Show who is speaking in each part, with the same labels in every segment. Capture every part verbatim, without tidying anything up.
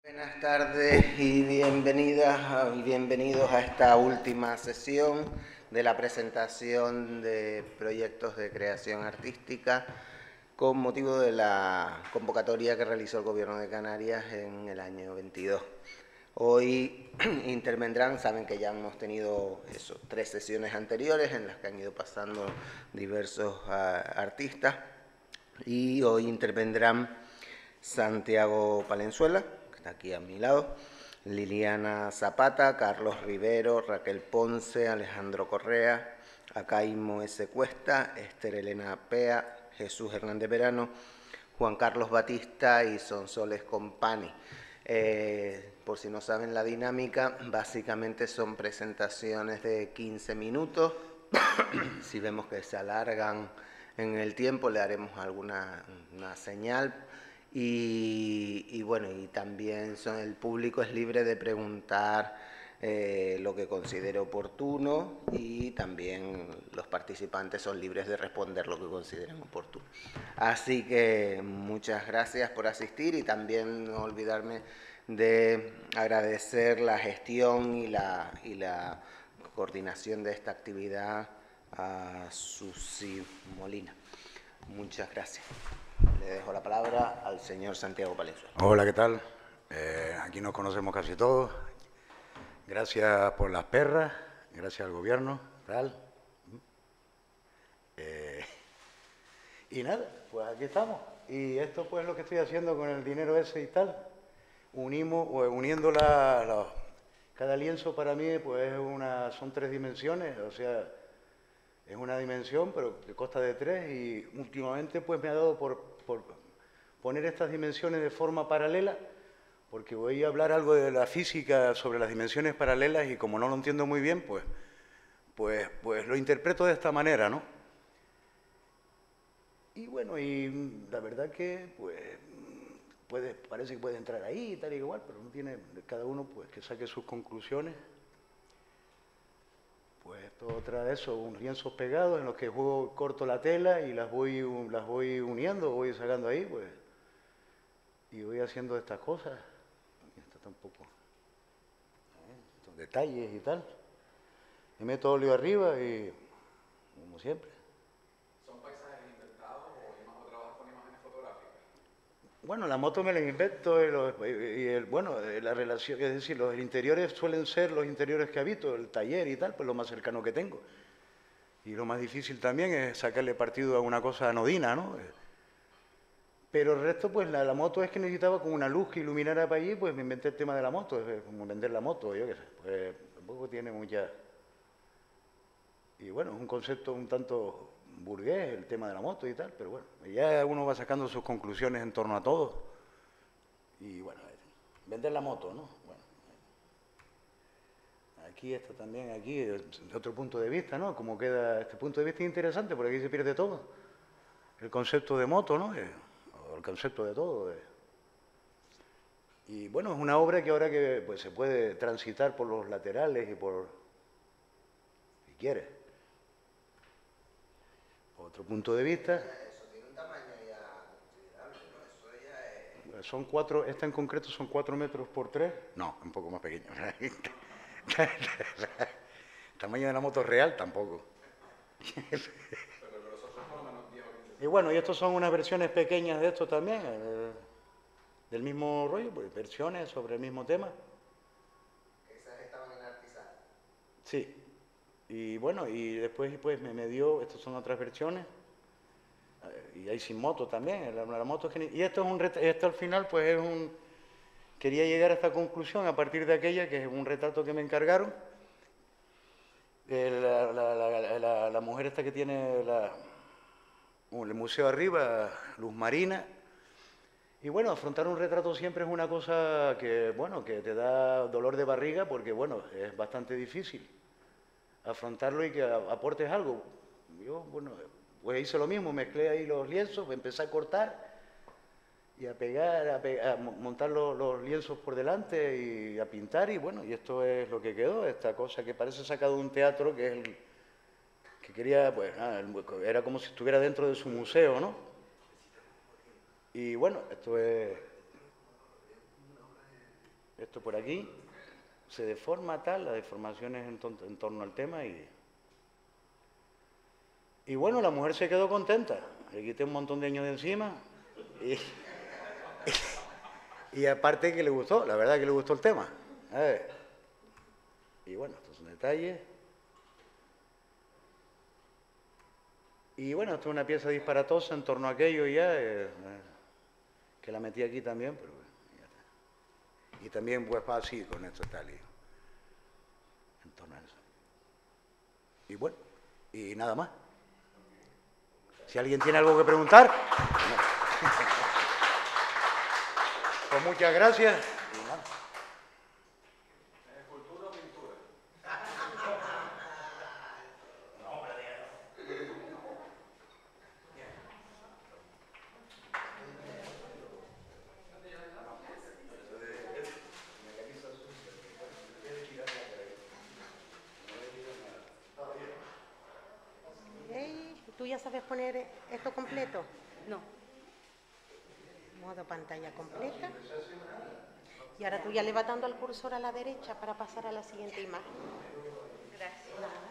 Speaker 1: Buenas tardes y bienvenidas y bienvenidos a esta última sesión de la presentación de proyectos de creación artística con motivo de la convocatoria que realizó el Gobierno de Canarias en el año veintidós. Hoy intervendrán, saben que ya hemos tenido eso, tres sesiones anteriores en las que han ido pasando diversos uh, artistas, y hoy intervendrán Santiago Palenzuela, que está aquí a mi lado, Liliana Zapata, Carlos Rivero, Raquel Ponce, Alejandro Correa, Acaimo S. Cuesta, Esther Elena Pea, Jesús Hernández Verano, Juan Carlos Batista y Sonsoles Compani. Eh, por si no saben la dinámica, básicamente son presentaciones de quince minutos. Si vemos que se alargan en el tiempo, le haremos alguna una señal. Y, y bueno, y también son, el público es libre de preguntar eh, lo que considere oportuno, y también los participantes son libres de responder lo que consideren oportuno. Así que muchas gracias por asistir, y también no olvidarme de agradecer la gestión y la, y la coordinación de esta actividad a Susi Molina. Muchas gracias. Le dejo la palabra al señor Santiago Palenzuela.
Speaker 2: Hola, ¿qué tal? Eh, aquí nos conocemos casi todos. Gracias por las perras, gracias al gobierno, tal. Eh, y nada, pues aquí estamos. Y esto pues es lo que estoy haciendo con el dinero ese y tal. Unimos, o uniendo la, la, cada lienzo para mí pues es una, son tres dimensiones, o sea, es una dimensión pero que consta de tres, y últimamente pues me ha dado por, por poner estas dimensiones de forma paralela, porque voy a hablar algo de la física sobre las dimensiones paralelas, y como no lo entiendo muy bien, pues, pues, pues lo interpreto de esta manera, ¿no? Y bueno, y la verdad que pues puede, parece que puede entrar ahí y tal y igual, pero no tiene, cada uno pues que saque sus conclusiones. Pues esto otra de eso, unos lienzos pegados en los que juego, corto la tela y las voy, las voy uniendo, voy sacando ahí, pues, y voy haciendo estas cosas. Esto tampoco, ¿eh? Estos detalles y tal. Y meto óleo arriba y, como siempre.
Speaker 3: ¿Son paisajes inventados o trabajas con imágenes fotográficas?
Speaker 2: Bueno, la moto me la invento, y, los, y el, bueno, la relación, es decir, los interiores suelen ser los interiores que habito, el taller y tal, pues lo más cercano que tengo. Y lo más difícil también es sacarle partido a una cosa anodina, ¿no? Pero el resto, pues la, la moto es que necesitaba como una luz que iluminara para allí, pues me inventé el tema de la moto, es como vender la moto, yo qué sé. Pues tampoco tiene mucha... Y bueno, es un concepto un tanto burgués el tema de la moto y tal, pero bueno, ya uno va sacando sus conclusiones en torno a todo. Y bueno, vender la moto, ¿no? Bueno, aquí está también, aquí, de otro punto de vista, ¿no? Como queda, este punto de vista es interesante, porque aquí se pierde todo. El concepto de moto, ¿no? O el concepto de todo. De... Y bueno, es una obra que ahora que pues, se puede transitar por los laterales y por... si quiere. Otro punto de vista.
Speaker 1: Eso tiene un tamaño ya considerable, ¿no? Eso ya es...
Speaker 2: Son cuatro, esta en concreto son cuatro metros por tres. No, un poco más pequeño. Tamaño de la moto real tampoco. Y bueno, y estos son unas versiones pequeñas de esto también, eh, del mismo rollo, pues versiones sobre el mismo tema.
Speaker 1: Esas estaban en Artizal.
Speaker 2: Sí. Y bueno, y después pues me, me dio, estas son otras versiones, eh, y hay sin moto también, la, la moto es genial. Y esto es un esto al final pues es un, quería llegar a esta conclusión a partir de aquella, que es un retrato que me encargaron, eh, la, la, la, la, la mujer esta que tiene la, el museo arriba, Luz Marina. Y bueno, afrontar un retrato siempre es una cosa que, bueno, que te da dolor de barriga, porque bueno, es bastante difícil afrontarlo y que aportes algo. Yo, bueno, pues hice lo mismo, mezclé ahí los lienzos, empecé a cortar y a pegar, a, pegar, a montar los, los lienzos por delante y a pintar, y bueno, y esto es lo que quedó, esta cosa que parece sacado de un teatro, que es el que quería, pues, ah, era como si estuviera dentro de su museo, ¿no? Y bueno, esto es... esto por aquí, se deforma tal, la deformación es en, en torno al tema y... Y bueno, la mujer se quedó contenta, le quité un montón de años de encima y, y, y aparte que le gustó, la verdad que le gustó el tema. A ver. Y bueno, estos son detalles. Y bueno, esto es una pieza disparatosa en torno a aquello ya, eh, eh, que la metí aquí también, pero bueno, ya está. Y también pues va así, con esto tal y en torno a eso. Y bueno, y nada más. Si alguien tiene algo que preguntar, no. Pues muchas gracias. Y nada.
Speaker 3: ¿Escultura o pintura?
Speaker 4: Hey, ¿tú ya sabes poner esto completo?
Speaker 5: No.
Speaker 4: Modo pantalla completa. Y ahora tú ya le vas dando al cursor a la derecha para pasar a la siguiente imagen.
Speaker 5: Gracias.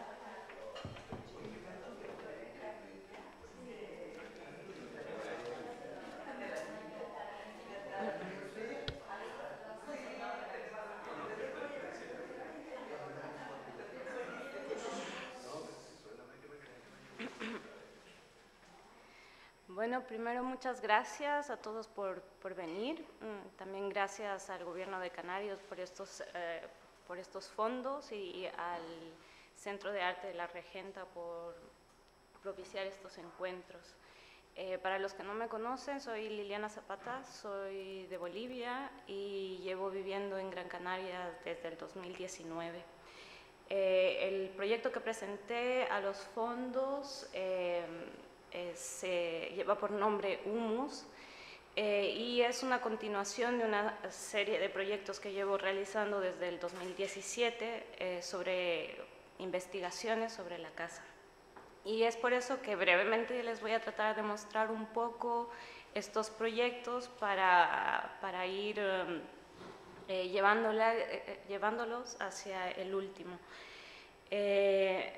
Speaker 5: Bueno, primero muchas gracias a todos por, por venir. También gracias al Gobierno de Canarias por estos, eh, por estos fondos y al Centro de Arte de la Regenta por propiciar estos encuentros. Eh, para los que no me conocen, soy Liliana Zapata, soy de Bolivia y llevo viviendo en Gran Canaria desde el dos mil diecinueve. Eh, el proyecto que presenté a los fondos eh, es, eh, lleva por nombre Humus eh, y es una continuación de una serie de proyectos que llevo realizando desde el dos mil diecisiete eh, sobre investigaciones sobre la casa. Y es por eso que brevemente les voy a tratar de mostrar un poco estos proyectos para, para ir um, eh, llevándola, eh, llevándolos hacia el último. Eh,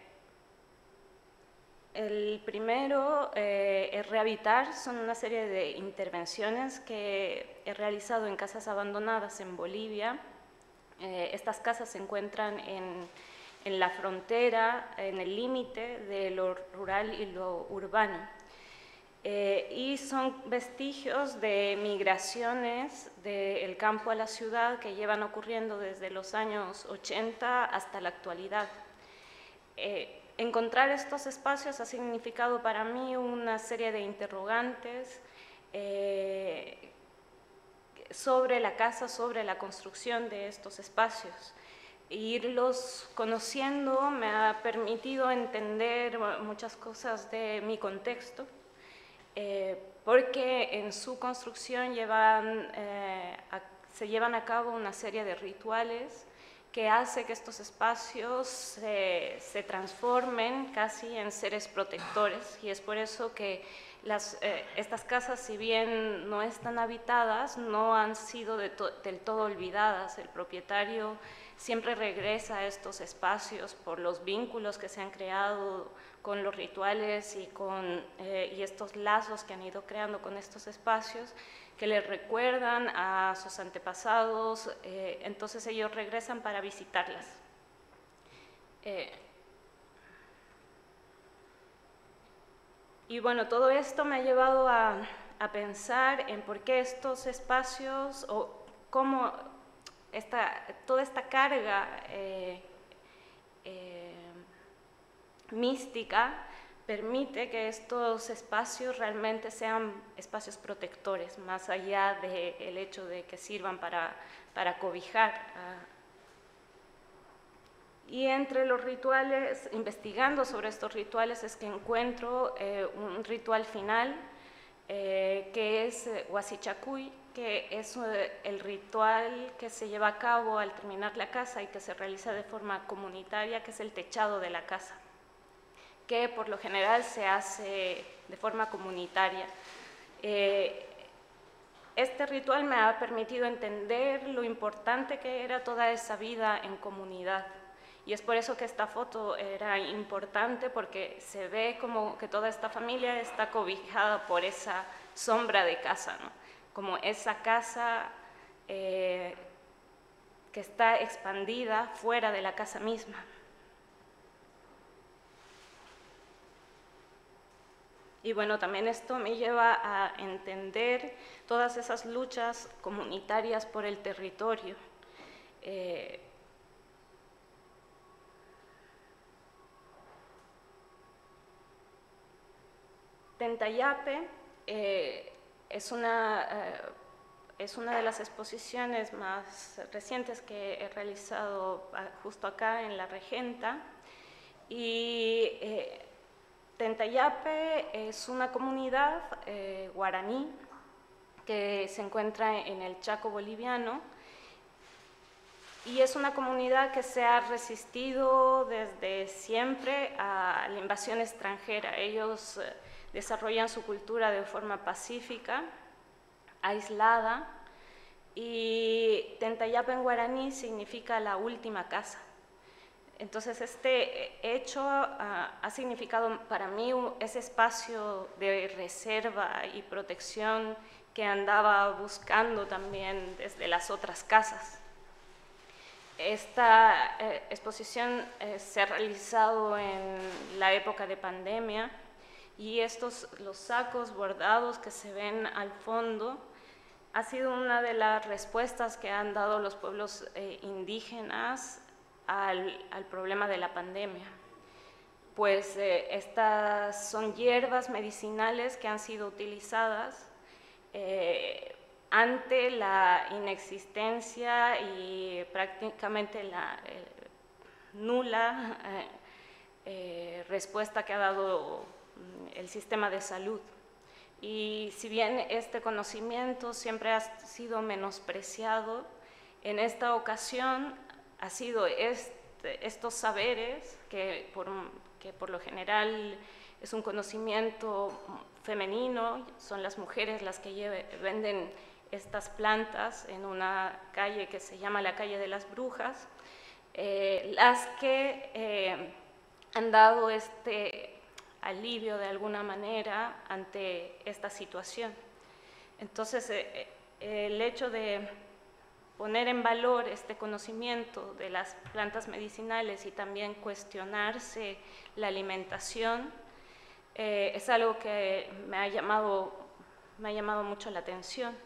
Speaker 5: el primero eh, es Rehabitar, son una serie de intervenciones que he realizado en casas abandonadas en Bolivia. Eh, estas casas se encuentran en en la frontera, en el límite de lo rural y lo urbano. Eh, y son vestigios de migraciones del campo a la ciudad que llevan ocurriendo desde los años ochenta hasta la actualidad. Eh, encontrar estos espacios ha significado para mí una serie de interrogantes eh, sobre la casa, sobre la construcción de estos espacios. Irlos conociendo me ha permitido entender muchas cosas de mi contexto, eh, porque en su construcción llevan, eh, a, se llevan a cabo una serie de rituales que hace que estos espacios se, se transformen casi en seres protectores, y es por eso que las, eh, estas casas, si bien no están habitadas, no han sido de to, del todo olvidadas. El propietario siempre regresa a estos espacios por los vínculos que se han creado con los rituales y, con, eh, y estos lazos que han ido creando con estos espacios, que les recuerdan a sus antepasados, eh, entonces ellos regresan para visitarlas. Eh, y bueno, todo esto me ha llevado a, a pensar en por qué estos espacios o cómo esta, toda esta carga eh, eh, mística permite que estos espacios realmente sean espacios protectores, más allá del hecho de que sirvan para, para cobijar. Y entre los rituales, investigando sobre estos rituales, es que encuentro eh, un ritual final, eh, que es eh, Huasichacuy, que es eh, el ritual que se lleva a cabo al terminar la casa y que se realiza de forma comunitaria, que es el techado de la casa, que por lo general se hace de forma comunitaria. Eh, este ritual me ha permitido entender lo importante que era toda esa vida en comunidad. Y es por eso que esta foto era importante, porque se ve como que toda esta familia está cobijada por esa sombra de casa, ¿no? Como esa casa eh, que está expandida fuera de la casa misma. Y bueno, también esto me lleva a entender todas esas luchas comunitarias por el territorio. Eh, Tentayape eh, es, una, eh, es una de las exposiciones más recientes que he realizado justo acá en La Regenta, y eh, Tentayape es una comunidad eh, guaraní que se encuentra en el Chaco boliviano, y es una comunidad que se ha resistido desde siempre a la invasión extranjera. Ellos eh, desarrollan su cultura de forma pacífica, aislada, y Tentayape en guaraní significa la última casa. Entonces, este hecho uh, ha significado para mí un, ese espacio de reserva y protección que andaba buscando también desde las otras casas. Esta eh, exposición eh, se ha realizado en la época de pandemia, y estos, los sacos bordados que se ven al fondo, ha sido una de las respuestas que han dado los pueblos eh, indígenas Al, al problema de la pandemia. Pues eh, estas son hierbas medicinales que han sido utilizadas eh, ante la inexistencia y prácticamente la eh, nula eh, eh, respuesta que ha dado el sistema de salud. Y si bien este conocimiento siempre ha sido menospreciado, en esta ocasión ha sido este, estos saberes, que por, que por lo general es un conocimiento femenino, son las mujeres las que lleve, venden estas plantas en una calle que se llama la calle de las brujas, eh, las que eh, han dado este alivio de alguna manera ante esta situación. Entonces, eh, el hecho de poner en valor este conocimiento de las plantas medicinales y también cuestionarse la alimentación eh, es algo que me ha llamado, me ha llamado mucho la atención.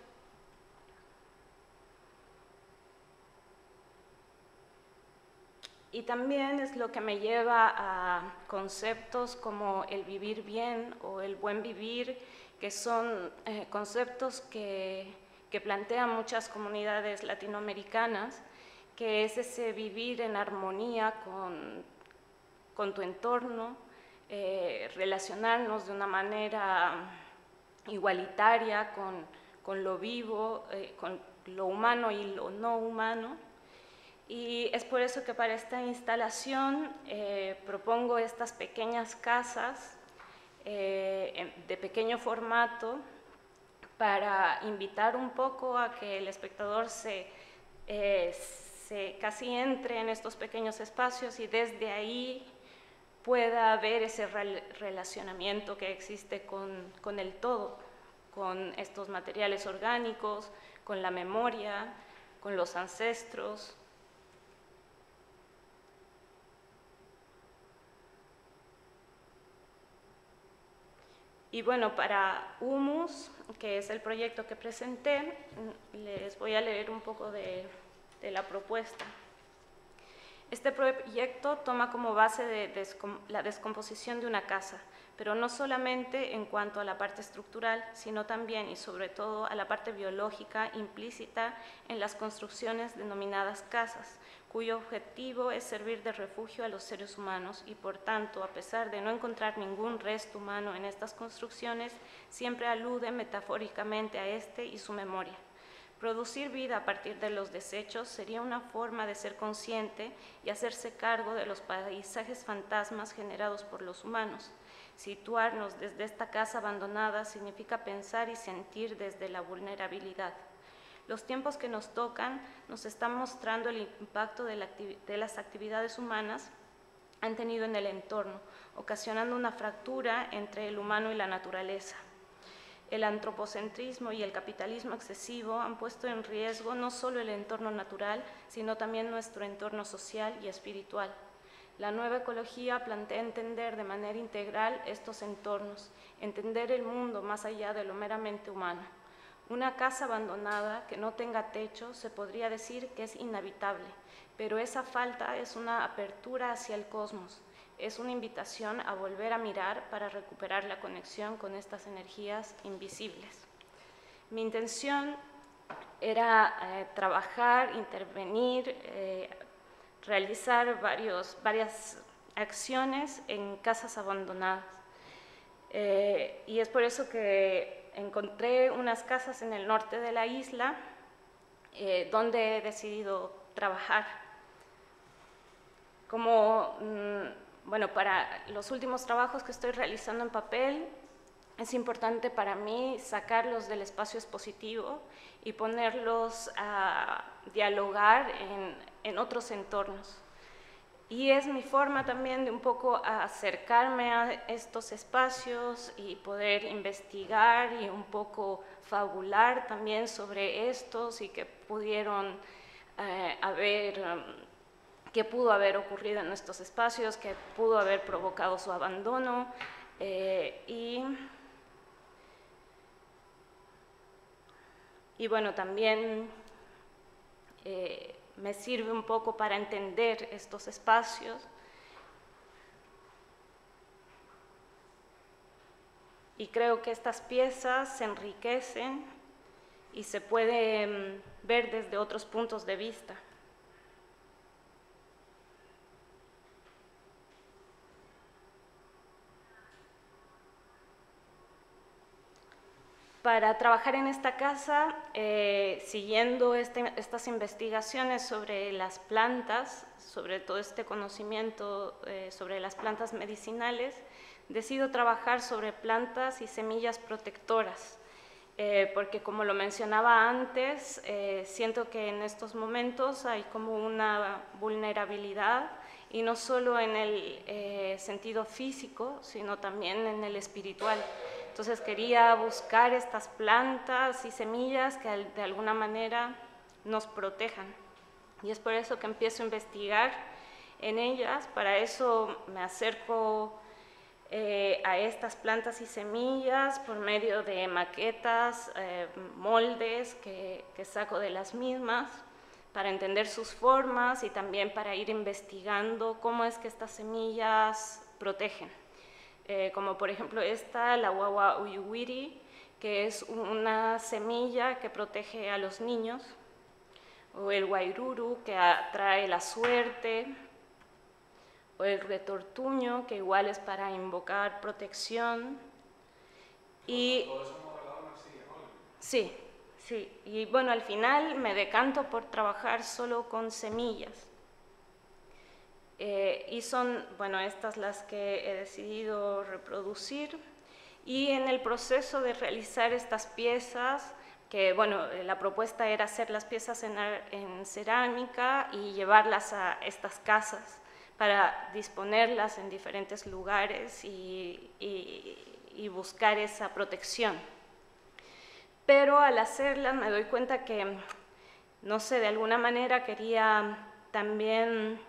Speaker 5: Y también es lo que me lleva a conceptos como el vivir bien o el buen vivir, que son eh, conceptos que que plantean muchas comunidades latinoamericanas, que es ese vivir en armonía con, con tu entorno, eh, relacionarnos de una manera igualitaria con, con lo vivo, eh, con lo humano y lo no humano. Y es por eso que para esta instalación eh, propongo estas pequeñas casas eh, de pequeño formato, para invitar un poco a que el espectador se, eh, se casi entre en estos pequeños espacios y desde ahí pueda ver ese re relacionamiento que existe con, con el todo, con estos materiales orgánicos, con la memoria, con los ancestros. Y bueno, para Humus, que es el proyecto que presenté, les voy a leer un poco de, de la propuesta. Este proyecto toma como base de descom la descomposición de una casa, pero no solamente en cuanto a la parte estructural, sino también y sobre todo a la parte biológica implícita en las construcciones denominadas casas, cuyo objetivo es servir de refugio a los seres humanos y, por tanto, a pesar de no encontrar ningún resto humano en estas construcciones, siempre alude metafóricamente a este y su memoria. Producir vida a partir de los desechos sería una forma de ser consciente y hacerse cargo de los paisajes fantasmas generados por los humanos. Situarnos desde esta casa abandonada significa pensar y sentir desde la vulnerabilidad. Los tiempos que nos tocan nos están mostrando el impacto de, la de las actividades humanas han tenido en el entorno, ocasionando una fractura entre el humano y la naturaleza. El antropocentrismo y el capitalismo excesivo han puesto en riesgo no solo el entorno natural, sino también nuestro entorno social y espiritual. La nueva ecología plantea entender de manera integral estos entornos, entender el mundo más allá de lo meramente humano. Una casa abandonada que no tenga techo se podría decir que es inhabitable, pero esa falta es una apertura hacia el cosmos, es una invitación a volver a mirar para recuperar la conexión con estas energías invisibles. Mi intención era eh, trabajar, intervenir, eh, realizar varios, varias acciones en casas abandonadas. Eh, y es por eso que encontré unas casas en el norte de la isla eh, donde he decidido trabajar. Como, mmm, bueno, para los últimos trabajos que estoy realizando en papel, es importante para mí sacarlos del espacio expositivo y ponerlos a dialogar en, en otros entornos. Y es mi forma también de un poco acercarme a estos espacios y poder investigar y un poco fabular también sobre estos y que pudieron eh, haber, um, qué pudo haber ocurrido en estos espacios, qué pudo haber provocado su abandono eh, y Y bueno, también eh, me sirve un poco para entender estos espacios y creo que estas piezas se enriquecen y se pueden ver desde otros puntos de vista. Para trabajar en esta casa, eh, siguiendo este, estas investigaciones sobre las plantas, sobre todo este conocimiento eh, sobre las plantas medicinales, decido trabajar sobre plantas y semillas protectoras, eh, porque como lo mencionaba antes, eh, siento que en estos momentos hay como una vulnerabilidad, y no solo en el eh, sentido físico, sino también en el espiritual. Entonces quería buscar estas plantas y semillas que de alguna manera nos protejan. Y es por eso que empiezo a investigar en ellas. Para eso me acerco eh, a estas plantas y semillas por medio de maquetas, eh, moldes que, que saco de las mismas, para entender sus formas y también para ir investigando cómo es que estas semillas protegen. Eh, como por ejemplo esta, la Wawa Uyuwiri, que es una semilla que protege a los niños, o el Wairuru, que atrae la suerte, o el retortuño, que igual es para invocar protección. Y,
Speaker 3: todo eso hemos hablado en el siguiente, ¿no?
Speaker 5: Sí, sí, y bueno, al final me decanto por trabajar solo con semillas. Eh, y son, bueno, estas las que he decidido reproducir, y en el proceso de realizar estas piezas, que bueno, la propuesta era hacer las piezas en, en cerámica y llevarlas a estas casas para disponerlas en diferentes lugares y, y, y buscar esa protección. Pero al hacerlas me doy cuenta que, no sé, de alguna manera quería también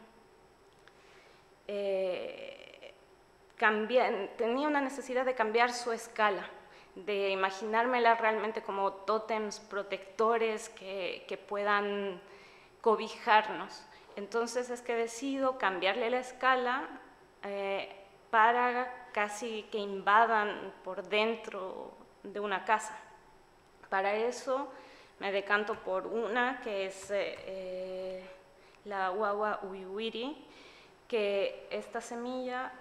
Speaker 5: Eh, cambiar, tenía una necesidad de cambiar su escala, de imaginármela realmente como tótems protectores que, que puedan cobijarnos. Entonces es que decido cambiarle la escala eh, para casi que invadan por dentro de una casa. Para eso me decanto por una que es eh, eh, la Wawa Uyuwiri, que esta semilla,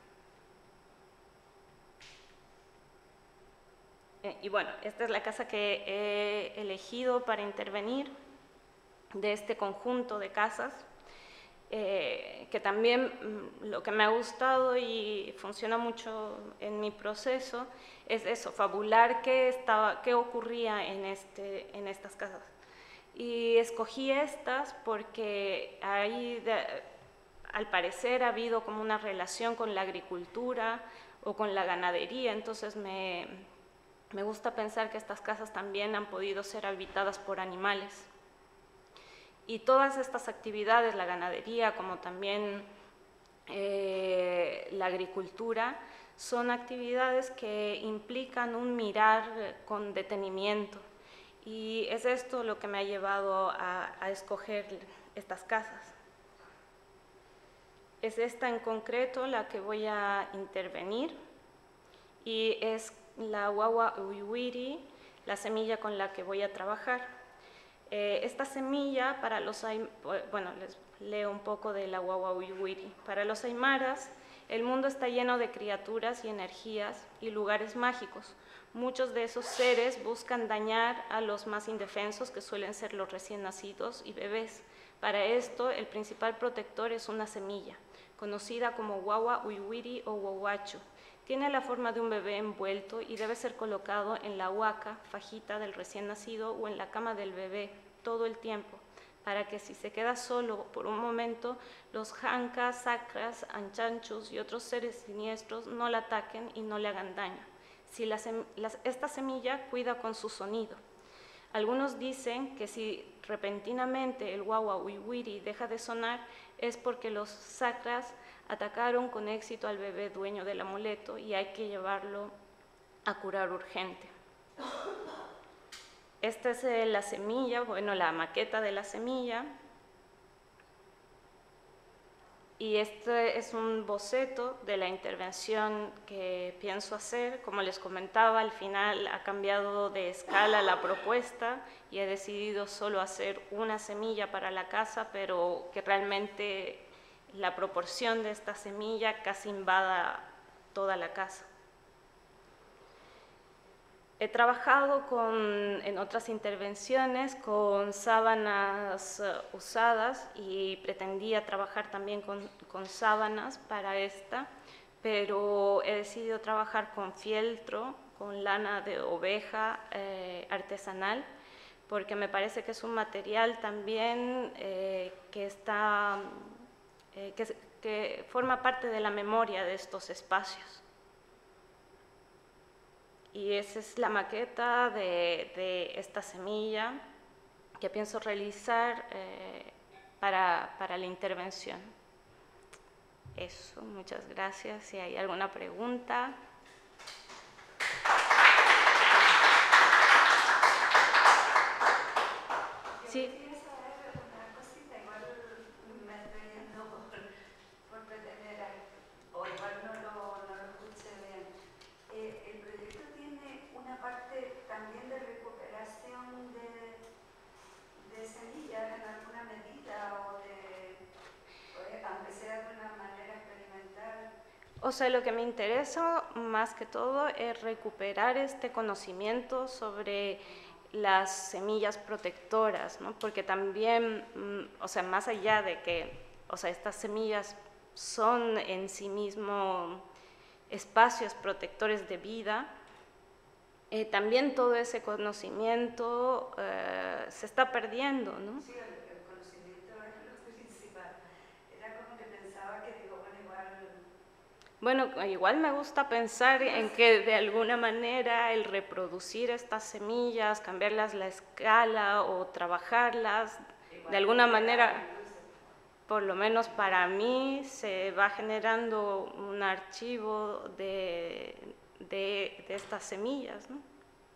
Speaker 5: eh, y bueno, esta es la casa que he elegido para intervenir de este conjunto de casas. eh, que también mm, lo que me ha gustado y funciona mucho en mi proceso es eso, fabular qué, estaba, qué ocurría en, este, en estas casas. Y escogí estas porque ahí, de, al parecer, ha habido como una relación con la agricultura o con la ganadería, entonces me, me gusta pensar que estas casas también han podido ser habitadas por animales. Y todas estas actividades, la ganadería como también eh, la agricultura, son actividades que implican un mirar con detenimiento. Y es esto lo que me ha llevado a, a escoger estas casas. Es esta en concreto la que voy a intervenir y es la Wawa Uiwiri, la semilla con la que voy a trabajar. Eh, esta semilla, para los, bueno, les leo un poco de la Wawa Uiwiri. Para los aymaras, el mundo está lleno de criaturas y energías y lugares mágicos. Muchos de esos seres buscan dañar a los más indefensos, que suelen ser los recién nacidos y bebés. Para esto, el principal protector es una semilla, conocida como Wawa Uiwiri o Wawachu. Tiene la forma de un bebé envuelto y debe ser colocado en la huaca, fajita del recién nacido o en la cama del bebé todo el tiempo, para que si se queda solo por un momento, los jancas, sacras, anchanchus y otros seres siniestros no la ataquen y no le hagan daño. Si la sem la, esta semilla cuida con su sonido. Algunos dicen que si repentinamente el Wawa Uiwiri deja de sonar, es porque los sacras atacaron con éxito al bebé dueño del amuleto y hay que llevarlo a curar urgente. Esta es eh, la semilla, bueno, la maqueta de la semilla. Y este es un boceto de la intervención que pienso hacer. Como les comentaba, al final ha cambiado de escala la propuesta y he decidido solo hacer una semilla para la casa, pero que realmente la proporción de esta semilla casi invada toda la casa. He trabajado con, en otras intervenciones con sábanas uh, usadas y pretendía trabajar también con, con sábanas para esta, pero he decidido trabajar con fieltro, con lana de oveja eh, artesanal, porque me parece que es un material también eh, que, está, eh, que, que forma parte de la memoria de estos espacios. Y esa es la maqueta de, de esta semilla que pienso realizar eh, para, para la intervención. Eso, muchas gracias. Si hay alguna pregunta. Sí. O sea, lo que me interesa más que todo es recuperar este conocimiento sobre las semillas protectoras, ¿no? Porque también, o sea, más allá de que, o sea, estas semillas son en sí mismo espacios protectores de vida, eh, también todo ese conocimiento eh, se está perdiendo, ¿no?
Speaker 6: Sí, el, el conocimiento es lo principal. Era como que pensaba que digo, bueno, igual...
Speaker 5: Bueno, igual me gusta pensar en que de alguna manera el reproducir estas semillas, cambiarlas la escala o trabajarlas, de alguna manera, por lo menos para mí, se va generando un archivo de, de, de estas semillas, ¿no?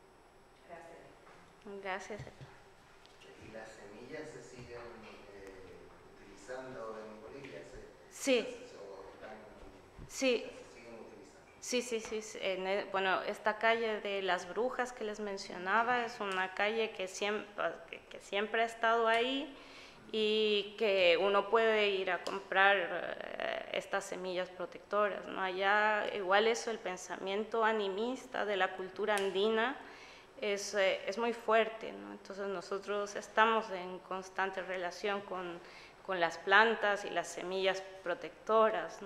Speaker 6: Gracias.
Speaker 5: Gracias.
Speaker 1: ¿Y las semillas se siguen eh, utilizando en Bolivia?
Speaker 5: Sí.
Speaker 1: ¿Se,
Speaker 5: Sí.
Speaker 1: se siguen utilizando?
Speaker 5: Sí, sí, sí. En el, bueno, esta calle de Las Brujas que les mencionaba es una calle que siempre, que, que siempre ha estado ahí y que uno puede ir a comprar eh, estas semillas protectoras, ¿no? Allá igual eso, el pensamiento animista de la cultura andina es, eh, es muy fuerte, ¿no? Entonces nosotros estamos en constante relación con, con las plantas y las semillas protectoras, ¿no?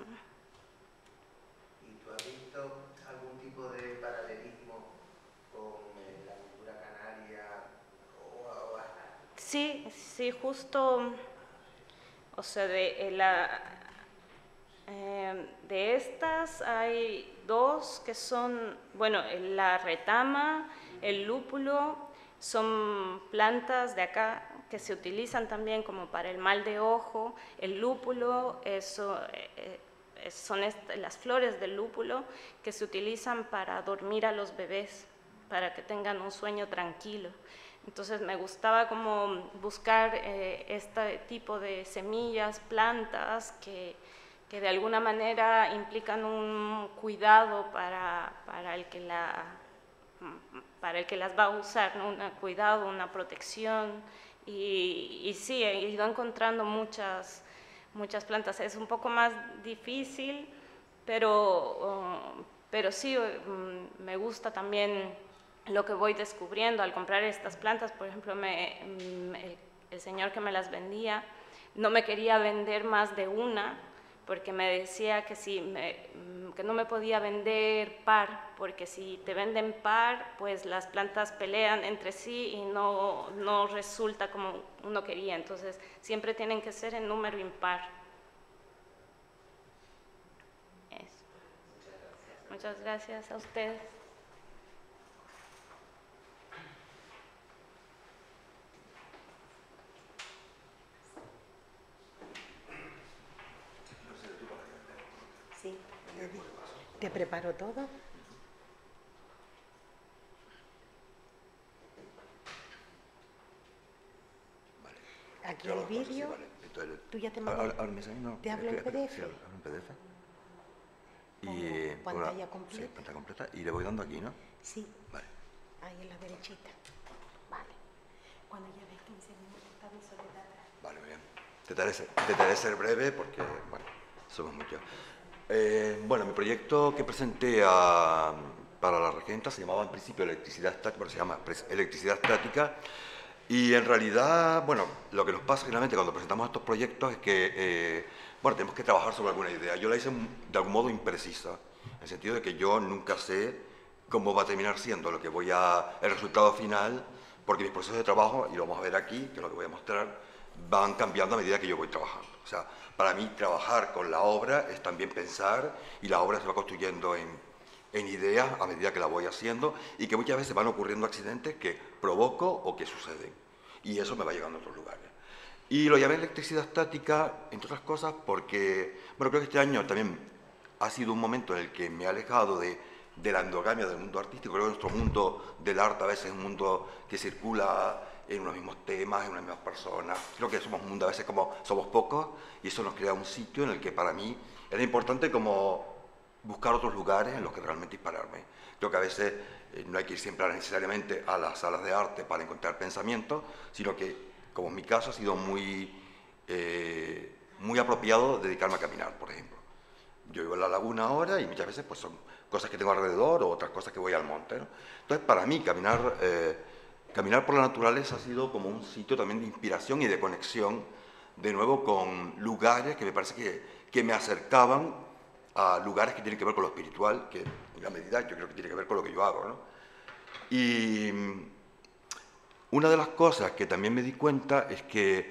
Speaker 1: ¿Y tú has visto algún tipo de paralelismo con eh, la cultura canaria? O, o,
Speaker 5: Sí, sí, justo, o sea, de, eh, la, eh, de estas hay dos que son, bueno, la retama, el lúpulo, son plantas de acá que se utilizan también como para el mal de ojo. El lúpulo, eso, eh, eh, son las flores del lúpulo que se utilizan para dormir a los bebés, para que tengan un sueño tranquilo. Entonces me gustaba como buscar eh, este tipo de semillas, plantas que, que de alguna manera implican un cuidado para, para, el, que la, para el que las va a usar, ¿no? Un cuidado, una protección. Y, y sí, he ido encontrando muchas, muchas plantas. Es un poco más difícil, pero, uh, pero sí, um, me gusta también lo que voy descubriendo al comprar estas plantas. Por ejemplo, me, el, el señor que me las vendía no me quería vender más de una, porque me decía que, si me, que no me podía vender par, porque si te venden par, pues las plantas pelean entre sí y no, no resulta como uno quería. Entonces, siempre tienen que ser en número impar. Eso. Muchas gracias a ustedes.
Speaker 4: Sí, te preparo todo. Aquí el vídeo. Tú ya te
Speaker 7: ahora,
Speaker 4: mandas.
Speaker 7: ahora me sale, no.
Speaker 4: ¿Te hablo en P D F?
Speaker 7: Sí, hablo en P D F. Y,
Speaker 4: Pongo
Speaker 7: eh, por la-
Speaker 4: pantalla completa.
Speaker 7: Sí, pantalla completa. Y le voy dando aquí, ¿no?
Speaker 4: Sí,
Speaker 7: Vale.
Speaker 4: ahí en la derechita. Vale. Cuando ya ves quince minutos está mi soledad atrás.
Speaker 7: Vale, muy bien. Intentaré ser, intentaré ser breve porque, bueno, somos muchos. Eh, bueno, mi proyecto que presenté a, para la regenta se llamaba en principio electricidad estática, pero se llama electricidad estática. Y en realidad, bueno, lo que nos pasa generalmente cuando presentamos estos proyectos es que, eh, bueno, tenemos que trabajar sobre alguna idea. Yo la hice de algún modo imprecisa, en el sentido de que yo nunca sé cómo va a terminar siendo lo que voy a, el resultado final, porque mis procesos de trabajo, y lo vamos a ver aquí, que es lo que voy a mostrar, van cambiando a medida que yo voy trabajando. O sea, para mí trabajar con la obra es también pensar, y la obra se va construyendo en, en ideas a medida que la voy haciendo, y que muchas veces van ocurriendo accidentes que provoco o que suceden. Y eso me va llegando a otros lugares. Y lo llamé electricidad estática, entre otras cosas, porque, bueno, creo que este año también ha sido un momento en el que me he alejado de, de la endogamia del mundo artístico. Creo que nuestro mundo del arte a veces es un mundo que circula en unos mismos temas, en unas mismas personas. Creo que somos un mundo a veces como somos pocos, y eso nos crea un sitio en el que para mí era importante como buscar otros lugares en los que realmente dispararme. Creo que a veces eh, no hay que ir siempre necesariamente a las salas de arte para encontrar pensamientos, sino que, como en mi caso, ha sido muy, eh, muy apropiado dedicarme a caminar, por ejemplo. Yo vivo en la laguna ahora y muchas veces pues, son cosas que tengo alrededor o otras cosas que voy al monte, ¿no? Entonces, para mí, caminar, eh, caminar por la naturaleza ha sido como un sitio también de inspiración y de conexión, de nuevo, con lugares que me parece que, que me acercaban a lugares que tienen que ver con lo espiritual, que en gran medida yo creo que tiene que ver con lo que yo hago, ¿no? Y una de las cosas que también me di cuenta es que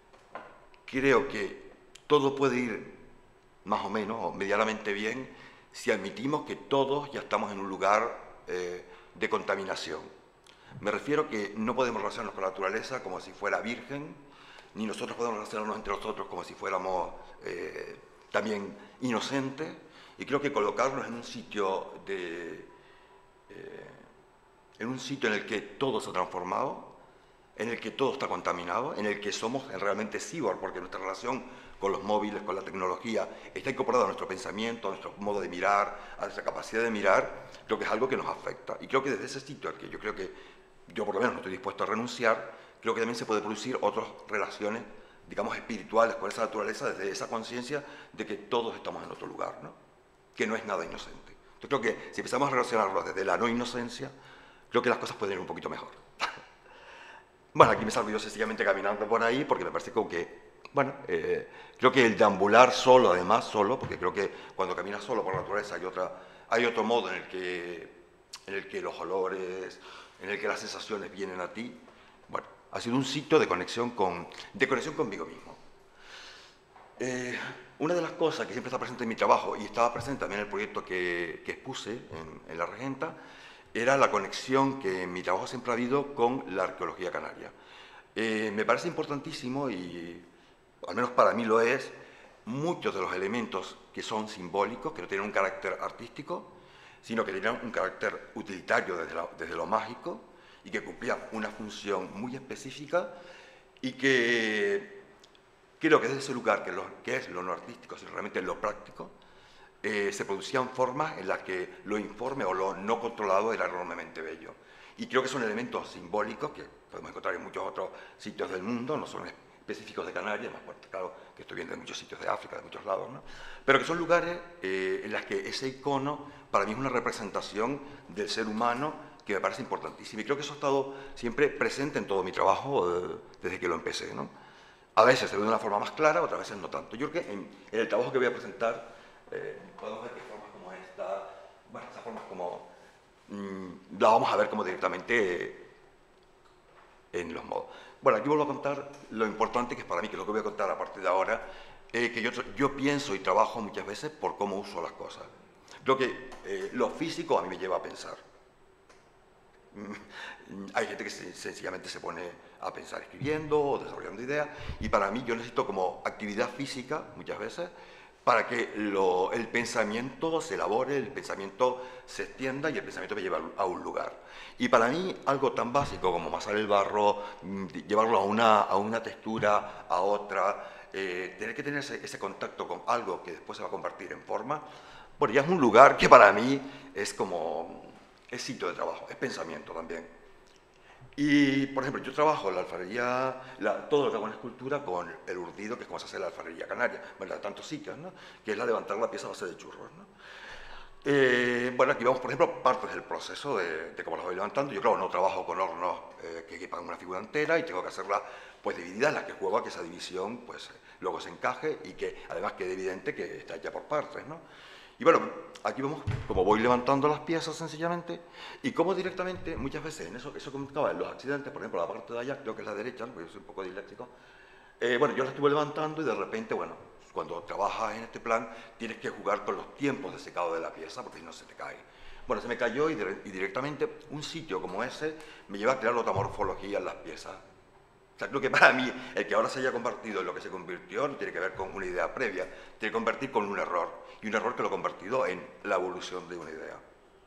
Speaker 7: creo que todo puede ir más o menos, o medianamente bien, si admitimos que todos ya estamos en un lugar eh, de contaminación. Me refiero que no podemos relacionarnos con la naturaleza como si fuera virgen, ni nosotros podemos relacionarnos entre nosotros como si fuéramos eh, también inocentes, y creo que colocarnos en un sitio de, eh, en un sitio en el que todo se ha transformado, en el que todo está contaminado, en el que somos realmente cyborg, porque nuestra relación con los móviles, con la tecnología, está incorporada a nuestro pensamiento, a nuestro modo de mirar, a nuestra capacidad de mirar, creo que es algo que nos afecta. Y creo que desde ese sitio al que yo creo que, yo por lo menos no estoy dispuesto a renunciar, creo que también se puede producir otras relaciones, digamos, espirituales con esa naturaleza, desde esa conciencia de que todos estamos en otro lugar, ¿no? Que no es nada inocente. Yo creo que si empezamos a relacionarlo desde la no inocencia, creo que las cosas pueden ir un poquito mejor. Bueno, aquí me salgo yo sencillamente caminando por ahí porque me parece como que bueno, eh, creo que el deambular solo, además, solo, porque creo que cuando caminas solo por la naturaleza hay, otra, hay otro modo en el, que, en el que los olores, en el que las sensaciones vienen a ti. Bueno, ha sido un sitio de conexión, con, de conexión conmigo mismo. Eh, una de las cosas que siempre está presente en mi trabajo, y estaba presente también en el proyecto que, que expuse en, en La Regenta, era la conexión que en mi trabajo siempre ha habido con la arqueología canaria. Eh, me parece importantísimo, y al menos para mí lo es, muchos de los elementos que son simbólicos, que no tienen un carácter artístico, sino que tienen un carácter utilitario desde, la, desde lo mágico, y que cumplían una función muy específica, y que creo que desde ese lugar, que, lo, que es lo no artístico, sino realmente lo práctico, eh, se producían formas en las que lo informe o lo no controlado era enormemente bello. Y creo que son elementos simbólicos que podemos encontrar en muchos otros sitios del mundo, no son específicos de Canarias, más fuerte, claro, que estoy viendo en muchos sitios de África, de muchos lados, ¿no? Pero que son lugares eh, en los que ese icono para mí es una representación del ser humano que me parece importantísimo. Y creo que eso ha estado siempre presente en todo mi trabajo eh, desde que lo empecé, ¿no? A veces se ve de una forma más clara, otras veces no tanto. Yo creo que en, en el trabajo que voy a presentar eh, podemos ver que formas como esta, bueno, esas formas como mmm, la vamos a ver como directamente en los modos. Bueno, aquí vuelvo a contar lo importante que es para mí, que es lo que voy a contar a partir de ahora, eh, que yo, yo pienso y trabajo muchas veces por cómo uso las cosas. Creo que eh, lo físico a mí me lleva a pensar. Hay gente que sencillamente se pone a pensar escribiendo o desarrollando ideas, y para mí yo necesito como actividad física muchas veces para que lo, el pensamiento se elabore, el pensamiento se extienda y el pensamiento me lleve a un lugar. Y para mí algo tan básico como amasar el barro, llevarlo a una, a una textura, a otra, eh, tener que tener ese, ese contacto con algo que después se va a convertir en forma, bueno, ya es un lugar que para mí es como... es sitio de trabajo, es pensamiento también. Y, por ejemplo, yo trabajo en la alfarería, la, todo lo que hago en escultura con el urdido, que es como se hace la alfarería canaria, bueno, de tantos sitios, ¿no? Que es la de levantar la pieza a base de churros, ¿no? Eh, bueno, aquí vemos, por ejemplo, partes del proceso de, de cómo las voy levantando. Yo, claro, no trabajo con hornos eh, que equipan una figura entera y tengo que hacerla, pues, dividida, en la que juego a que esa división, pues, luego se encaje y que, además, quede evidente que está hecha por partes, ¿no? Y bueno, aquí vemos cómo voy levantando las piezas sencillamente y cómo directamente, muchas veces, en eso, eso comentaba en los accidentes, por ejemplo, la parte de allá, creo que es la derecha, porque yo soy un poco disléxico, eh, bueno, yo la estuve levantando y de repente, bueno, cuando trabajas en este plan, tienes que jugar con los tiempos de secado de la pieza, porque si no se te cae. Bueno, se me cayó y, y directamente un sitio como ese me lleva a crear otra morfología en las piezas. O sea, creo que para mí, el que ahora se haya convertido en lo que se convirtió no tiene que ver con una idea previa, tiene que convertir con un error. Y un error que lo ha convertido en la evolución de una idea.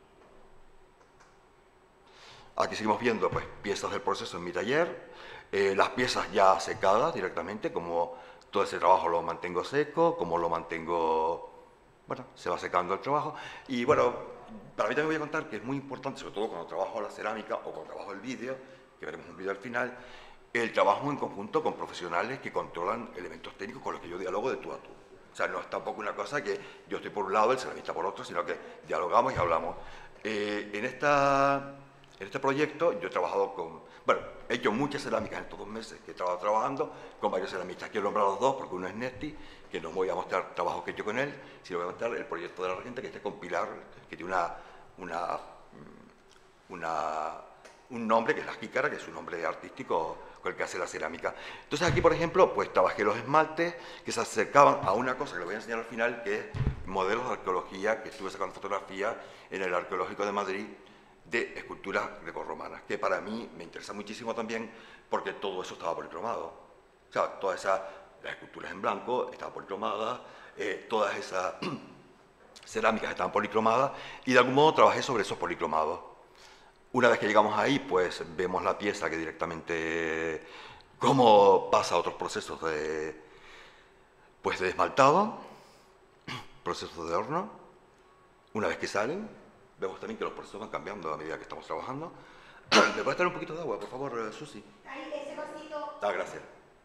Speaker 7: Aquí seguimos viendo, pues, piezas del proceso en mi taller, eh, las piezas ya secadas directamente, como todo ese trabajo lo mantengo seco, como lo mantengo, bueno, se va secando el trabajo. Y bueno, para mí también voy a contar que es muy importante, sobre todo cuando trabajo la cerámica o cuando trabajo el vídeo, que veremos un vídeo al final, el trabajo en conjunto con profesionales que controlan elementos técnicos con los que yo dialogo de tú a tú. O sea, no es tampoco una cosa que yo estoy por un lado, el ceramista por otro, sino que dialogamos y hablamos. Eh, en, esta, en este proyecto yo he trabajado con... Bueno, he hecho muchas cerámicas en estos dos meses que he estado trabajando con varios ceramistas. Quiero nombrar a los dos porque uno es Nesti, que no voy a mostrar trabajo que he hecho con él, sino voy a mostrar el proyecto de La Regenta, que este con Pilar, que tiene una, una, una, un nombre que es La Jícara, que es un nombre artístico con el que hace la cerámica. Entonces aquí, por ejemplo, pues trabajé los esmaltes que se acercaban a una cosa que les voy a enseñar al final, que es modelos de arqueología, que estuve sacando fotografías en el Arqueológico de Madrid, de esculturas grecorromanas, que para mí me interesa muchísimo también porque todo eso estaba policromado. O sea, todas esas, las esculturas en blanco estaban policromadas, eh, todas esas cerámicas estaban policromadas, y de algún modo trabajé sobre esos policromados. Una vez que llegamos ahí, pues vemos la pieza que directamente, cómo pasa a otros procesos de, pues, de esmaltado, procesos de horno. Una vez que salen, vemos también que los procesos van cambiando a medida que estamos trabajando. ¿Me puedes traer un poquito de agua, por favor, Susi?
Speaker 4: Ahí, ese vasito.
Speaker 7: Ah, gracias.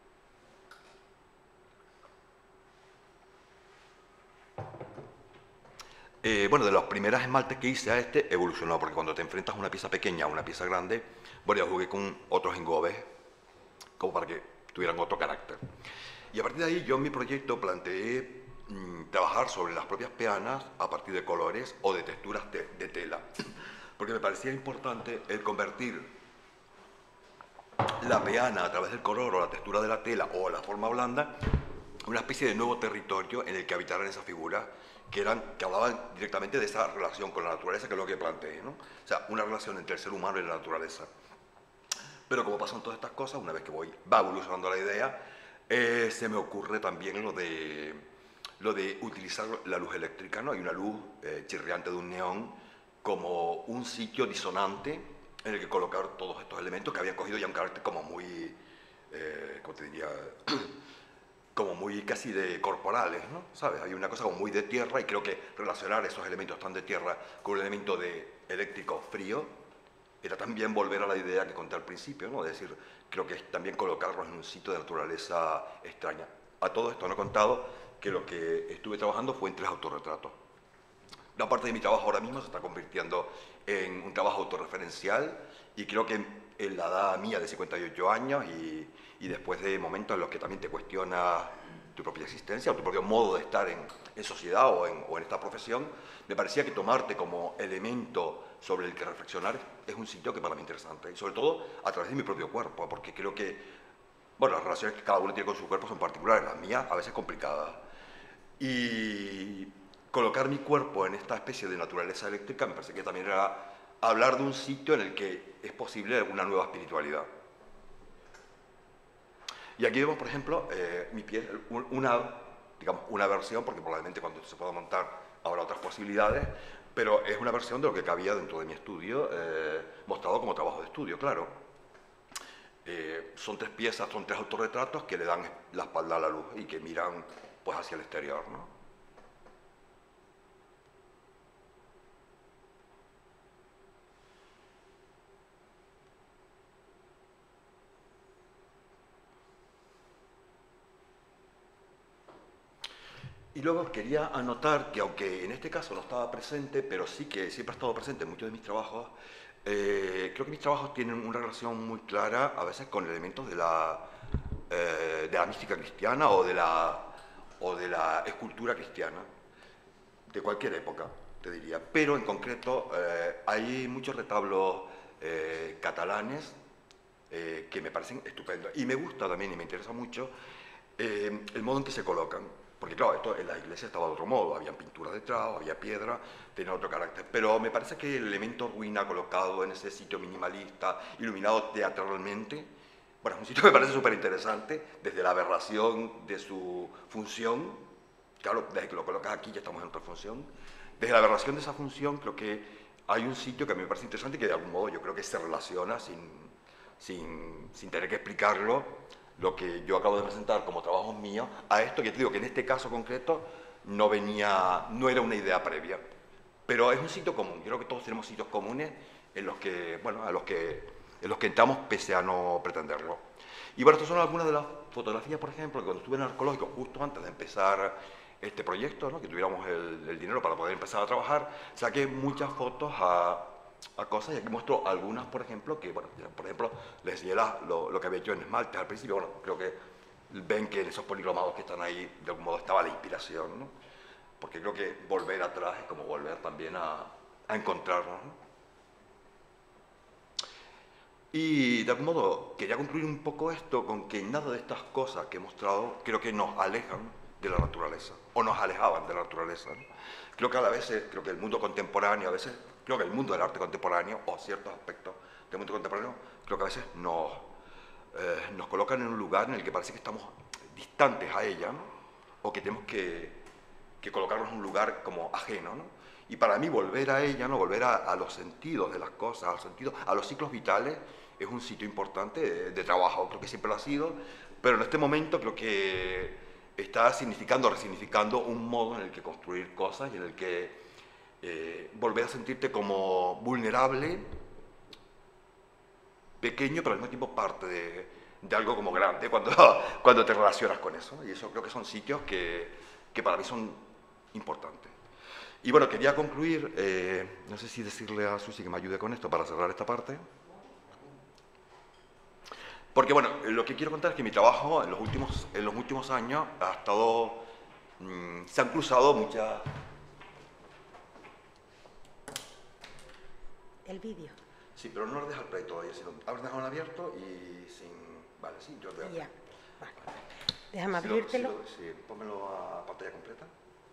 Speaker 7: Eh, bueno, de los primeros esmaltes que hice a este, evolucionó, porque cuando te enfrentas a una pieza pequeña a una pieza grande, bueno, yo jugué con otros engobes, como para que tuvieran otro carácter. Y a partir de ahí yo en mi proyecto planteé mmm, trabajar sobre las propias peanas a partir de colores o de texturas de, de tela, porque me parecía importante el convertir la peana a través del color o la textura de la tela o la forma blanda una especie de nuevo territorio en el que habitaran esas figuras que, eran, que hablaban directamente de esa relación con la naturaleza, que es lo que planteé, ¿no? O sea, una relación entre el ser humano y la naturaleza. Pero como pasan todas estas cosas, una vez que voy, va evolucionando la idea, eh, se me ocurre también lo de, lo de utilizar la luz eléctrica, ¿no? Hay una luz eh, chirriante de un neón como un sitio disonante en el que colocar todos estos elementos que habían cogido ya un carácter como muy, eh, ¿cómo te diría?, como muy casi de corporales, ¿no? ¿Sabes? Hay una cosa como muy de tierra y creo que relacionar esos elementos tan de tierra con un elemento de eléctrico frío era también volver a la idea que conté al principio, ¿no? Es decir, creo que es también colocarlos en un sitio de naturaleza extraña. A todo esto no he contado que lo que estuve trabajando fue en tres autorretratos. Una parte de mi trabajo ahora mismo se está convirtiendo en un trabajo autorreferencial y creo que en la edad mía de cincuenta y ocho años y, y después de momentos en los que también te cuestionas tu propia existencia o tu propio modo de estar en, en sociedad o en, o en esta profesión, me parecía que tomarte como elemento sobre el que reflexionar es un sitio que para mí es interesante y sobre todo a través de mi propio cuerpo, porque creo que, bueno, las relaciones que cada uno tiene con su cuerpo son particulares, las mías a veces complicadas. Y colocar mi cuerpo en esta especie de naturaleza eléctrica me parece que también era hablar de un sitio en el que es posible una nueva espiritualidad. Y aquí vemos, por ejemplo, eh, mi piel, una, digamos, una versión, porque probablemente cuando se pueda montar habrá otras posibilidades, pero es una versión de lo que cabía dentro de mi estudio, eh, mostrado como trabajo de estudio, claro. Eh, son tres piezas, son tres autorretratos que le dan la espalda a la luz y que miran pues, hacia el exterior, ¿no? Y luego quería anotar que, aunque en este caso no estaba presente, pero sí que siempre ha estado presente en muchos de mis trabajos, eh, creo que mis trabajos tienen una relación muy clara a veces con elementos de la, eh, de la mística cristiana o de la, o de la escultura cristiana, de cualquier época, te diría. Pero en concreto eh, hay muchos retablos eh, catalanes eh, que me parecen estupendos. Y me gusta también y me interesa mucho eh, el modo en que se colocan. Porque claro, esto en la iglesia estaba de otro modo, había pinturas detrás, había piedra, tenía otro carácter. Pero me parece que el elemento ruina colocado en ese sitio minimalista, iluminado teatralmente, bueno, es un sitio que me parece súper interesante, desde la aberración de su función, claro, desde que lo colocas aquí ya estamos en otra función, desde la aberración de esa función creo que hay un sitio que a mí me parece interesante y que de algún modo yo creo que se relaciona sin, sin, sin tener que explicarlo, lo que yo acabo de presentar como trabajos míos, a esto que te digo que en este caso concreto no venía, no era una idea previa, pero es un sitio común. Yo creo que todos tenemos sitios comunes en los que, bueno, a los que, en los que entramos pese a no pretenderlo. Y bueno, estas son algunas de las fotografías, por ejemplo, que cuando estuve en el arqueológico, justo antes de empezar este proyecto, ¿no? Que tuviéramos el, el dinero para poder empezar a trabajar, saqué muchas fotos a a cosas, y aquí muestro algunas, por ejemplo, que, bueno, por ejemplo, les enseñé lo, lo que había hecho en esmaltes al principio. Bueno, creo que ven que en esos policromados que están ahí, de algún modo estaba la inspiración, ¿no? Porque creo que volver atrás es como volver también a, a encontrarnos, ¿no? Y de algún modo quería concluir un poco esto con que nada de estas cosas que he mostrado creo que nos alejan de la naturaleza, o nos alejaban de la naturaleza, ¿no? Creo que a veces, creo que el mundo contemporáneo, a veces, creo que el mundo del arte contemporáneo, o ciertos aspectos del mundo contemporáneo, creo que a veces nos, eh, nos colocan en un lugar en el que parece que estamos distantes a ella, ¿no? O que tenemos que, que colocarnos en un lugar como ajeno, ¿no? Y para mí volver a ella, ¿no? Volver a, a los sentidos de las cosas, a los, sentidos, a los ciclos vitales, es un sitio importante de, de trabajo, creo que siempre lo ha sido, pero en este momento creo que está significando, resignificando un modo en el que construir cosas y en el que eh, volver a sentirte como vulnerable, pequeño, pero al mismo tiempo parte de, de algo como grande cuando, cuando te relacionas con eso. Y eso creo que son sitios que, que para mí son importantes. Y bueno, quería concluir, eh, no sé si decirle a Susi que me ayude con esto para cerrar esta parte. Porque, bueno, lo que quiero contar es que mi trabajo en los últimos, en los últimos años ha estado... Mmm, se han cruzado muchas...
Speaker 4: El vídeo.
Speaker 7: Sí, pero no lo dejas al play todavía, sino abres dejado abierto y sin... Vale, sí, yo lo dejo.
Speaker 4: Ya, vale. Déjame
Speaker 7: Si lo-
Speaker 4: abrírtelo.
Speaker 7: si lo- sí, pónmelo a pantalla completa.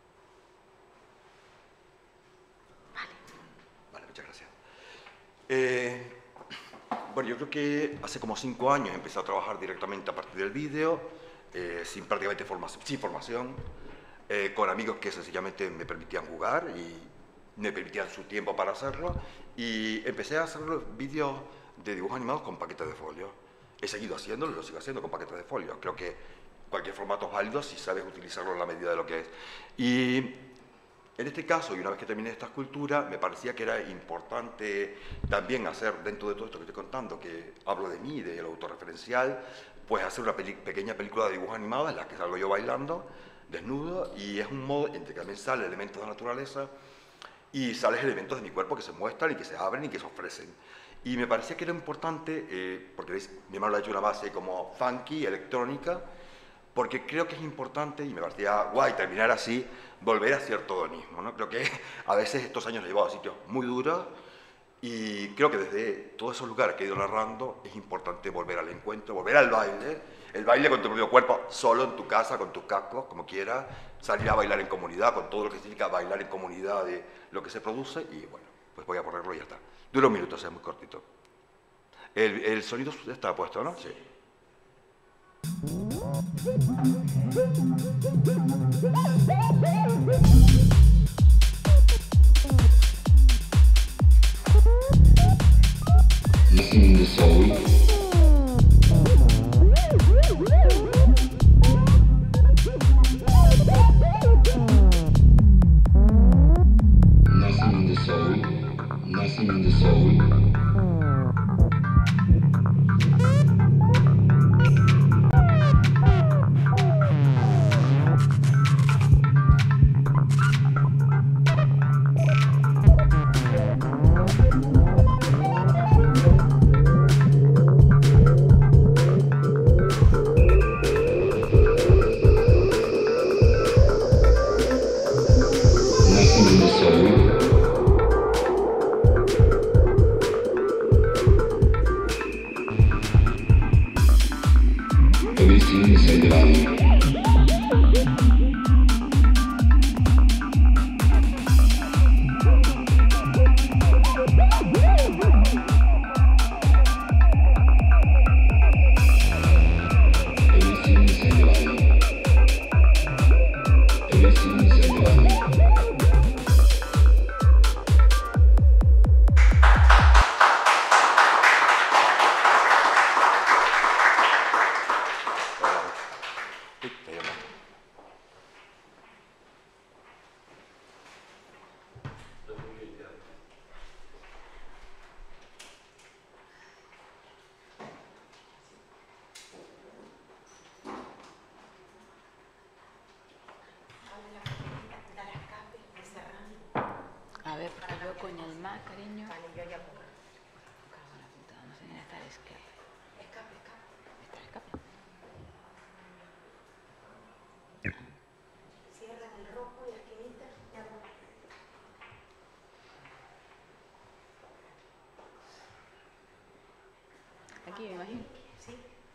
Speaker 4: Vale.
Speaker 7: Vale, muchas gracias. Eh, bueno, yo creo que hace como cinco años empecé a trabajar directamente a partir del vídeo, eh, sin prácticamente formación, sin formación, eh, con amigos que sencillamente me permitían jugar y me permitían su tiempo para hacerlo, y empecé a hacer los vídeos de dibujos animados con paquetes de folio. He seguido haciéndolo y lo sigo haciendo con paquetes de folio. Creo que cualquier formato es válido si sabes utilizarlo en la medida de lo que es. Y en este caso, y una vez que terminé esta escultura, me parecía que era importante también hacer, dentro de todo esto que estoy contando, que hablo de mí, del autorreferencial, pues hacer una peli- pequeña película de dibujos animados en la que salgo yo bailando, desnudo, y es un modo en que también sale elementos de la naturaleza y salen elementos de mi cuerpo que se muestran y que se abren y que se ofrecen. Y me parecía que era importante, eh, porque ¿veis? Mi hermano le ha hecho una base como funky, electrónica, porque creo que es importante, y me parecía guay terminar así, volver a cierto hedonismo, ¿no? Creo que a veces estos años he llevado a sitios muy duros, y creo que desde todos esos lugares que he ido narrando es importante volver al encuentro, volver al baile, el baile con tu propio cuerpo, solo en tu casa, con tus cascos, como quieras, salir a bailar en comunidad, con todo lo que significa bailar en comunidad de lo que se produce, y bueno, pues voy a ponerlo y ya está. Dura un minuto, o sea, es muy cortito. El, el sonido está puesto, ¿no? Sí.
Speaker 8: Listening to soul. Nothing in the soul. Nothing in the soul. Nothing in the soul. Everything inside the body. Everything inside the body. Everything inside the body.
Speaker 7: Uy, está llamando.
Speaker 9: A ver, porque yo con el más cariño.
Speaker 4: Vale, yo ya pongo.
Speaker 9: Cago en la puta, no sé ni dónde está el escape.
Speaker 4: Escape, escape.
Speaker 9: ¿Está el escape?
Speaker 4: Cierran el rojo y la esquinita. Ya va.
Speaker 9: Aquí me imagino.
Speaker 4: Sí.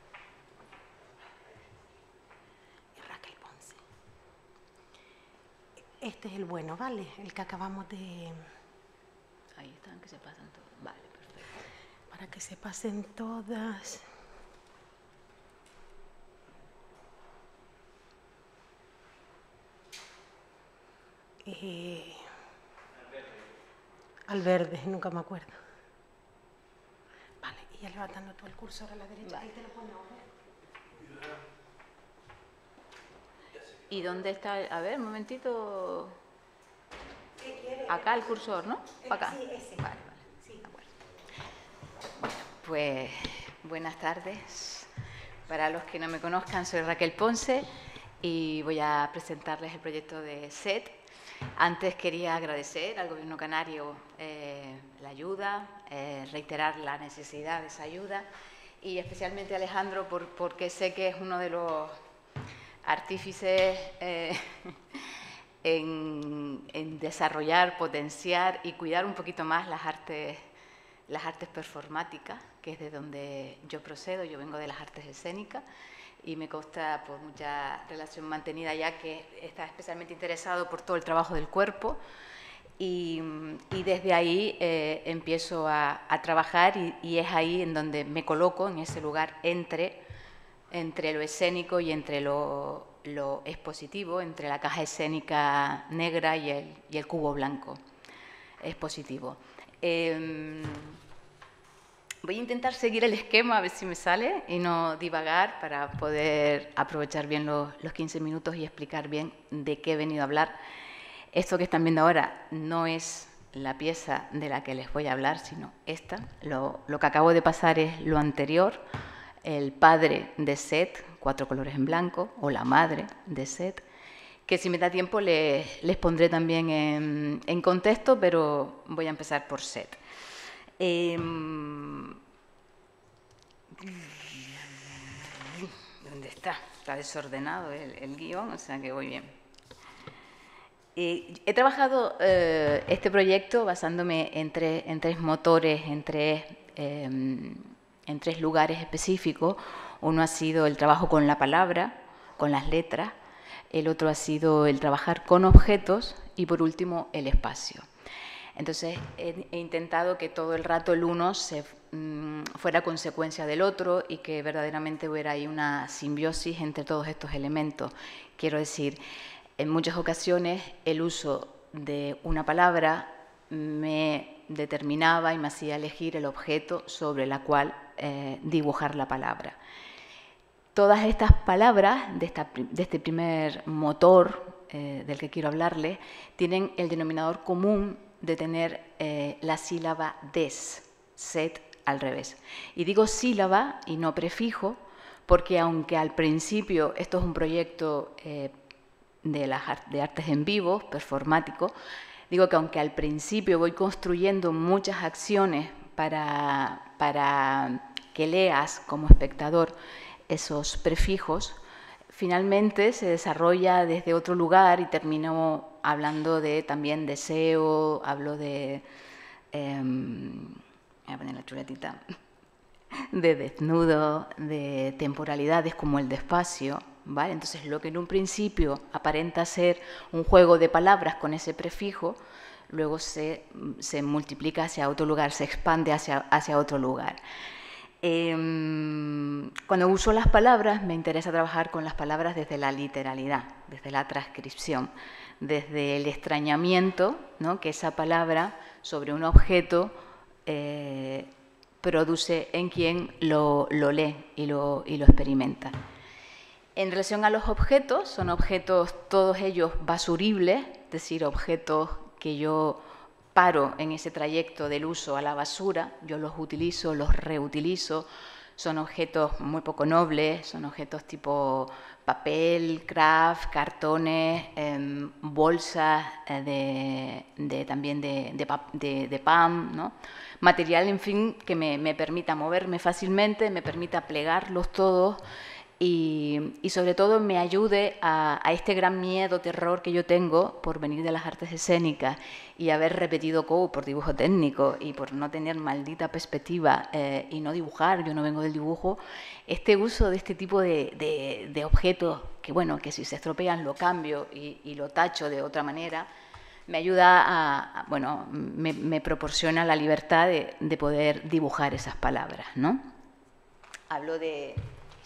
Speaker 4: Y Raquel Ponce. Este es el bueno, ¿vale? El que acabamos de...
Speaker 9: Ahí están, que se pasan todos. Vale, perfecto.
Speaker 4: Para que se pasen todas. Eh, al verde, nunca me acuerdo. Vale, y ya levantando todo el cursor a la derecha.
Speaker 9: Vale.
Speaker 4: Ahí te lo pone ahora.
Speaker 9: ¿Y dónde está? el- A ver, un momentito.
Speaker 4: ¿Qué quieres?
Speaker 9: Acá el cursor, ¿no? Acá.
Speaker 4: Sí, ese.
Speaker 9: Vale, vale.
Speaker 4: Sí.
Speaker 9: De acuerdo. Bueno, pues buenas tardes. Para los que no me conozcan, soy Raquel Ponce y voy a presentarles el proyecto de S E T. Antes quería agradecer al Gobierno canario eh, la ayuda, eh, reiterar la necesidad de esa ayuda y especialmente a Alejandro por, porque sé que es uno de los artífices eh, en, en desarrollar, potenciar y cuidar un poquito más las artes, las artes performáticas, que es de donde yo procedo. Yo vengo de las artes escénicas y me consta por mucha relación mantenida ya que está especialmente interesado por todo el trabajo del cuerpo. Y, y desde ahí eh, empiezo a, a trabajar y, y es ahí en donde me coloco, en ese lugar entre, entre lo escénico y entre lo, lo expositivo, entre la caja escénica negra y el, y el cubo blanco expositivo. Eh, voy a intentar seguir el esquema, a ver si me sale, y no divagar para poder aprovechar bien los, los quince minutos y explicar bien de qué he venido a hablar. Esto que están viendo ahora no es la pieza de la que les voy a hablar, sino esta. Lo, lo que acabo de pasar es lo anterior, el padre de Set, cuatro colores en blanco, o la madre de Set, que si me da tiempo les, les pondré también en, en contexto, pero voy a empezar por Set. Eh, ¿Dónde está? Está desordenado el, el guión, o sea que voy bien. Eh, he trabajado eh, este proyecto basándome en tres, en tres motores, en tres, eh, en tres lugares específicos. Uno ha sido el trabajo con la palabra, con las letras. El otro ha sido el trabajar con objetos y, por último, el espacio. Entonces, he, he intentado que todo el rato el uno se, mm, fuera consecuencia del otro y que verdaderamente hubiera ahí una simbiosis entre todos estos elementos. Quiero decir, en muchas ocasiones el uso de una palabra me determinaba y me hacía elegir el objeto sobre la cual eh, dibujar la palabra. Todas estas palabras de, esta, de este primer motor eh, del que quiero hablarles tienen el denominador común de tener eh, la sílaba des, set al revés. Y digo sílaba y no prefijo porque aunque al principio esto es un proyecto eh, de, las, de artes en vivo, performático, digo que aunque al principio voy construyendo muchas acciones para, para que leas como espectador esos prefijos, finalmente se desarrolla desde otro lugar y termino hablando de también deseo, hablo de, eh, voy a poner la chuletita, de desnudo, de temporalidades como el de espacio, ¿vale? Entonces lo que en un principio aparenta ser un juego de palabras con ese prefijo, luego se, se multiplica hacia otro lugar, se expande hacia, hacia otro lugar. Eh, cuando uso las palabras, me interesa trabajar con las palabras desde la literalidad, desde la transcripción, desde el extrañamiento, ¿no?, que esa palabra sobre un objeto eh, produce en quien lo, lo lee y lo, y lo experimenta. En relación a los objetos, son objetos todos ellos basuribles, es decir, objetos que yo paro en ese trayecto del uso a la basura, yo los utilizo, los reutilizo, son objetos muy poco nobles, son objetos tipo papel, craft, cartones, eh, bolsas eh, de, de, también de, de, de, de pan, ¿no? Material, en fin, que me, me permita moverme fácilmente, me permita plegarlos todos y, y sobre todo me ayude a, a este gran miedo, terror que yo tengo por venir de las artes escénicas y haber repetido C O U por dibujo técnico y por no tener maldita perspectiva eh, y no dibujar, yo no vengo del dibujo, este uso de este tipo de, de, de objetos que, bueno, que si se estropean lo cambio y, y lo tacho de otra manera, me ayuda a, a bueno, me, me proporciona la libertad de, de poder dibujar esas palabras, ¿no? Hablo de,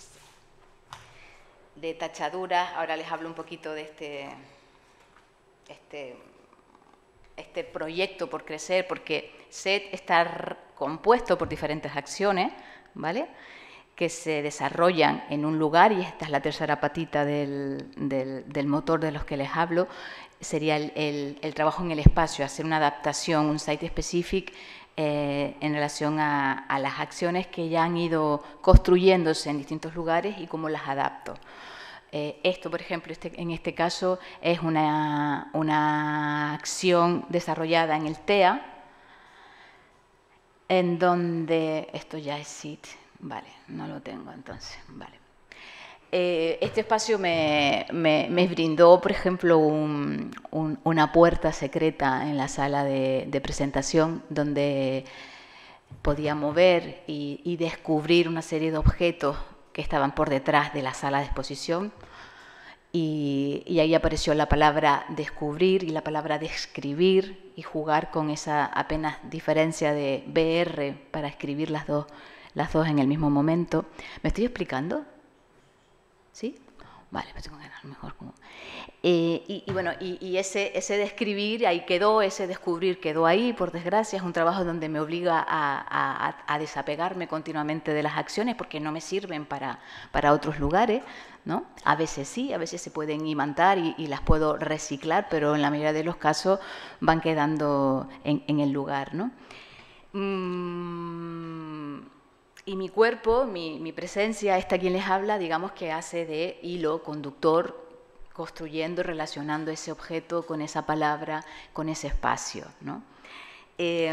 Speaker 9: de tachaduras, ahora les hablo un poquito de este, este, este proyecto por crecer, porque Set está compuesto por diferentes acciones, ¿vale?, que se desarrollan en un lugar, y esta es la tercera patita del, del, del motor de los que les hablo, sería el, el, el trabajo en el espacio, hacer una adaptación, un site-specific eh, en relación a, a las acciones que ya han ido construyéndose en distintos lugares y cómo las adapto. Eh, esto, por ejemplo, este, en este caso es una, una acción desarrollada en el T E A, en donde, esto ya es S I T, Vale, no lo tengo entonces, vale. Eh, este espacio me, me, me brindó, por ejemplo, un, un, una puerta secreta en la sala de, de presentación donde podía mover y, y descubrir una serie de objetos que estaban por detrás de la sala de exposición. Y, y ahí apareció la palabra descubrir y la palabra describir y jugar con esa apenas diferencia de B R para escribir las dos, las dos en el mismo momento. ¿Me estoy explicando? ¿Sí? Vale, pues tengo que ganar mejor. Como... Eh, y, y bueno, y, y ese, ese describir ahí quedó, ese descubrir quedó ahí, por desgracia. Es un trabajo donde me obliga a, a, a desapegarme continuamente de las acciones porque no me sirven para, para otros lugares, ¿no? A veces sí, a veces se pueden imantar y, y las puedo reciclar, pero en la mayoría de los casos van quedando en, en el lugar, ¿no? Mm, y mi cuerpo, mi, mi presencia, esta quien les habla, digamos que hace de hilo conductor, construyendo y relacionando ese objeto con esa palabra, con ese espacio, ¿no? Eh,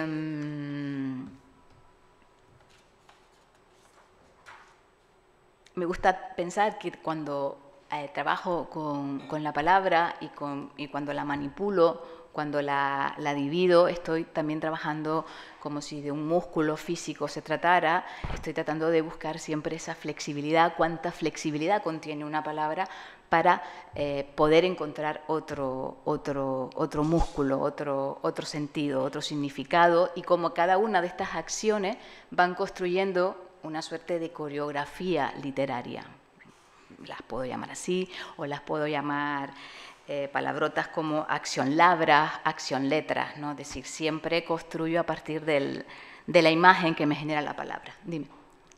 Speaker 9: me gusta pensar que cuando eh, trabajo con, con la palabra y, con, y cuando la manipulo, cuando la, la divido, estoy también trabajando como si de un músculo físico se tratara. Estoy tratando de buscar siempre esa flexibilidad, cuánta flexibilidad contiene una palabra para eh, poder encontrar otro, otro, otro músculo, otro, otro sentido, otro significado, y cómo cada una de estas acciones van construyendo una suerte de coreografía literaria. Las puedo llamar así, o las puedo llamar eh, palabrotas como acción-labras, acción-letras, ¿no? Es decir, siempre construyo a partir del, de la imagen que me genera la palabra. Dime.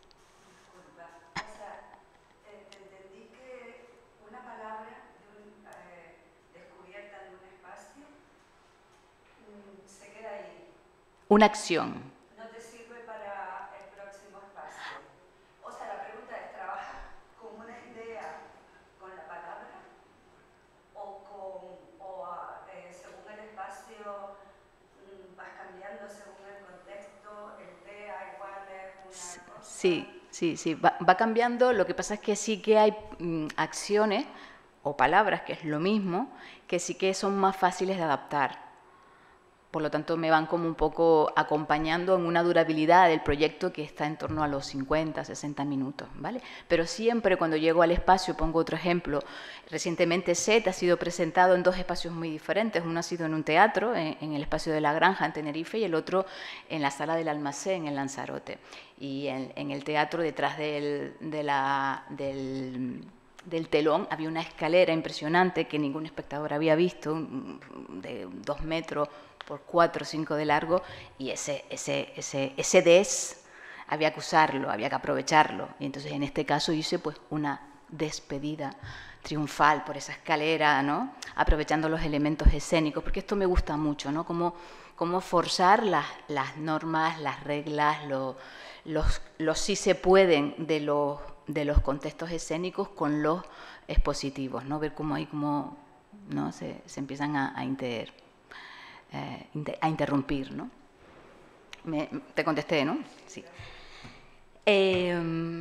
Speaker 9: Una acción.
Speaker 6: No te sirve para el próximo espacio. O sea, la pregunta es, ¿trabajas con una idea con la palabra? ¿O, con, o eh, según el espacio mmm, vas cambiando según el contexto? ¿El T A igual es una cosa?
Speaker 9: Sí, sí, sí, va, va cambiando. Lo que pasa es que sí que hay mmm, acciones o palabras, que es lo mismo, que sí que son más fáciles de adaptar. Por lo tanto, me van como un poco acompañando en una durabilidad del proyecto que está en torno a los cincuenta, sesenta minutos, ¿vale? Pero siempre cuando llego al espacio, pongo otro ejemplo, recientemente SET ha sido presentado en dos espacios muy diferentes. Uno ha sido en un teatro, en, en el espacio de La Granja, en Tenerife, y el otro en la Sala del Almacén, en Lanzarote. Y en, en el teatro, detrás del, de la, del, del telón, había una escalera impresionante que ningún espectador había visto, de dos metros, por cuatro o cinco de largo, y ese, ese, ese, ese des había que usarlo, había que aprovecharlo. Y entonces en este caso hice pues una despedida triunfal por esa escalera, ¿no? Aprovechando los elementos escénicos, porque esto me gusta mucho, ¿no? Cómo, cómo forzar las, las normas, las reglas, lo, los, los sí se pueden de los, de los contextos escénicos con los expositivos, ¿no? Ver cómo ahí cómo, ¿no? se, se empiezan a, a inter Eh, a interrumpir, ¿no? Me, te contesté, ¿no? Sí. Eh,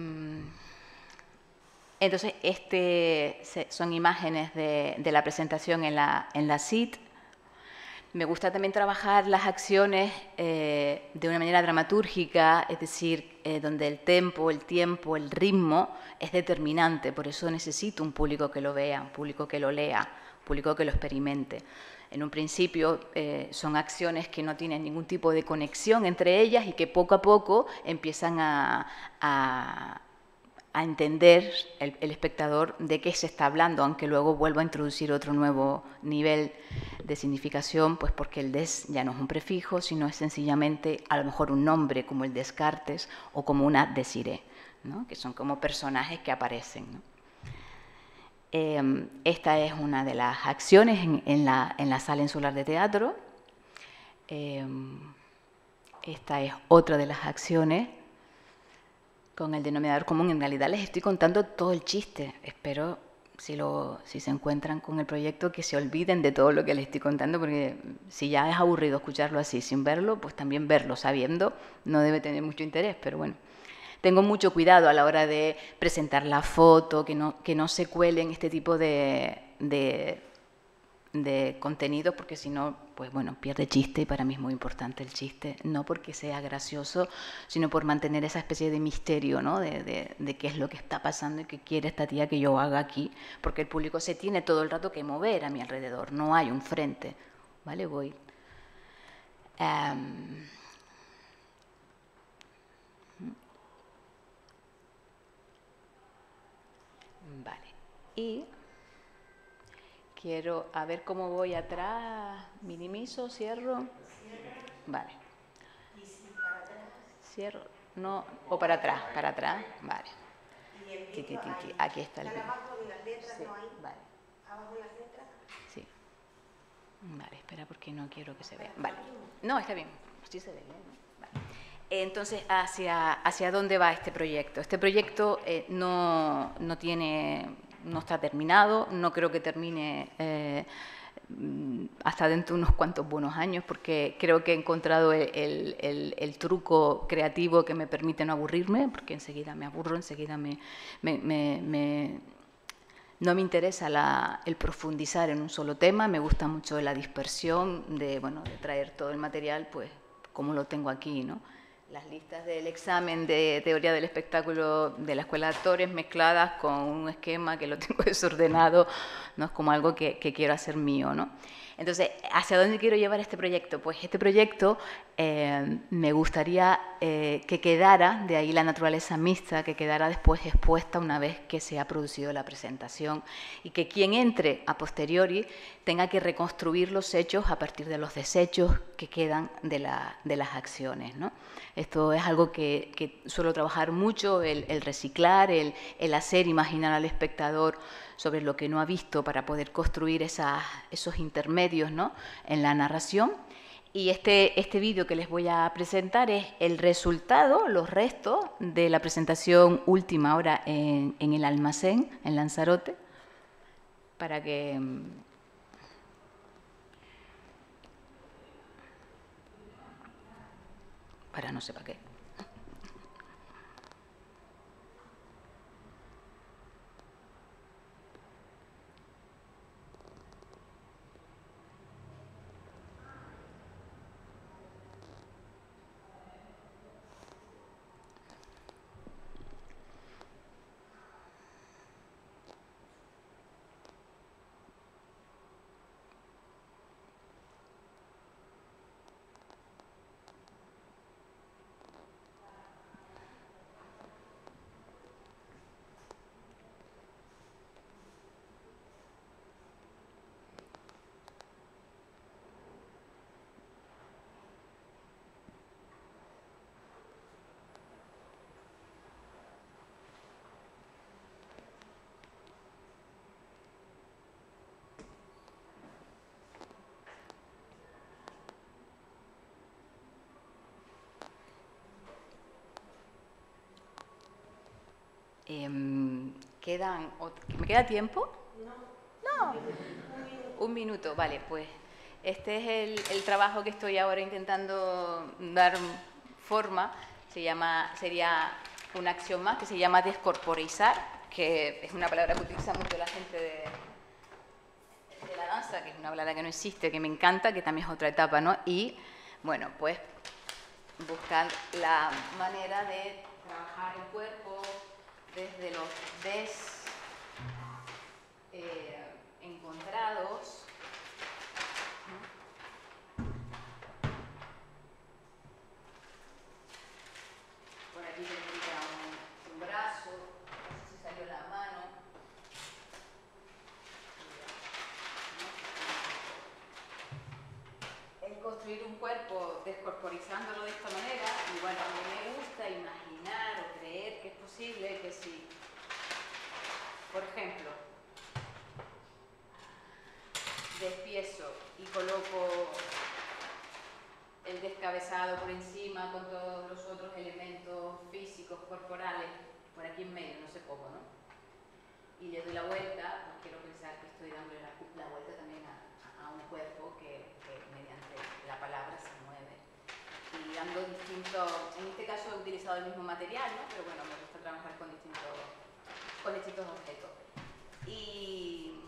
Speaker 9: entonces, este son imágenes de, de la presentación en la, en la C I T. Me gusta también trabajar las acciones eh, de una manera dramatúrgica, es decir, eh, donde el tempo, el tiempo, el ritmo es determinante. Por eso necesito un público que lo vea, un público que lo lea, un público que lo experimente. En un principio eh, son acciones que no tienen ningún tipo de conexión entre ellas y que poco a poco empiezan a, a, a entender el, el espectador de qué se está hablando, aunque luego vuelva a introducir otro nuevo nivel de significación, pues porque el des ya no es un prefijo, sino es sencillamente a lo mejor un nombre como el Descartes o como una Desiré, ¿no? Que son como personajes que aparecen, ¿no? Eh, esta es una de las acciones en, en, la, en la sala insular de teatro. Eh, esta es otra de las acciones con el denominador común. En realidad les estoy contando todo el chiste. Espero, si, lo, si se encuentran con el proyecto, que se olviden de todo lo que les estoy contando, porque si ya es aburrido escucharlo así sin verlo, pues también verlo sabiendo no debe tener mucho interés, pero bueno. tengo mucho cuidado a la hora de presentar la foto, que no, que no se cuelen este tipo de, de, de contenidos, porque si no, pues bueno, pierde chiste, y para mí es muy importante el chiste, no porque sea gracioso, sino por mantener esa especie de misterio, ¿no? de, de, de qué es lo que está pasando y qué quiere esta tía que yo haga aquí, porque el público se tiene todo el rato que mover a mi alrededor, no hay un frente, ¿vale? Voy. Um, vale, y quiero, a ver cómo voy atrás, minimizo, cierro, vale, cierro, no, o para atrás, para atrás, vale, ti, ti, ti, ti. Aquí está el vídeo, sí, vale, sí, vale, espera porque no quiero que se vea, vale, no, está bien, sí se ve bien, ¿no? Vale. Entonces, ¿hacia, ¿hacia dónde va este proyecto? Este proyecto eh, no, no tiene, no está terminado, no creo que termine eh, hasta dentro de unos cuantos buenos años, porque creo que he encontrado el, el, el, el truco creativo que me permite no aburrirme, porque enseguida me aburro, enseguida me... me, me, me no me interesa la, el profundizar en un solo tema, me gusta mucho la dispersión, de, bueno, de traer todo el material, pues como lo tengo aquí, ¿no? Las listas del examen de teoría del espectáculo de la Escuela de Actores mezcladas con un esquema que lo tengo desordenado, no es como algo que, que quiero hacer mío, ¿no? Entonces, ¿hacia dónde quiero llevar este proyecto? Pues este proyecto eh, me gustaría eh, que quedara, de ahí la naturaleza mixta, que quedara después expuesta una vez que se ha producido la presentación y que quien entre a posteriori tenga que reconstruir los hechos a partir de los desechos que quedan de, la, de las acciones, ¿no? Esto es algo que, que suelo trabajar mucho, el, el reciclar, el, el hacer imaginar al espectador sobre lo que no ha visto para poder construir esas, esos intermedios, ¿no?, en la narración. Y este, este vídeo que les voy a presentar es el resultado, los restos de la presentación última ahora en, en el Almacén, en Lanzarote, para que... para no sé para qué. Eh, ¿quedan, ¿Me queda tiempo? No. No. Un minuto, vale, pues este es el, el trabajo que estoy ahora intentando dar forma. Se llama, sería una acción más que se llama descorporizar, que es una palabra que utiliza mucho la gente de, de la danza, que es una palabra que no existe, que me encanta, que también es otra etapa, ¿no? Y, bueno, pues buscar la manera de trabajar el cuerpo desde los des eh, encontrados, ¿no? Por aquí tendría un, un brazo, no sé si salió la mano, ¿no? El construir un cuerpo descorporizándolo de esta manera, y bueno, a mí me gusta imaginar o creer que es posible que si, por ejemplo, despiezo y coloco el descabezado por encima con todos los otros elementos físicos, corporales, por aquí en medio, no sé cómo, ¿no? Y le doy la vuelta, pues quiero pensar que estoy dándole la, la vuelta también a, a un cuerpo que, que mediante la palabra se mueve. Y y dando distintos, en este caso he utilizado el mismo material, ¿no? Pero bueno, me gusta trabajar con distintos, con distintos objetos. Y,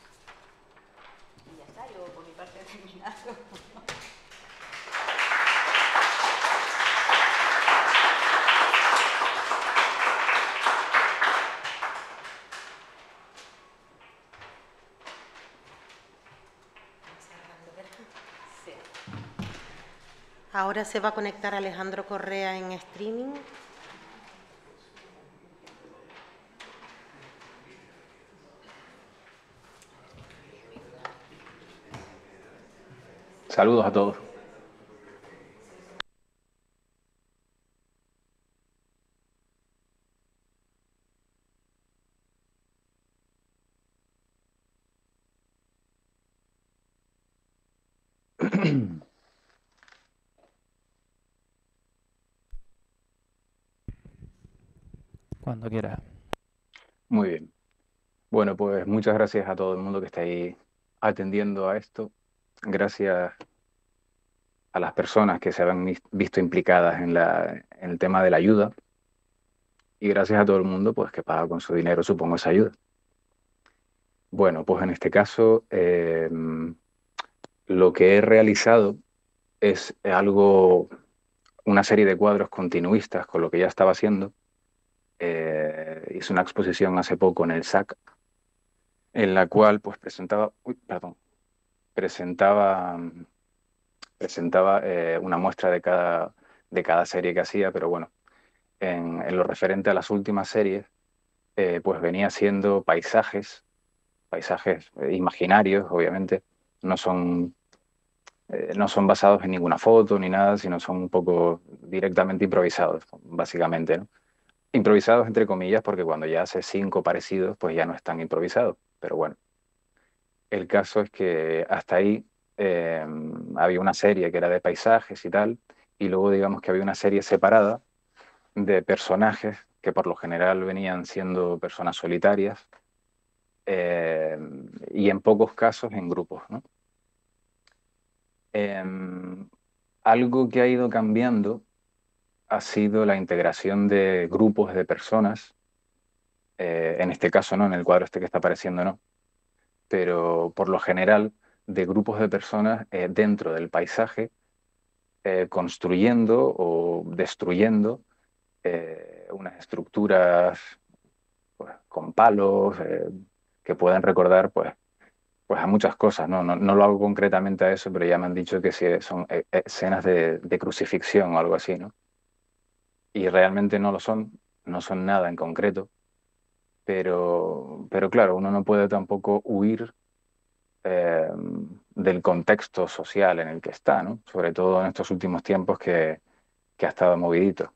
Speaker 9: y ya está, yo por mi parte he terminado.
Speaker 4: Ahora se va a conectar Alejandro Correa en streaming.
Speaker 10: Saludos a todos.
Speaker 11: Cuando quiera.
Speaker 10: Muy bien. Bueno, pues muchas gracias a todo el mundo que está ahí atendiendo a esto. Gracias a las personas que se han visto implicadas en, la, en el tema de la ayuda. Y gracias a todo el mundo pues, que paga con su dinero, supongo, esa ayuda. Bueno, pues en este caso eh, lo que he realizado es algo, una serie de cuadros continuistas con lo que ya estaba haciendo. Eh, hice una exposición hace poco en el S A C, en la cual pues presentaba, uy, perdón, presentaba, presentaba eh, una muestra de cada, de cada serie que hacía, pero bueno, en, en lo referente a las últimas series, eh, pues venía siendo paisajes, paisajes eh, imaginarios, obviamente, no son, eh, no son basados en ninguna foto ni nada, sino son un poco directamente improvisados, básicamente, ¿no? Improvisados entre comillas, porque cuando ya hace cinco parecidos, pues ya no es tan improvisado. Pero bueno, el caso es que hasta ahí eh, había una serie que era de paisajes y tal, y luego digamos que había una serie separada de personajes que por lo general venían siendo personas solitarias eh, y en pocos casos en grupos, ¿no? Eh, algo que ha ido cambiando ha sido la integración de grupos de personas, eh, en este caso no, en el cuadro este que está apareciendo no, pero por lo general de grupos de personas eh, dentro del paisaje, eh, construyendo o destruyendo eh, unas estructuras pues, con palos eh, que pueden recordar pues, pues a muchas cosas, ¿no? No, no lo hago concretamente a eso, pero ya me han dicho que sí, son eh, escenas de, de crucifixión o algo así, ¿no? Y realmente no lo son, no son nada en concreto, pero, pero claro, uno no puede tampoco huir eh, del contexto social en el que está, ¿no? Sobre todo en estos últimos tiempos que, que ha estado movidito.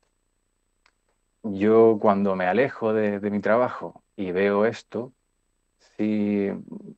Speaker 10: Yo cuando me alejo de, de mi trabajo y veo esto, sí,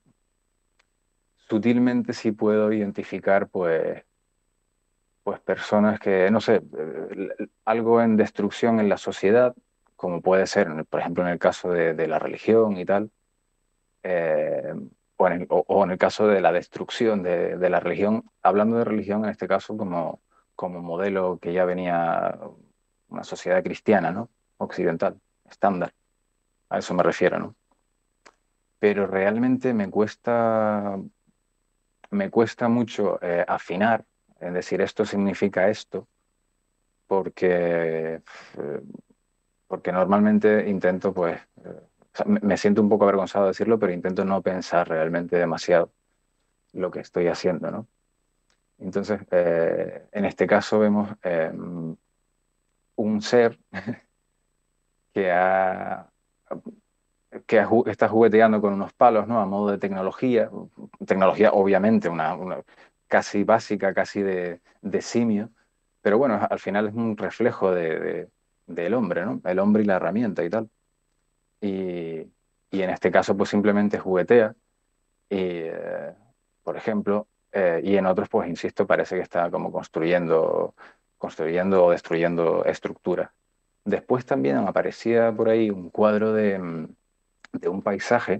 Speaker 10: sutilmente sí puedo identificar pues, pues personas que, no sé, eh, algo en destrucción en la sociedad, como puede ser, por ejemplo, en el caso de, de la religión y tal, eh, o, en el, o, o en el caso de la destrucción de, de la religión, hablando de religión en este caso como, como modelo que ya venía una sociedad cristiana, ¿no? Occidental, estándar, a eso me refiero, ¿no? Pero realmente me cuesta, me cuesta mucho eh, afinar, es decir, esto significa esto, porque, eh, porque normalmente intento, pues, eh, o sea, me, me siento un poco avergonzado de decirlo, pero intento no pensar realmente demasiado lo que estoy haciendo, ¿no? Entonces, eh, en este caso vemos eh, un ser que, ha, que ha, está jugueteando con unos palos, ¿no? A modo de tecnología, tecnología obviamente una, una casi básica, casi de, de simio, pero bueno, al final es un reflejo de, de, del hombre, ¿no? El hombre y la herramienta y tal. Y, y en este caso, pues simplemente juguetea. Y, eh, por ejemplo, eh, y en otros, pues insisto, parece que está como construyendo, construyendo o destruyendo estructuras. Después también aparecía por ahí un cuadro de, de un paisaje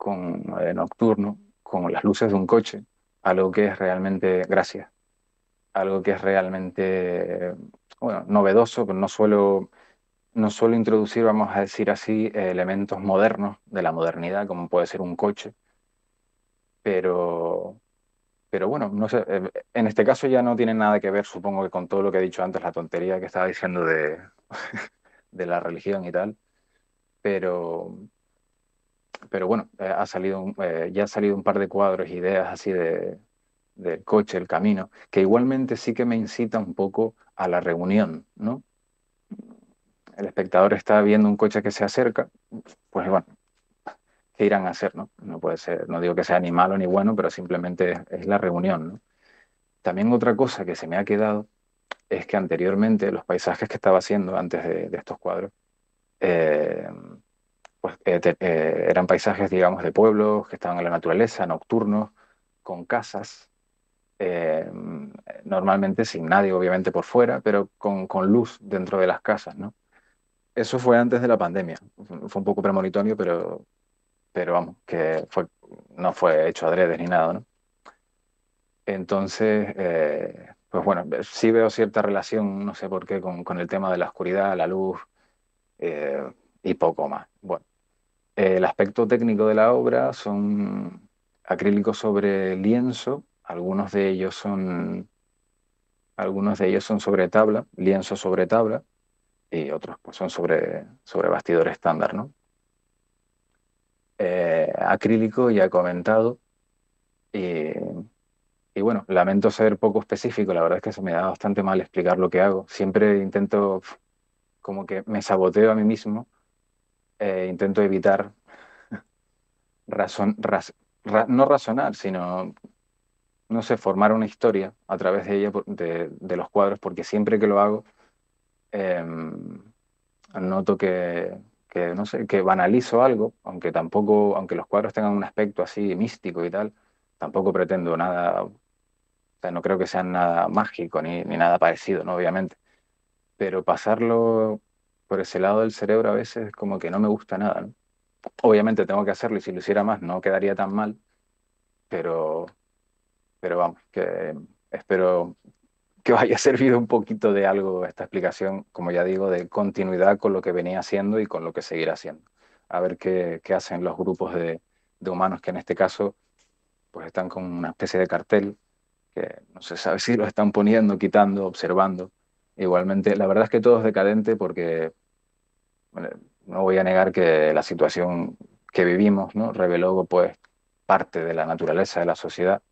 Speaker 10: con, eh, nocturno con las luces de un coche, algo que es realmente, gracias, algo que es realmente, bueno, novedoso, pero no suelo, no suelo introducir, vamos a decir así, elementos modernos de la modernidad, como puede ser un coche, pero, pero bueno, no sé, eh, en este caso ya no tiene nada que ver, supongo que con todo lo que he dicho antes, la tontería que estaba diciendo de, de la religión y tal, pero, pero bueno, eh, ha salido, un- eh, ya ha salido un par de cuadros, ideas así de, del coche, el camino, que igualmente sí que me incita un poco a la reunión, ¿no? El espectador está viendo un coche que se acerca, pues bueno, ¿qué irán a hacer, no? No puede ser, no digo que sea ni malo ni bueno, pero simplemente es, es la reunión, ¿no? También otra cosa que se me ha quedado es que anteriormente los paisajes que estaba haciendo antes de, de estos cuadros, eh, pues eh, te- eh, eran paisajes, digamos, de pueblos que estaban en la naturaleza, nocturnos, con casas, eh, normalmente sin nadie, obviamente, por fuera, pero con, con luz dentro de las casas, ¿no? Eso fue antes de la pandemia. Fue un poco premonitorio, pero, pero vamos, que fue, no fue hecho adrede ni nada, ¿no? Entonces, eh, pues bueno, sí veo cierta relación, no sé por qué, con, con el tema de la oscuridad, la luz eh, y poco más. Bueno, eh, el aspecto técnico de la obra son acrílicos sobre lienzo, algunos de ellos son, algunos de ellos son sobre tabla, lienzo sobre tabla, y otros pues, son sobre, sobre bastidor estándar, ¿no? Eh, acrílico, ya he comentado, y, y bueno, lamento ser poco específico, la verdad es que se me da bastante mal explicar lo que hago. Siempre intento, pf, como que me saboteo a mí mismo, eh, intento evitar razón, raz- ra- no razonar, sino, no sé, formar una historia a través de ella, por- de, de los cuadros, porque siempre que lo hago, em, noto que, que, no sé, que banalizo algo, aunque tampoco, aunque los cuadros tengan un aspecto así místico y tal, tampoco pretendo nada, o sea, no creo que sean nada mágico ni, ni nada parecido, ¿no? Obviamente. Pero pasarlo por ese lado del cerebro a veces como que no me gusta nada, ¿no? Obviamente tengo que hacerlo y si lo hiciera más no quedaría tan mal, pero, pero vamos, que espero que os haya servido un poquito de algo esta explicación, como ya digo, de continuidad con lo que venía haciendo y con lo que seguirá haciendo. A ver qué, qué hacen los grupos de, de humanos que en este caso pues están con una especie de cartel que no se sabe si lo están poniendo, quitando, observando. Igualmente, la verdad es que todo es decadente porque bueno, no voy a negar que la situación que vivimos, ¿no? Reveló pues parte de la naturaleza de la sociedad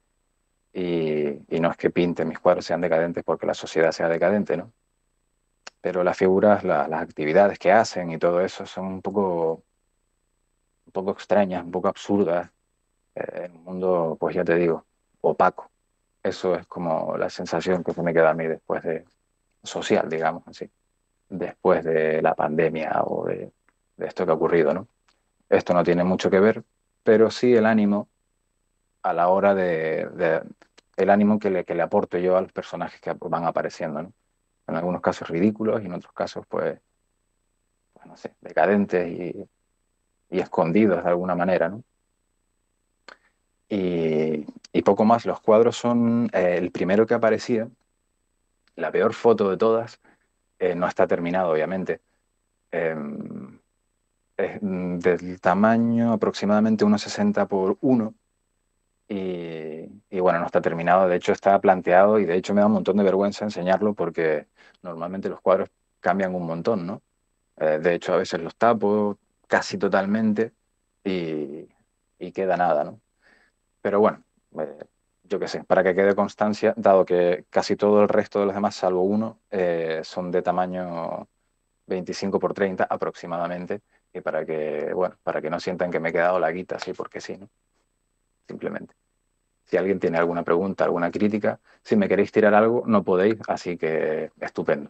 Speaker 10: y, y no es que pinte mis cuadros sean decadentes porque la sociedad sea decadente, ¿no? Pero las figuras, la- las actividades que hacen y todo eso son un poco, un poco extrañas, un poco absurdas, eh, en un mundo, pues ya te digo, opaco. Eso es como la sensación que se me queda a mí después de, social, digamos así, después de la pandemia o de, de esto que ha ocurrido, ¿no? Esto no tiene mucho que ver, pero sí el ánimo a la hora de, de- el ánimo que le, que le aporto yo a los personajes que van apareciendo, ¿no? En algunos casos ridículos y en otros casos, pues, pues no sé, decadentes y, y escondidos de alguna manera, ¿no? Y, y poco más, los cuadros son eh, el primero que aparecía, la peor foto de todas, eh, no está terminado, obviamente. Em, es mm, del tamaño aproximadamente uno sesenta por uno y, y bueno, no está terminado, de hecho está planteado y de hecho me da un montón de vergüenza enseñarlo porque normalmente los cuadros cambian un montón, ¿no? Eh, de hecho a veces los tapo casi totalmente y, y queda nada, ¿no? Pero bueno, eh, yo qué sé, para que quede constancia, dado que casi todo el resto de los demás, salvo uno, eh, son de tamaño veinticinco por treinta aproximadamente, y para que, bueno, para que no sientan que me he quedado la guita así porque sí, ¿no? Simplemente. Si alguien tiene alguna pregunta, alguna crítica, si me queréis tirar algo, no podéis, así que estupendo.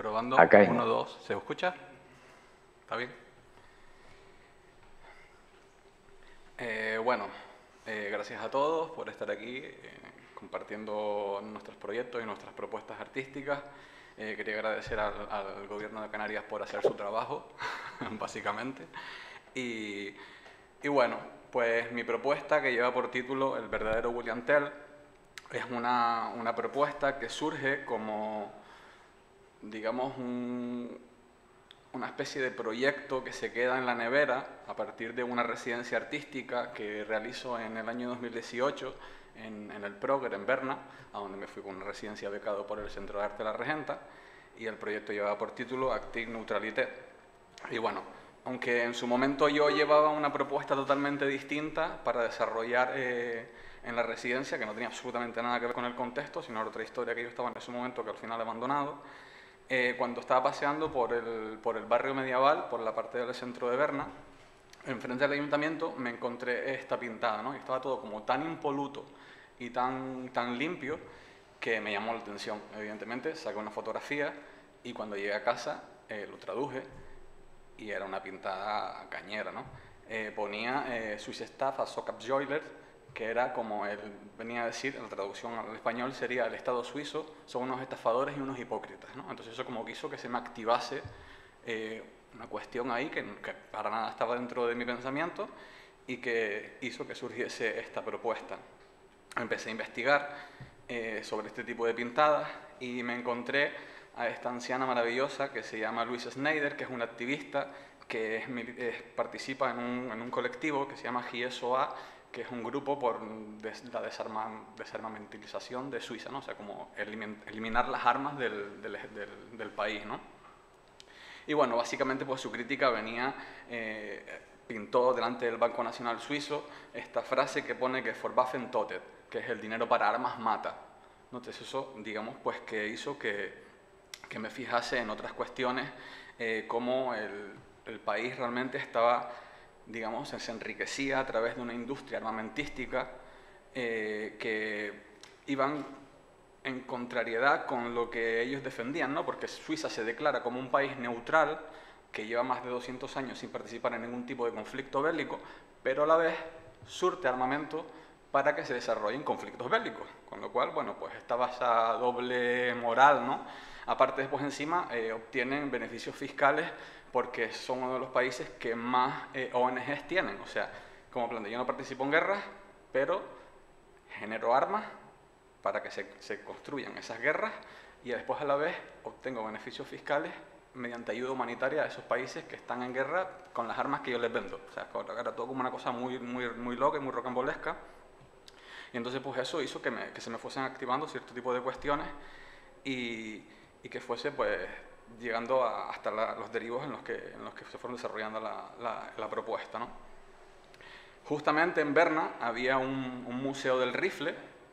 Speaker 3: Probando,
Speaker 10: Acá hay-
Speaker 3: uno, dos, ¿se escucha? ¿Está bien? Eh, bueno, eh, gracias a todos por estar aquí eh, compartiendo nuestros proyectos y nuestras propuestas artísticas. Eh, quería agradecer al, al Gobierno de Canarias por hacer su trabajo, básicamente. Y, y bueno, pues mi propuesta, que lleva por título El verdadero William Tell, es una, una propuesta que surge como, digamos, un, una especie de proyecto que se queda en la nevera a partir de una residencia artística que realizo en el año dos mil dieciocho en, en el Progre, en Berna, a donde me fui con una residencia becado por el Centro de Arte de la Regenta, y el proyecto llevaba por título Active Neutralité. Y bueno, aunque en su momento yo llevaba una propuesta totalmente distinta para desarrollar eh, en la residencia, que no tenía absolutamente nada que ver con el contexto, sino otra historia que yo estaba en ese momento que al final he abandonado, eh, cuando estaba paseando por el, por el barrio medieval, por la parte del centro de Berna, enfrente del ayuntamiento me encontré esta pintada, ¿no? Y estaba todo como tan impoluto y tan, tan limpio que me llamó la atención. Evidentemente saqué una fotografía y cuando llegué a casa eh, lo traduje y era una pintada cañera, ¿no? Eh, ponía eh, Swiss Staff a Socabjoilers, que era como él venía a decir, la traducción al español sería el Estado suizo son unos estafadores y unos hipócritas, ¿no? Entonces eso como que hizo que se me activase eh, una cuestión ahí que, que para nada estaba dentro de mi pensamiento y que hizo que surgiese esta propuesta. Empecé a investigar eh, sobre este tipo de pintadas y me encontré a esta anciana maravillosa que se llama Louise Schneider, que es una activista que es, es, participa en un, en un colectivo que se llama G S O A, que es un grupo por des, la desarma, desarmamentalización de Suiza, ¿no? O sea, como elimin, eliminar las armas del, del, del, del país, ¿no? Y bueno, básicamente pues su crítica venía, eh, pintó delante del Banco Nacional Suizo esta frase que pone que "for Waffen tötet", que es el dinero para armas mata. Entonces eso, digamos, pues que hizo que, que me fijase en otras cuestiones, eh, cómo el, el país realmente estaba, digamos, se enriquecía a través de una industria armamentística eh, que iban en contrariedad con lo que ellos defendían, ¿no? Porque Suiza se declara como un país neutral que lleva más de doscientos años sin participar en ningún tipo de conflicto bélico, pero a la vez surte armamento para que se desarrollen conflictos bélicos, con lo cual, bueno, pues estaba esa doble moral, ¿no? Aparte, después encima eh, obtienen beneficios fiscales porque son uno de los países que más eh, O N Ges tienen, o sea, como plan de yo no participo en guerras, pero genero armas para que se, se construyan esas guerras y después a la vez obtengo beneficios fiscales mediante ayuda humanitaria a esos países que están en guerra con las armas que yo les vendo. O sea, era todo como una cosa muy, muy, muy loca y muy rocambolesca. Y entonces pues eso hizo que, me, que se me fuesen activando cierto tipo de cuestiones y, y que fuese pues llegando a, hasta la, los derivos en los, que, en los que se fueron desarrollando la, la, la propuesta, ¿no? Justamente en Berna había un, un museo del rifle.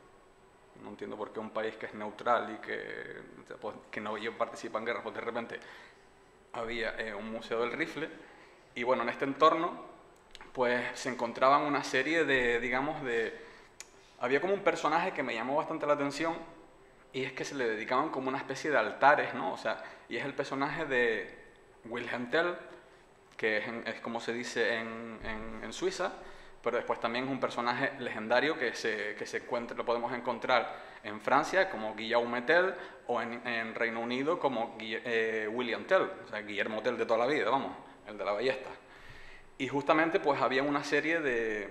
Speaker 3: No entiendo por qué un país que es neutral y que, pues, que no participa en guerras, pues de repente había eh, un museo del rifle. Y bueno, en este entorno pues se encontraban una serie de, digamos, de... Había como un personaje que me llamó bastante la atención y es que se le dedicaban como una especie de altares, ¿no? O sea, y es el personaje de Wilhelm Tell, que es, en, es como se dice en, en, en Suiza, pero después también es un personaje legendario que se, que se encuentra, lo podemos encontrar en Francia como Guillaume Tell o en, en Reino Unido como eh, William Tell, o sea, Guillermo Tell de toda la vida, vamos, el de la ballesta. Y justamente pues había una serie de,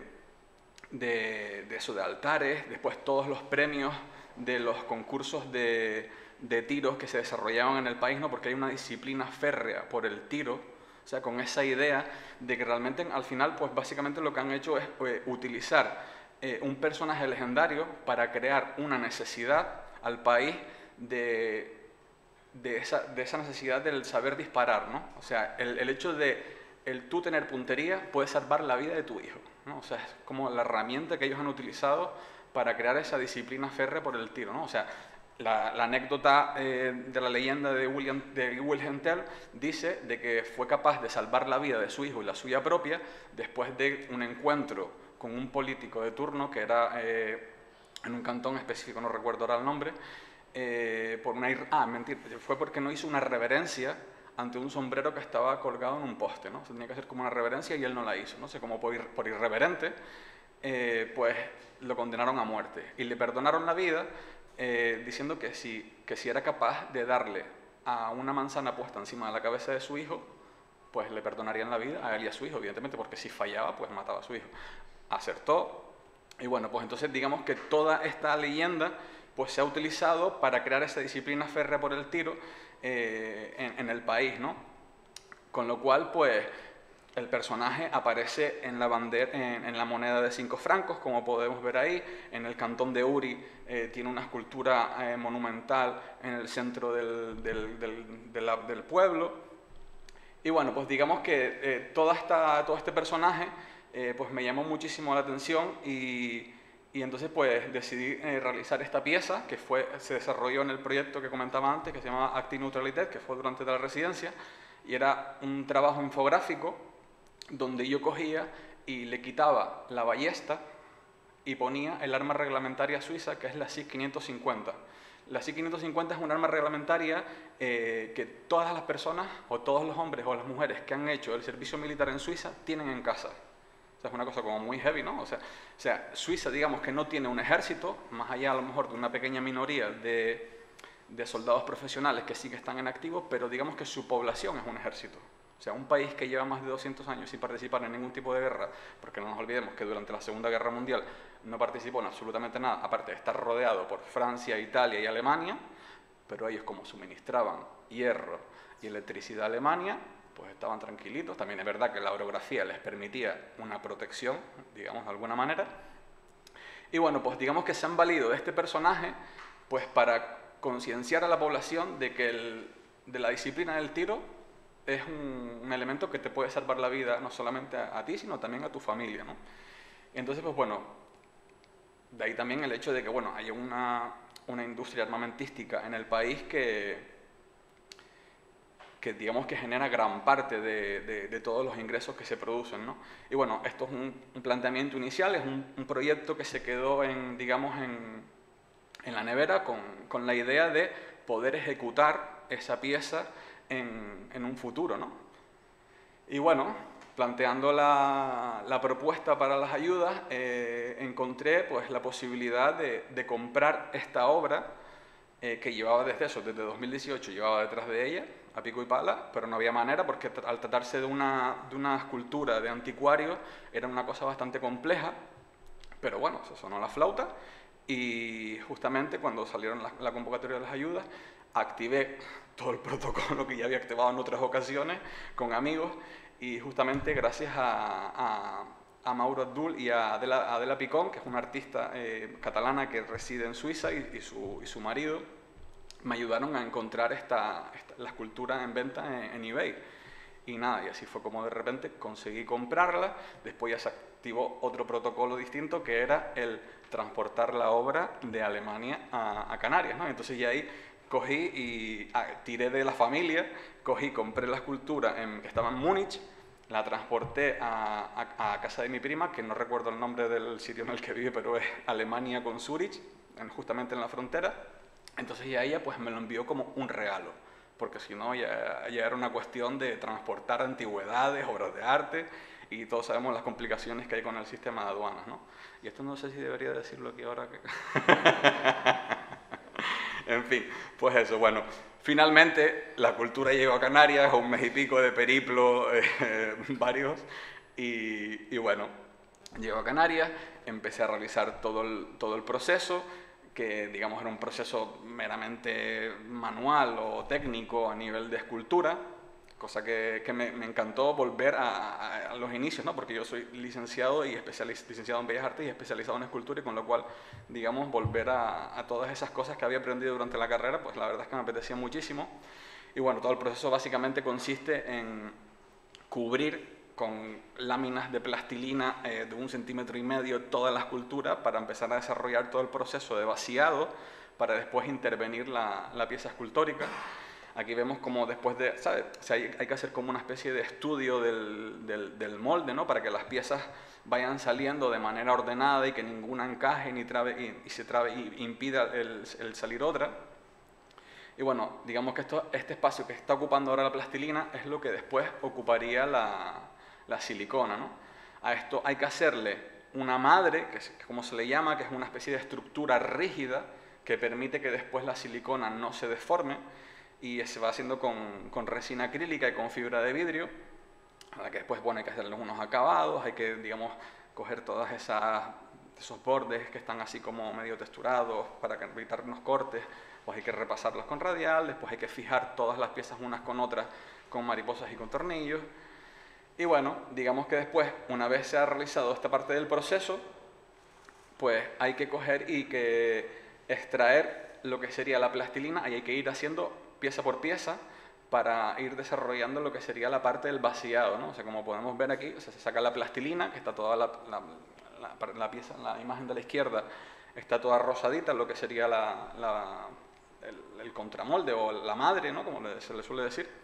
Speaker 3: de, de eso, de altares, después todos los premios de los concursos de, de tiros que se desarrollaban en el país, ¿no? Porque hay una disciplina férrea por el tiro. O sea, con esa idea de que realmente al final, pues básicamente lo que han hecho es eh, utilizar eh, un personaje legendario para crear una necesidad al país de, de, esa, de esa necesidad del saber disparar, ¿no? O sea, el, el hecho de el tú tener puntería puede salvar la vida de tu hijo, ¿no? O sea, es como la herramienta que ellos han utilizado para crear esa disciplina férrea por el tiro, ¿no? O sea, La, la anécdota eh, de la leyenda de William, de Wilhelm Tell dice de que fue capaz de salvar la vida de su hijo y la suya propia después de un encuentro con un político de turno que era eh, en un cantón específico, no recuerdo ahora el nombre, eh, por una... Ah, mentira, fue porque no hizo una reverencia ante un sombrero que estaba colgado en un poste, ¿no? Se tenía que hacer como una reverencia y él no la hizo, no sé, como por, ir, por irreverente, eh, pues lo condenaron a muerte y le perdonaron la vida eh, diciendo que si, que si era capaz de darle a una manzana puesta encima de la cabeza de su hijo, pues le perdonarían la vida a él y a su hijo, evidentemente, porque si fallaba, pues mataba a su hijo. Acertó, y bueno, pues entonces digamos que toda esta leyenda pues se ha utilizado para crear esa disciplina férrea por el tiro eh, en, en el país, ¿no? Con lo cual, pues, el personaje aparece en la, bandera, en, en la moneda de cinco francos, como podemos ver ahí. En el cantón de Uri eh, tiene una escultura eh, monumental en el centro del, del, del, de la, del pueblo. Y bueno, pues digamos que eh, toda esta, todo este personaje eh, pues me llamó muchísimo la atención y, y entonces pues decidí eh, realizar esta pieza que fue, se desarrolló en el proyecto que comentaba antes, que se llama Acte Neutralitat, que fue durante la residencia, y era un trabajo infográfico donde yo cogía y le quitaba la ballesta y ponía el arma reglamentaria suiza, que es la S I G quinientos cincuenta. La S I G quinientos cincuenta es un arma reglamentaria eh, que todas las personas, o todos los hombres o las mujeres que han hecho el servicio militar en Suiza, tienen en casa. O sea, es una cosa como muy heavy, ¿no? O sea, o sea, Suiza, digamos que no tiene un ejército, más allá a lo mejor de una pequeña minoría de, de soldados profesionales que sí que están en activo, pero digamos que su población es un ejército. O sea, un país que lleva más de doscientos años sin participar en ningún tipo de guerra, porque no nos olvidemos que durante la Segunda Guerra Mundial no participó en absolutamente nada, aparte de estar rodeado por Francia, Italia y Alemania, pero ellos como suministraban hierro y electricidad a Alemania, pues estaban tranquilitos. También es verdad que la orografía les permitía una protección, digamos, de alguna manera. Y bueno, pues digamos que se han valido de este personaje pues para concienciar a la población de que el, de la disciplina del tiro es un, un elemento que te puede salvar la vida no solamente a, a ti, sino también a tu familia, ¿no? Y entonces, pues bueno, de ahí también el hecho de que, bueno, haya una, una industria armamentística en el país que, que digamos que genera gran parte de, de, de todos los ingresos que se producen, ¿no? Y bueno, esto es un, un planteamiento inicial, es un, un proyecto que se quedó en, digamos, en, en la nevera con, con la idea de poder ejecutar esa pieza En, en un futuro, ¿no? Y bueno, planteando la, la propuesta para las ayudas, eh, encontré pues la posibilidad de, de comprar esta obra eh, que llevaba desde eso, desde dos mil dieciocho, llevaba detrás de ella, a pico y pala, pero no había manera porque al tratarse de una, de una escultura de anticuario era una cosa bastante compleja, pero bueno, se sonó la flauta y justamente cuando salieron la, la convocatoria de las ayudas, activé todo el protocolo que ya había activado en otras ocasiones con amigos y justamente gracias a, a, a Mauro Abdul y a Adela, Adela Picón, que es una artista eh, catalana que reside en Suiza y, y, su, y su marido, me ayudaron a encontrar esta, esta, la escultura en venta en, en eBay. Y nada, y así fue como de repente conseguí comprarla. Después ya se activó otro protocolo distinto que era el transportar la obra de Alemania a, a Canarias, ¿no? Entonces ya ahí cogí y ah, tiré de la familia, cogí, compré la escultura en, que estaba en Múnich, la transporté a, a, a casa de mi prima, que no recuerdo el nombre del sitio en el que vive, pero es Alemania con Zurich, en, justamente en la frontera. Entonces ya ella pues me lo envió como un regalo, porque si no ya, ya era una cuestión de transportar antigüedades, obras de arte, y todos sabemos las complicaciones que hay con el sistema de aduanas, ¿no? Y esto no sé si debería decirlo aquí ahora que... En fin, pues eso, bueno, finalmente la cultura llegó a Canarias, un mes y pico de periplo, eh, varios, y, y bueno, llegó a Canarias, empecé a realizar todo el, todo el proceso, que digamos era un proceso meramente manual o técnico a nivel de escultura, cosa que, que me, me encantó volver a, a, a los inicios, ¿no? Porque yo soy licenciado y especializ, licenciado en Bellas Artes y especializado en escultura, y con lo cual, digamos, volver a, a todas esas cosas que había aprendido durante la carrera, pues la verdad es que me apetecía muchísimo. Y bueno, todo el proceso básicamente consiste en cubrir con láminas de plastilina eh, de un centímetro y medio toda la escultura para empezar a desarrollar todo el proceso de vaciado para después intervenir la, la pieza escultórica. Aquí vemos como después de, ¿sabes? O sea, hay, hay que hacer como una especie de estudio del, del, del molde, ¿no? Para que las piezas vayan saliendo de manera ordenada y que ninguna encaje ni trabe, y, y se trabe y impida el, el salir otra. Y bueno, digamos que esto, este espacio que está ocupando ahora la plastilina es lo que después ocuparía la, la silicona, ¿no? A esto hay que hacerle una madre, que es como se le llama, que es una especie de estructura rígida que permite que después la silicona no se deforme, y se va haciendo con, con resina acrílica y con fibra de vidrio, a la que después, bueno, hay que hacerle unos acabados, hay que, digamos, coger todas esas esos bordes que están así como medio texturados para evitar unos cortes, pues hay que repasarlos con radial, después hay que fijar todas las piezas unas con otras con mariposas y con tornillos. Y bueno, digamos que después, una vez se ha realizado esta parte del proceso, pues hay que coger y que extraer lo que sería la plastilina, y hay que ir haciendo pieza por pieza para ir desarrollando lo que sería la parte del vaciado, ¿no? O sea, como podemos ver aquí, o sea, se saca la plastilina, que está toda la, la, la, la pieza, la imagen de la izquierda, está toda rosadita, lo que sería la, la, el, el contramolde o la madre, ¿no? Como se le suele decir.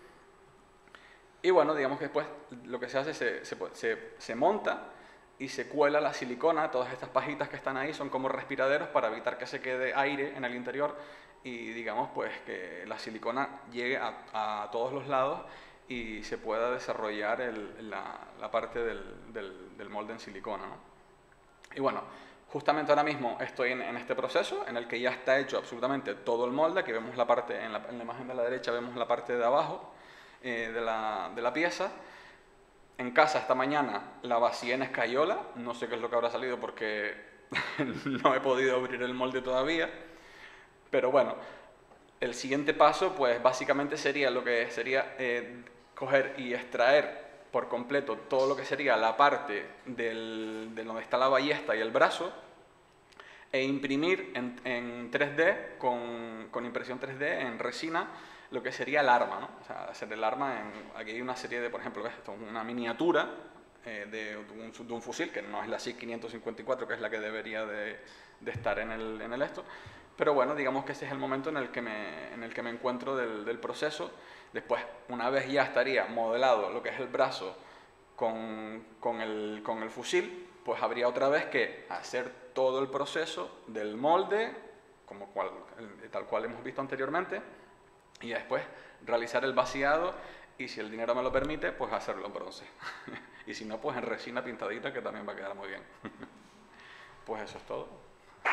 Speaker 3: Y bueno, digamos que después lo que se hace, se, se, se, se monta y se cuela la silicona. Todas estas pajitas que están ahí son como respiraderos para evitar que se quede aire en el interior y digamos pues que la silicona llegue a, a todos los lados y se pueda desarrollar el, la, la parte del, del, del molde en silicona, ¿no? Y bueno, justamente ahora mismo estoy en, en este proceso en el que ya está hecho absolutamente todo el molde. Aquí vemos la parte, en la, en la imagen de la derecha vemos la parte de abajo eh, de, la, de la pieza. En casa esta mañana la vacié en escayola, no sé qué es lo que habrá salido porque no he podido abrir el molde todavía, pero bueno, el siguiente paso pues básicamente sería lo que sería eh, coger y extraer por completo todo lo que sería la parte del, de donde está la ballesta y el brazo, e imprimir en, en tres D, con, con impresión tres D en resina, lo que sería el arma, ¿no? O sea, hacer el arma, en, aquí hay una serie de, por ejemplo, ¿ves? Esto es una miniatura eh, de, un, de un fusil, que no es la S I G quinientos cincuenta y cuatro, que es la que debería de, de estar en el, en el esto, pero bueno, digamos que ese es el momento en el que me, en el que me encuentro del, del proceso. Después, una vez ya estaría modelado lo que es el brazo con, con, el, con el fusil, pues habría otra vez que hacer todo el proceso del molde, como cual, tal cual hemos visto anteriormente, y después realizar el vaciado, y si el dinero me lo permite, pues hacerlo en bronce. Y si no, pues en resina pintadita, que también va a quedar muy bien. Pues eso es todo.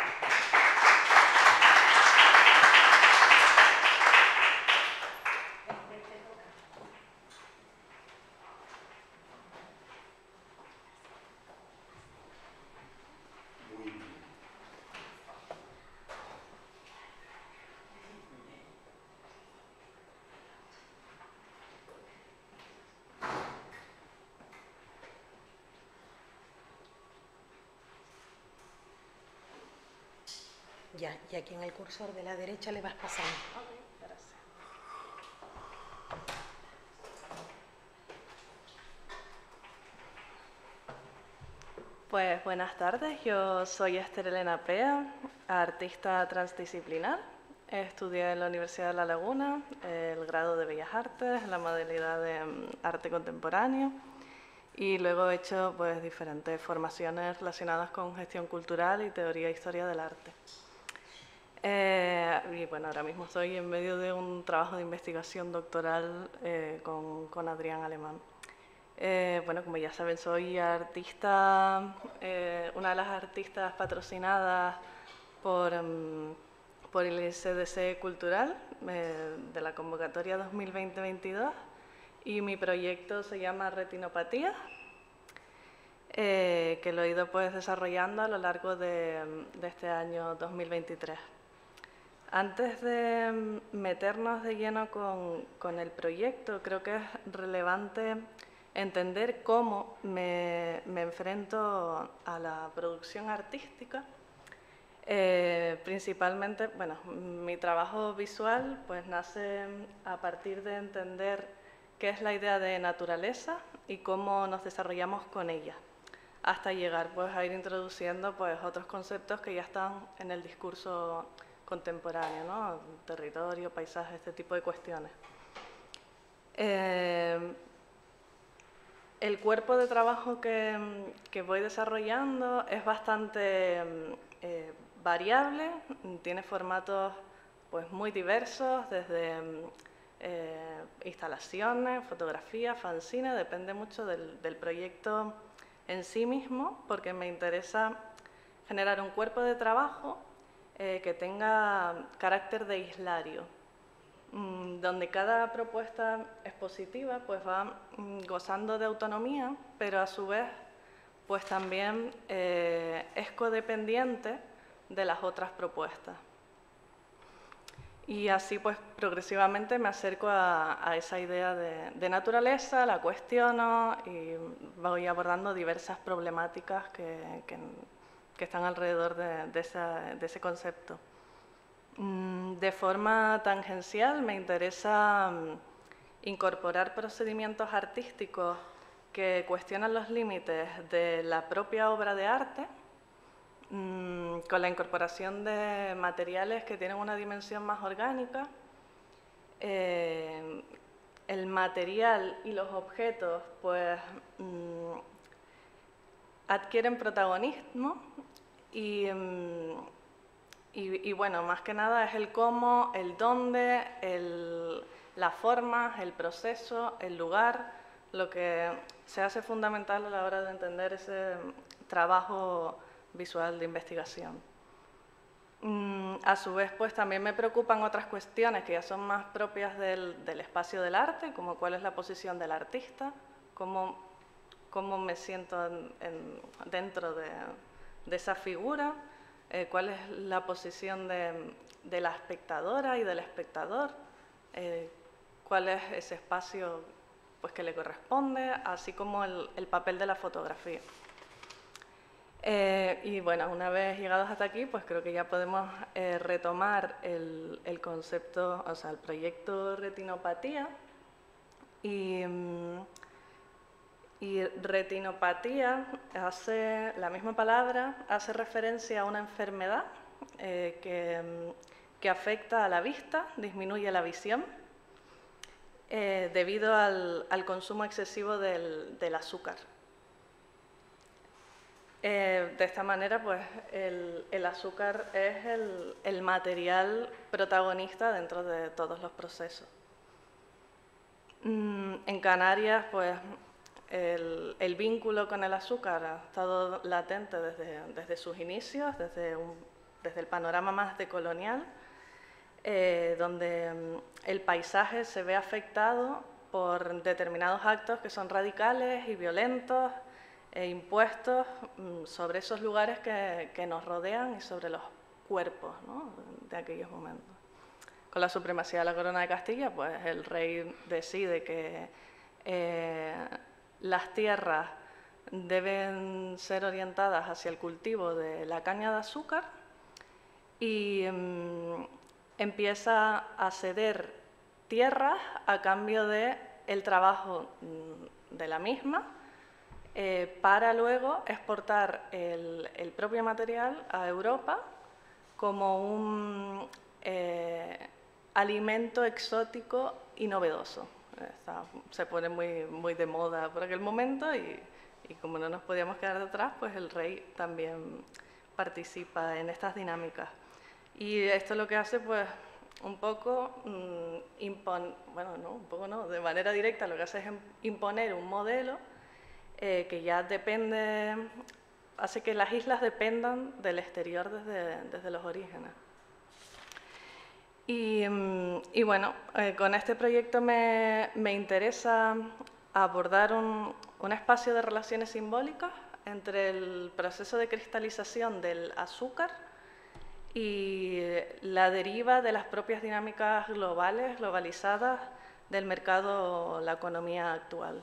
Speaker 4: Ya, y aquí en el cursor de la derecha le vas pasando.
Speaker 12: Pues buenas tardes, yo soy Esther Elena Pea, artista transdisciplinar. Estudié en la Universidad de La Laguna el grado de Bellas Artes, la modalidad de um, arte contemporáneo, y luego he hecho pues, diferentes formaciones relacionadas con gestión cultural y teoría e historia del arte. Eh, y bueno, ahora mismo estoy en medio de un trabajo de investigación doctoral eh, con, con Adrián Alemán. Eh, bueno, como ya saben, soy artista, eh, una de las artistas patrocinadas por, um, por el C D C Cultural eh, de la convocatoria dos mil veinte veintidós, y mi proyecto se llama Retinopatía, eh, que lo he ido pues, desarrollando a lo largo de, de este año dos mil veintitrés. Antes de meternos de lleno con, con el proyecto, creo que es relevante entender cómo me, me enfrento a la producción artística. Eh, principalmente, bueno, mi trabajo visual pues, nace a partir de entender qué es la idea de naturaleza y cómo nos desarrollamos con ella, hasta llegar pues, a ir introduciendo pues, otros conceptos que ya están en el discurso contemporáneo, ¿no? Territorio, paisaje, este tipo de cuestiones. Eh, el cuerpo de trabajo que, que voy desarrollando es bastante eh, variable, tiene formatos pues muy diversos, desde eh, instalaciones, fotografía, fanzine, depende mucho del, del proyecto en sí mismo, porque me interesa generar un cuerpo de trabajo eh, que tenga carácter de islario, mmm, donde cada propuesta expositiva pues va mmm, gozando de autonomía, pero a su vez pues también eh, es codependiente de las otras propuestas. Y así pues progresivamente me acerco a, a esa idea de, de naturaleza, la cuestiono y voy abordando diversas problemáticas que, que, que están alrededor de, de, esa, de ese concepto. De forma tangencial me interesa incorporar procedimientos artísticos que cuestionan los límites de la propia obra de arte, mmm, con la incorporación de materiales que tienen una dimensión más orgánica. Eh, el material y los objetos pues mmm, adquieren protagonismo y, mmm, y, y bueno, más que nada es el cómo, el dónde, el, la forma, el proceso, el lugar, lo que se hace fundamental a la hora de entender ese trabajo visual de investigación. Mm, a su vez, pues también me preocupan otras cuestiones que ya son más propias del, del espacio del arte, como cuál es la posición del artista, cómo, cómo me siento en, en, dentro de, de esa figura, eh, cuál es la posición de, de la espectadora y del espectador, eh, cuál es ese espacio pues que le corresponde, así como el, el papel de la fotografía. Eh, y bueno, una vez llegados hasta aquí, pues creo que ya podemos eh, retomar el, el concepto, o sea, el proyecto retinopatía. Y, y retinopatía hace, la misma palabra, hace referencia a una enfermedad eh, que, que afecta a la vista, disminuye la visión, Eh, debido al, al consumo excesivo del, del azúcar. Eh, de esta manera, pues, el, el azúcar es el, el material protagonista dentro de todos los procesos. Mm, en Canarias, pues, el, el vínculo con el azúcar ha estado latente desde, desde sus inicios, desde, un, desde el panorama más decolonial, Eh, donde um, el paisaje se ve afectado por determinados actos que son radicales y violentos e impuestos um, sobre esos lugares que, que nos rodean y sobre los cuerpos, ¿no?, de aquellos momentos. Con la supremacía de la Corona de Castilla, pues el rey decide que eh, las tierras deben ser orientadas hacia el cultivo de la caña de azúcar y um, empieza a ceder tierras a cambio de el trabajo de la misma eh, para luego exportar el, el propio material a Europa como un eh, alimento exótico y novedoso. Está, se pone muy, muy de moda por aquel momento y, y como no nos podíamos quedar detrás, pues el rey también participa en estas dinámicas. Y esto lo que hace, pues, un poco, mmm, impon, bueno, no, un poco no, de manera directa lo que hace es imponer un modelo eh, que ya depende, hace que las islas dependan del exterior desde, desde los orígenes. Y, mmm, y bueno, eh, con este proyecto me, me interesa abordar un, un espacio de relaciones simbólicas entre el proceso de cristalización del azúcar y la deriva de las propias dinámicas globales, globalizadas del mercado o la economía actual.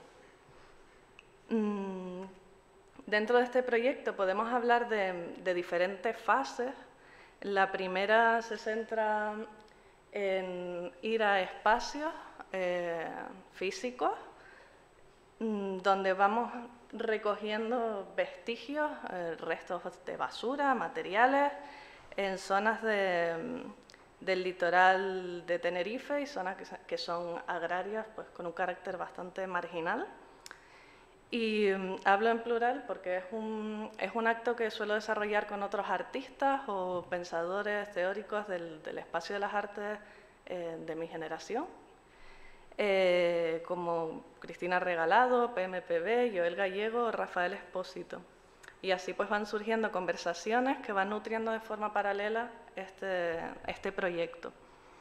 Speaker 12: Mm, dentro de este proyecto podemos hablar de, de diferentes fases. La primera se centra en ir a espacios eh, físicos, mm, donde vamos recogiendo vestigios, eh, restos de basura, materiales, en zonas de, del litoral de Tenerife y zonas que, que son agrarias, pues con un carácter bastante marginal. Y um, hablo en plural porque es un, es un acto que suelo desarrollar con otros artistas o pensadores teóricos del, del espacio de las artes eh, de mi generación, eh, como Cristina Regalado, P M P B, Joel Gallego o Rafael Espósito. Y así pues van surgiendo conversaciones que van nutriendo de forma paralela este, este proyecto.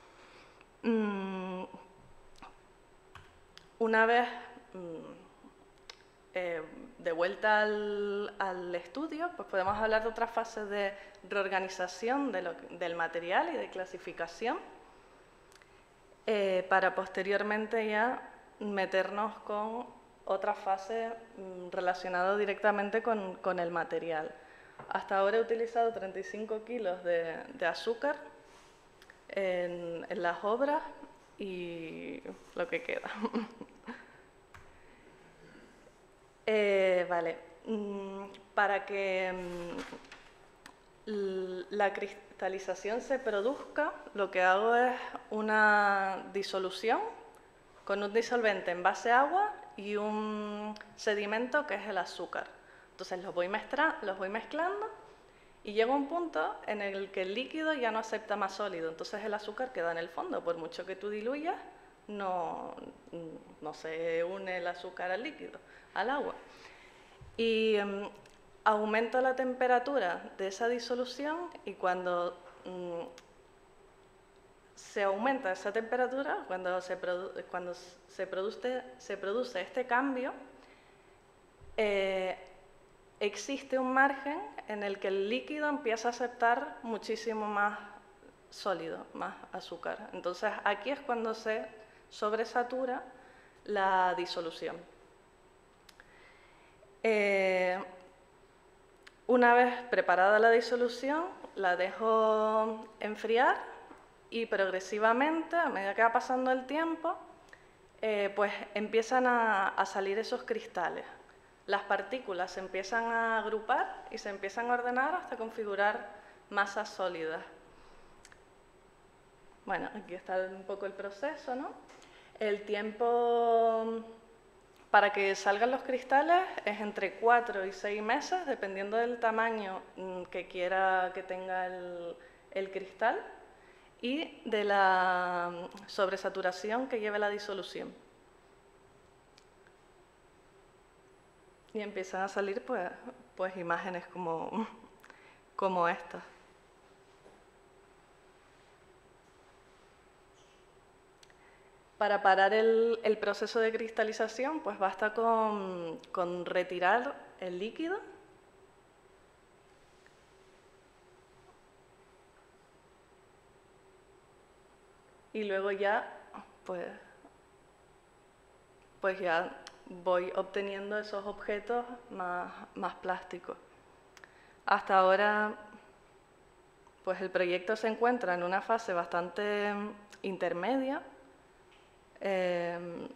Speaker 12: Mm, una vez... Mm, Eh, de vuelta al, al estudio, pues podemos hablar de otras fases de reorganización de lo, del material y de clasificación, eh, para posteriormente ya meternos con otra fase mm, relacionada directamente con, con el material. Hasta ahora he utilizado treinta y cinco kilos de, de azúcar en, en las obras y lo que queda. Eh, vale, mm, para que mm, la cristalización se produzca, lo que hago es una disolución con un disolvente en base a agua y un sedimento que es el azúcar. Entonces los voy, mezcla, los voy mezclando y llega un punto en el que el líquido ya no acepta más sólido, entonces el azúcar queda en el fondo, por mucho que tú diluyas, no, no se une el azúcar al líquido, al agua. Y um, aumento la temperatura de esa disolución y cuando um, se aumenta esa temperatura, cuando se, produ cuando se, produce, se produce este cambio, eh, existe un margen en el que el líquido empieza a aceptar muchísimo más sólido, más azúcar. Entonces aquí es cuando se sobresatura la disolución. Eh, una vez preparada la disolución, la dejo enfriar y progresivamente, a medida que va pasando el tiempo, eh, pues empiezan a, a salir esos cristales. Las partículas se empiezan a agrupar y se empiezan a ordenar hasta configurar masas sólidas. Bueno, aquí está un poco el proceso, ¿no? El tiempo para que salgan los cristales es entre cuatro y seis meses, dependiendo del tamaño que quiera que tenga el, el cristal y de la sobresaturación que lleve la disolución. Y empiezan a salir pues, pues imágenes como, como estas. Para parar el, el proceso de cristalización, pues basta con, con retirar el líquido y luego ya, pues, pues ya voy obteniendo esos objetos más, más plásticos. Hasta ahora, pues el proyecto se encuentra en una fase bastante intermedia, Eh,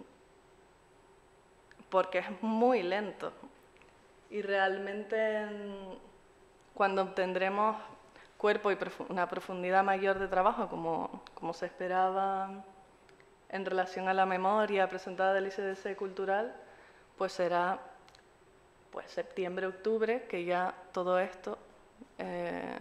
Speaker 12: porque es muy lento y realmente cuando obtendremos cuerpo y profu- una profundidad mayor de trabajo como, como se esperaba en relación a la memoria presentada del I C D C cultural, pues será pues septiembre, octubre, que ya todo esto eh,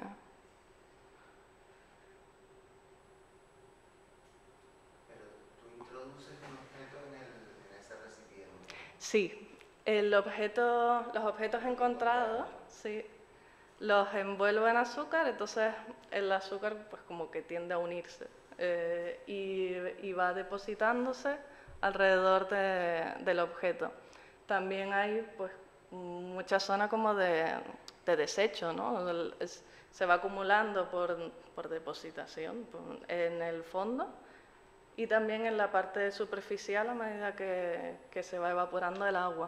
Speaker 12: sí, el objeto, los objetos encontrados, sí, los envuelvo en azúcar, entonces el azúcar pues como que tiende a unirse eh, y, y va depositándose alrededor de, del objeto. También hay pues mucha zona como de, de desecho, ¿no? El, es, se va acumulando por, por depositación por, en el fondo. Y también en la parte superficial a medida que, que se va evaporando el agua.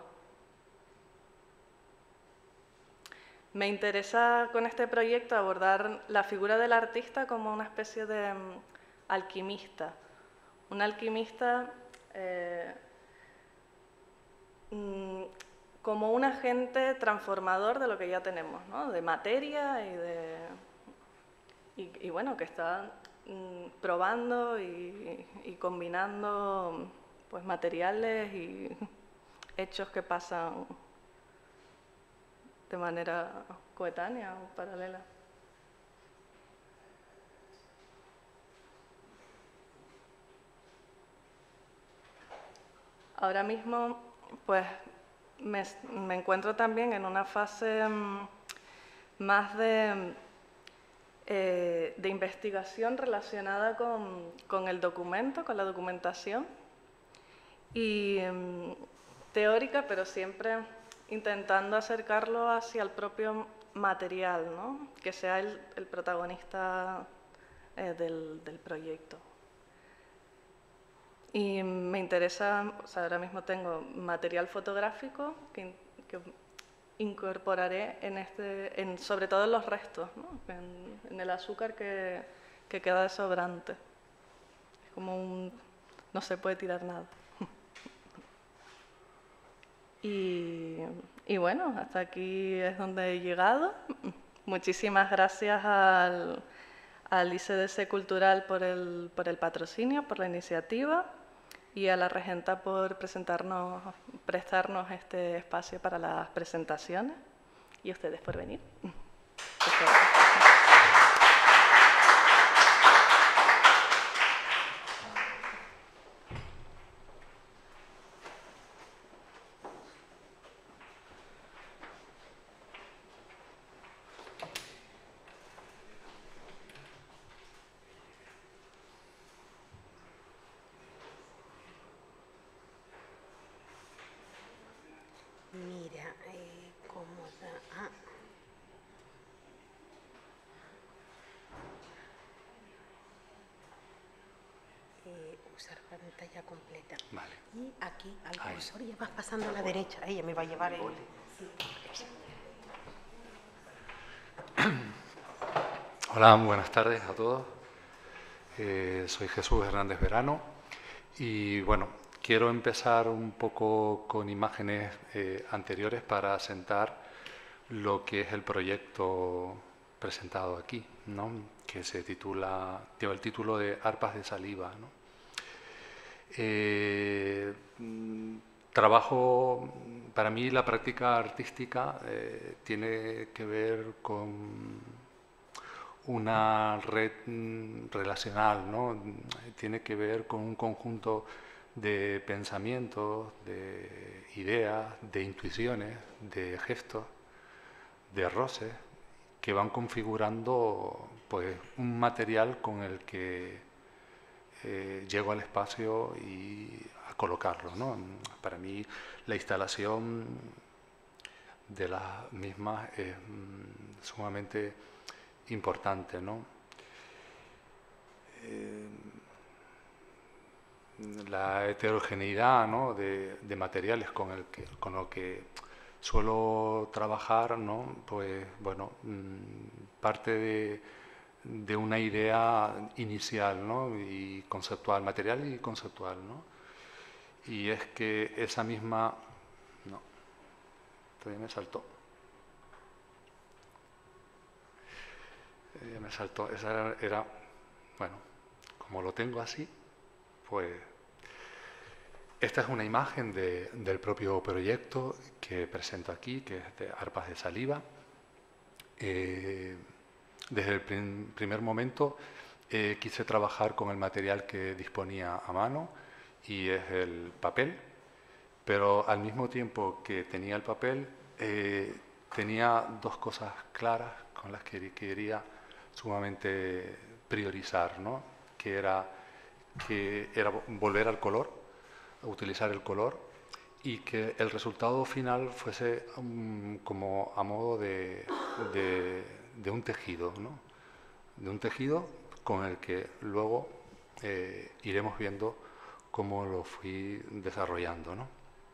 Speaker 12: Me interesa con este proyecto abordar la figura del artista como una especie de um, alquimista. Un alquimista eh, mm, como un agente transformador de lo que ya tenemos, ¿no? De materia y de... Y, y bueno, que está probando y, y combinando pues, materiales y, hechos que pasan de manera coetánea o paralela. Ahora mismo, pues, me, me encuentro también en una fase mmm, más de, eh, de investigación relacionada con, con el documento, con la documentación, y mmm, teórica, pero siempre intentando acercarlo hacia el propio material, ¿no? Que sea el, el protagonista eh, del, del proyecto. Y me interesa, o sea, ahora mismo tengo material fotográfico que, que incorporaré en este, en, sobre todo en los restos, ¿no? en, en el azúcar que, que queda de sobrante. Es como un, no se puede tirar nada. y, y bueno, hasta aquí es donde he llegado. Muchísimas gracias al, al I C D C Cultural por el, por el patrocinio, por la iniciativa, y a la regenta por presentarnos, prestarnos este espacio para las presentaciones, y a ustedes por venir.
Speaker 4: Mira, eh, cómo da... Ah. Eh, usar pantalla completa.
Speaker 13: Vale.
Speaker 4: Y aquí al
Speaker 13: Ahí.
Speaker 4: cursor ya vas pasando a la derecha. Ella me va a llevar el... Sí.
Speaker 13: Hola, buenas tardes a todos. Eh, soy Jesús Hernández Verano y bueno, quiero empezar un poco con imágenes eh, anteriores para asentar lo que es el proyecto presentado aquí, ¿no? Que se titula, lleva el título de Arpas de Saliva, ¿no? Eh, trabajo, para mí la práctica artística eh, tiene que ver con una red mm, relacional, ¿no? Tiene que ver con un conjunto de pensamientos, de ideas, de intuiciones, de gestos, de roces, que van configurando pues, un material con el que eh, llego al espacio y a colocarlo, ¿no? Para mí la instalación de las mismas es mm, sumamente importante, ¿no? Eh, la heterogeneidad, ¿no? de, de materiales con, el que, con lo que suelo trabajar, ¿no? Pues bueno, mmm, parte de, de una idea inicial, ¿no? Y conceptual, material y conceptual, ¿no? Y es que esa misma... No, todavía me saltó. Eh, me saltó, esa era, era, bueno, como lo tengo así, pues esta es una imagen de, del propio proyecto que presento aquí, que es de Arpas de Saliva. Eh, desde el prim, primer momento eh, quise trabajar con el material que disponía a mano, y es el papel, pero al mismo tiempo que tenía el papel, eh, tenía dos cosas claras con las que quería sumamente priorizar, ¿no? Que era, que era volver al color, utilizar el color, y que el resultado final fuese um, como a modo de, de, de un tejido, ¿no? De un tejido con el que luego eh, iremos viendo cómo lo fui desarrollando, ¿no?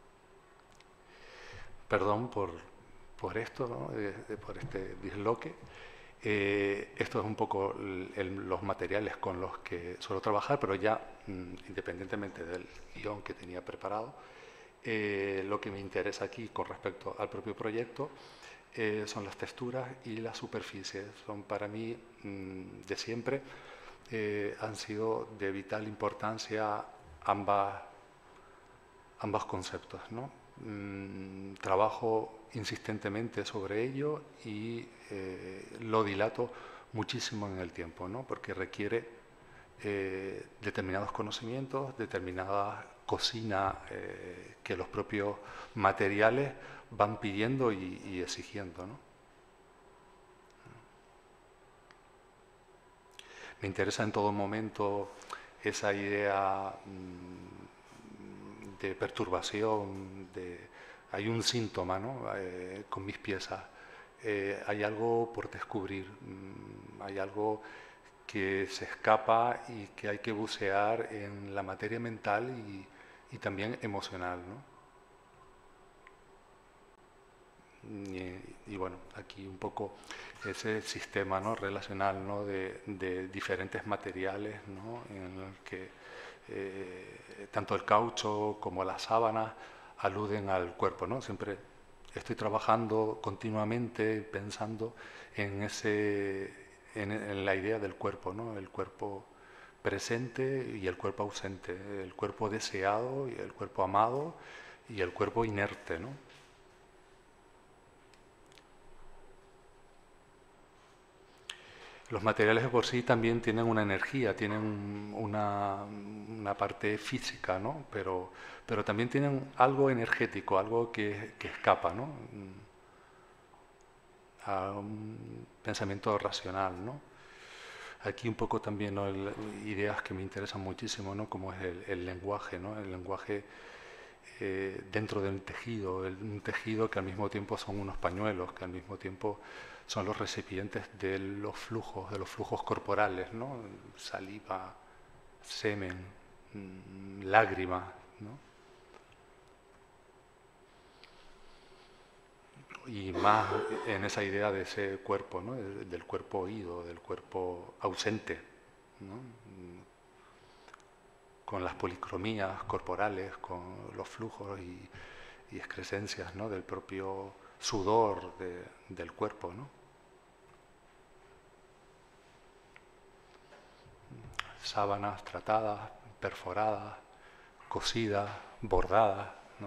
Speaker 13: Perdón por, por esto, ¿no? de, de, por este disloque. Eh, esto es un poco el, el, los materiales con los que suelo trabajar, pero ya mm, independientemente del guión que tenía preparado, eh, lo que me interesa aquí con respecto al propio proyecto eh, son las texturas y las superficies. Son para mí mm, de siempre, eh, han sido de vital importancia ambas, ambos conceptos, ¿no? mmm, trabajo insistentemente sobre ello y eh, lo dilato muchísimo en el tiempo, ¿no? Porque requiere eh, determinados conocimientos, determinada cocina eh, que los propios materiales van pidiendo y, y exigiendo, ¿no? Me interesa en todo momento esa idea mmm, de perturbación, de, hay un síntoma, ¿no? eh, con mis piezas. Eh, hay algo por descubrir, mmm, hay algo que se escapa y que hay que bucear en la materia mental y, y también emocional, ¿no? Y, y bueno, aquí un poco ese sistema, ¿no?, relacional, ¿no?, de, de diferentes materiales, ¿no?, en el que eh, tanto el caucho como las sábanas aluden al cuerpo, ¿no? Siempre estoy trabajando continuamente pensando en, ese, en, en la idea del cuerpo, ¿no?, el cuerpo presente y el cuerpo ausente, el cuerpo deseado y el cuerpo amado y el cuerpo inerte, ¿no? Los materiales de por sí también tienen una energía, tienen una, una parte física, ¿no? Pero, pero también tienen algo energético, algo que, que escapa, ¿no?, a un pensamiento racional, ¿no? Aquí un poco también, ¿no?, el, ideas que me interesan muchísimo, ¿no?, como es el, el lenguaje, ¿no? El lenguaje eh, dentro del tejido, el, un tejido que al mismo tiempo son unos pañuelos, que al mismo tiempo son los recipientes de los flujos, de los flujos corporales, ¿no? Saliva, semen, mmm, lágrima, ¿no? Y más en esa idea de ese cuerpo, ¿no?, del cuerpo oído, del cuerpo ausente, ¿no?, con las policromías corporales, con los flujos y, y excrescencias, ¿no?, del propio sudor de, del cuerpo, ¿no? Sábanas tratadas, perforadas, cosidas, bordadas, ¿no?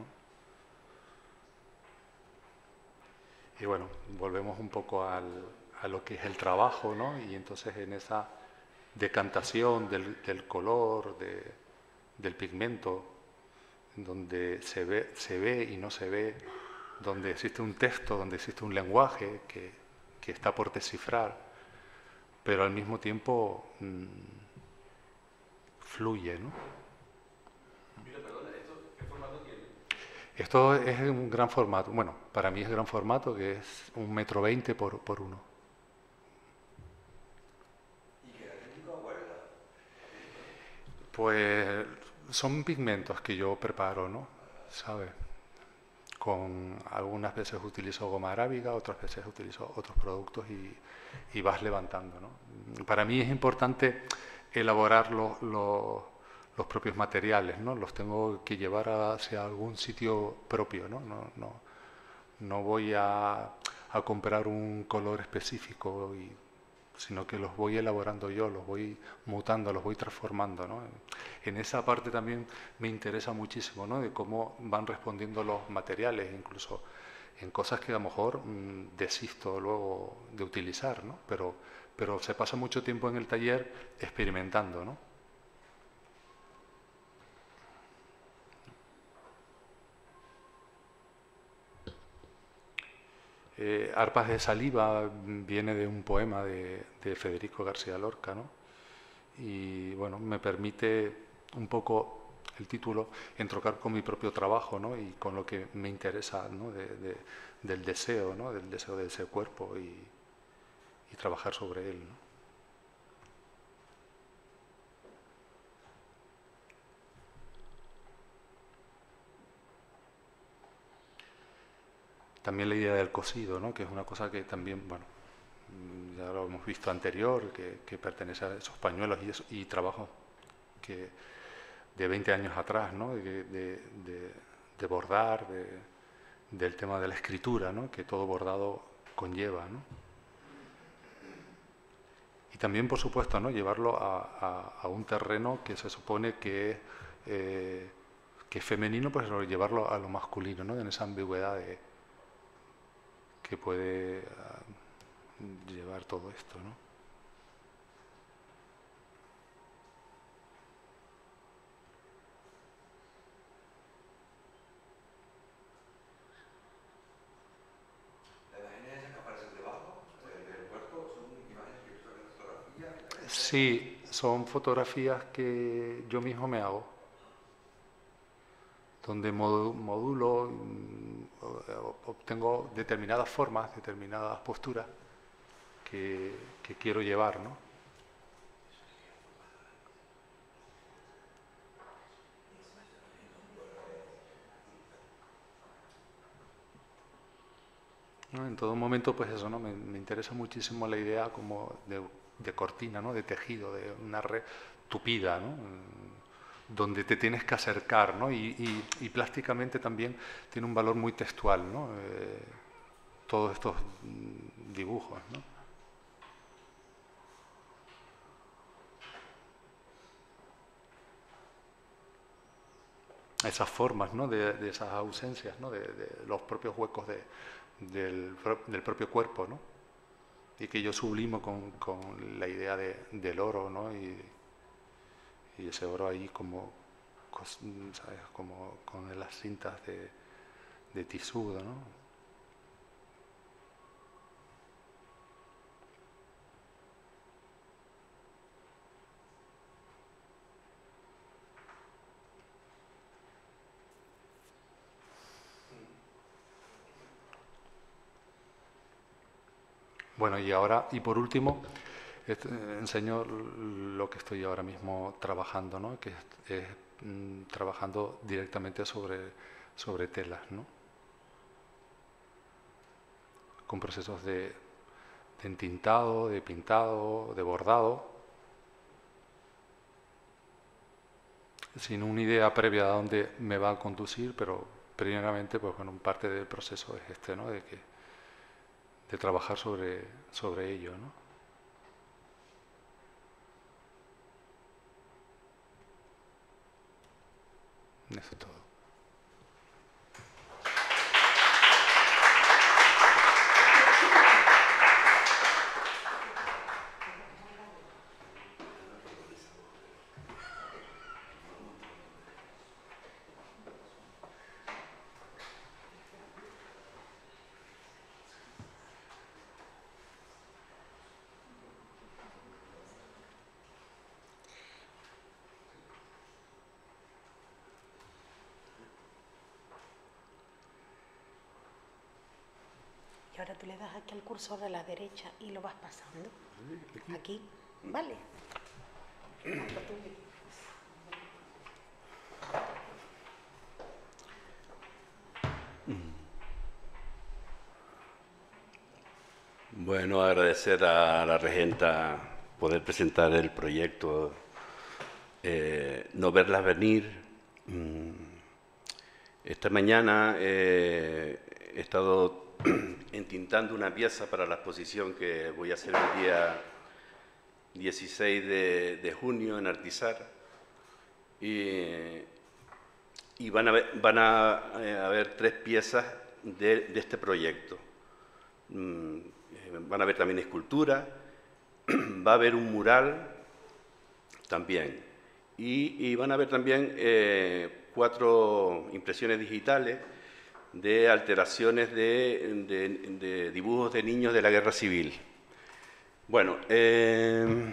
Speaker 13: Y bueno, volvemos un poco al, a lo que es el trabajo, ¿no? Y entonces en esa decantación del, del color, de, del pigmento, donde se ve, se ve y no se ve, donde existe un texto, donde existe un lenguaje que, que está por descifrar, pero al mismo tiempo mmm, fluye, ¿no?
Speaker 14: Mira, perdona, ¿esto qué formato tiene?
Speaker 13: Esto es un gran formato, bueno, para mí es gran formato, que es un metro veinte por, por uno.
Speaker 7: ¿Y qué técnica guarda?
Speaker 13: Pues son pigmentos que yo preparo, ¿no? ¿Sabes? Con algunas veces utilizo goma arábiga, otras veces utilizo otros productos y, y vas levantando, ¿no? Para mí es importante elaborar los, los, los propios materiales, ¿no? Los tengo que llevar hacia algún sitio propio, ¿no? No, no, no voy a, a comprar un color específico, y, sino que los voy elaborando yo, los voy mutando, los voy transformando, ¿no? En esa parte también me interesa muchísimo, ¿no?, de cómo van respondiendo los materiales, incluso en cosas que a lo mejor mmm, desisto luego de utilizar, ¿no? Pero, pero se pasa mucho tiempo en el taller experimentando, ¿no? Eh, Arpas de saliva viene de un poema de, de Federico García Lorca, ¿no? Y bueno, me permite un poco el título entrocar con mi propio trabajo, ¿no?, y con lo que me interesa, ¿no?, de, de, del deseo, ¿no?, del deseo de ese cuerpo y, y trabajar sobre él, ¿no? También la idea del cosido, ¿no?, que es una cosa que también, bueno, ya lo hemos visto anterior, que, que pertenece a esos pañuelos y, eso, y trabajo que de veinte años atrás, ¿no?, de, de, de, de bordar, de, del tema de la escritura, ¿no?, que todo bordado conlleva, ¿no? Y también, por supuesto, ¿no?, llevarlo a, a, a un terreno que se supone que, eh, que es femenino, pues llevarlo a lo masculino, ¿no? En esa ambigüedad de, que puede uh, llevar todo esto, ¿no? Sí, son fotografías que yo mismo me hago, donde modulo, obtengo determinadas formas, determinadas posturas que, que quiero llevar, ¿no? ¿No? En todo momento, pues eso, ¿no? Me, me interesa muchísimo la idea como de, de cortina, ¿no? De tejido, de una red tupida, ¿no? Donde te tienes que acercar, ¿no? Y, y, y plásticamente también tiene un valor muy textual, ¿no? Eh, todos estos dibujos, ¿no? Esas formas, ¿no? de, de esas ausencias, ¿no? de, de los propios huecos de, del, del propio cuerpo, ¿no? Y que yo sublimo con, con la idea de, del oro, ¿no? Y, y ese oro ahí como, ¿sabes? Como con las cintas de, de tisudo, ¿no? Bueno, y ahora, y por último, este, enseño lo que estoy ahora mismo trabajando, ¿no? Que es, es mm, trabajando directamente sobre, sobre telas, ¿no? Con procesos de, de entintado, de pintado, de bordado, sin una idea previa de dónde me va a conducir, pero primeramente, pues bueno, parte del proceso es este, ¿no? De que de trabajar sobre, sobre ello, ¿no? Eso es todo.
Speaker 4: Y ahora tú le das aquí al cursor a la derecha y lo vas pasando. Aquí, ¿vale?
Speaker 14: Bueno, agradecer a la regenta poder presentar el proyecto eh, No verlas venir. Esta mañana eh, he estado entintando una pieza para la exposición que voy a hacer el día dieciséis de, de junio en Artizar. Y, y van a haber, van a, eh, haber tres piezas de, de este proyecto. Mm, van a haber también escultura, va a haber un mural también. Y, y van a haber también eh, cuatro impresiones digitales de alteraciones de, de, de dibujos de niños de la Guerra Civil. Bueno, eh,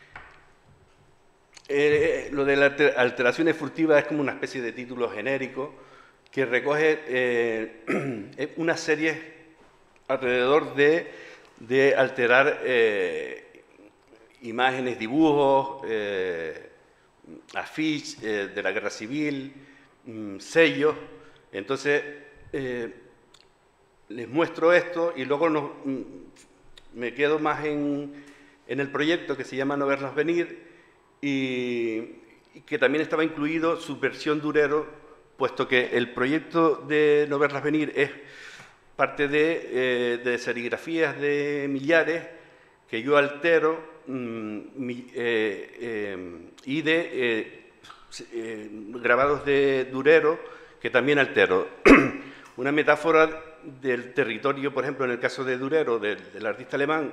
Speaker 14: eh, lo de las alteraciones furtivas es como una especie de título genérico que recoge eh, una serie alrededor de, de alterar eh, imágenes, dibujos, eh, afiches eh, de la Guerra Civil, mm, sellos. Entonces, eh, les muestro esto y luego nos, mm, me quedo más en, en el proyecto que se llama No verlas venir y, y que también estaba incluido su versión Durero, puesto que el proyecto de No verlas venir es parte de, eh, de serigrafías de millares que yo altero mmm, mi, eh, eh, y de eh, eh, grabados de Durero que también altero. Una metáfora del territorio, por ejemplo, en el caso de Durero, del, del artista alemán,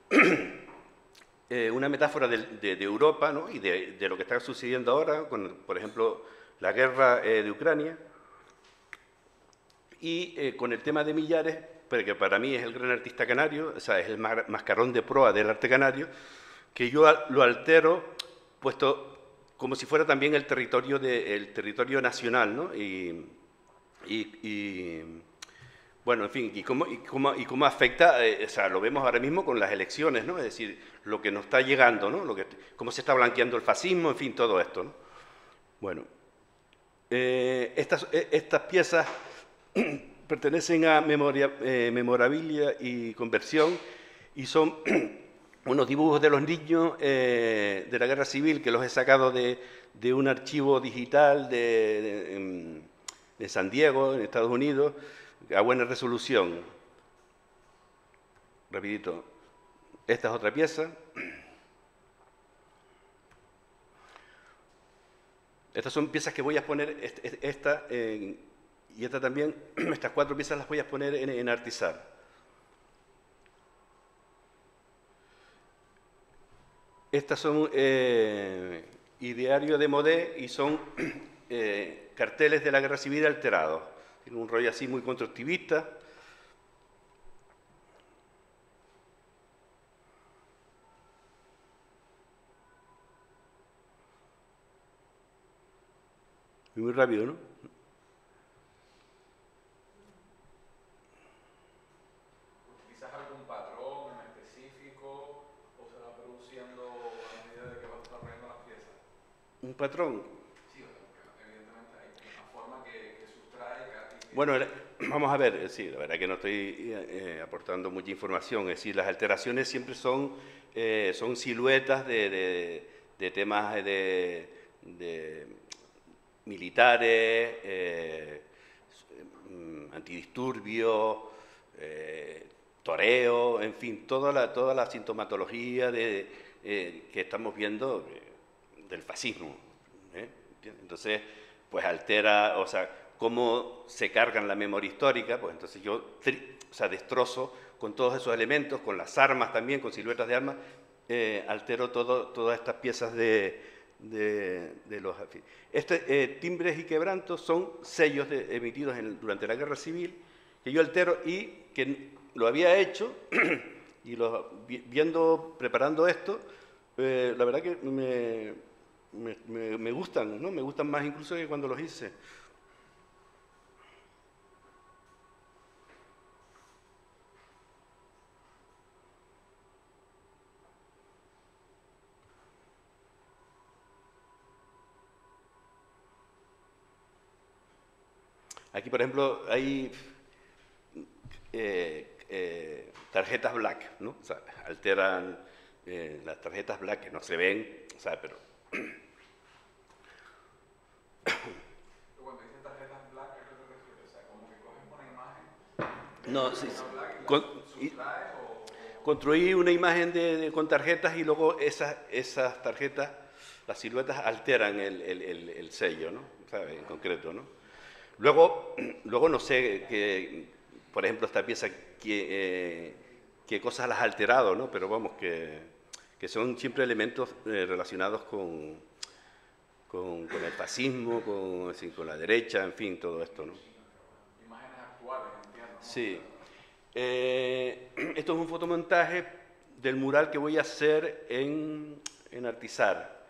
Speaker 14: eh, una metáfora de, de, de Europa, ¿no? Y de, de lo que está sucediendo ahora, con, por ejemplo, la guerra eh, de Ucrania, y eh, con el tema de Millares, porque para mí es el gran artista canario, o sea, es el mascarón de proa del arte canario, que yo lo altero, puesto como si fuera también el territorio, de, el territorio nacional, ¿no? Y, y, y bueno, en fin, y cómo, y cómo, y cómo afecta, eh, o sea, lo vemos ahora mismo con las elecciones, ¿no? Es decir, lo que nos está llegando, ¿no? Lo que, cómo se está blanqueando el fascismo, en fin, todo esto, ¿no? Bueno, eh, estas, eh, estas piezas pertenecen a memoria, eh, memorabilia y conversión, y son unos dibujos de los niños eh, de la Guerra Civil, que los he sacado de, de un archivo digital de, de, de San Diego, en Estados Unidos, a buena resolución. Rapidito. Esta es otra pieza. Estas son piezas que voy a poner, esta en, y esta también, estas cuatro piezas las voy a poner en, en Artisar. Estas son eh, ideario de Modé y son eh, carteles de la Guerra Civil alterados. Tiene un rollo así muy constructivista. Muy rápido, ¿no?
Speaker 3: ¿Utilizas algún patrón en específico o se va produciendo a medida de que vas desarrollando las piezas?
Speaker 14: ¿Un patrón?
Speaker 3: Sí, evidentemente hay una forma que, que sustrae... Que...
Speaker 14: Bueno, vamos a ver, sí, la verdad que no estoy eh, aportando mucha información, es decir, las alteraciones siempre son, eh, son siluetas de, de, de temas de... de militares, eh, antidisturbios, eh, toreo, en fin, toda la, toda la sintomatología de, eh, que estamos viendo de, del fascismo. ¿eh? Entonces, pues altera, o sea, cómo se cargan la memoria histórica, pues entonces yo o sea, destrozo con todos esos elementos, con las armas también, con siluetas de armas, eh, altero todo, todas estas piezas de... De, de los este, eh, timbres y quebrantos son sellos de, emitidos en, durante la Guerra Civil que yo altero y que lo había hecho y lo, viendo, preparando esto, eh, la verdad que me, me, me, me gustan, ¿no? Me gustan más incluso que cuando los hice. Aquí, por ejemplo, hay eh, eh, tarjetas black, ¿no? O sea, alteran eh, las tarjetas black que no se ven, o sea, pero...
Speaker 3: Cuando dices tarjetas black, ¿a qué te refieres? O sea, como que coges una imagen...
Speaker 14: No, sí, sí. Con, y, construí una imagen de, de, con tarjetas y luego esas, esas tarjetas, las siluetas alteran el, el, el, el sello, ¿no? ¿Sabe? En concreto, ¿no? Luego, luego no sé, que, por ejemplo, esta pieza, que, eh, qué cosas las ha alterado, ¿no? Pero vamos, que, que son siempre elementos eh, relacionados con, con, con el fascismo, con, así, con la derecha, en fin, todo esto, ¿no?
Speaker 3: Imágenes actuales, entiendo, ¿no?
Speaker 14: Sí. Eh, esto es un fotomontaje del mural que voy a hacer en, en Artisar.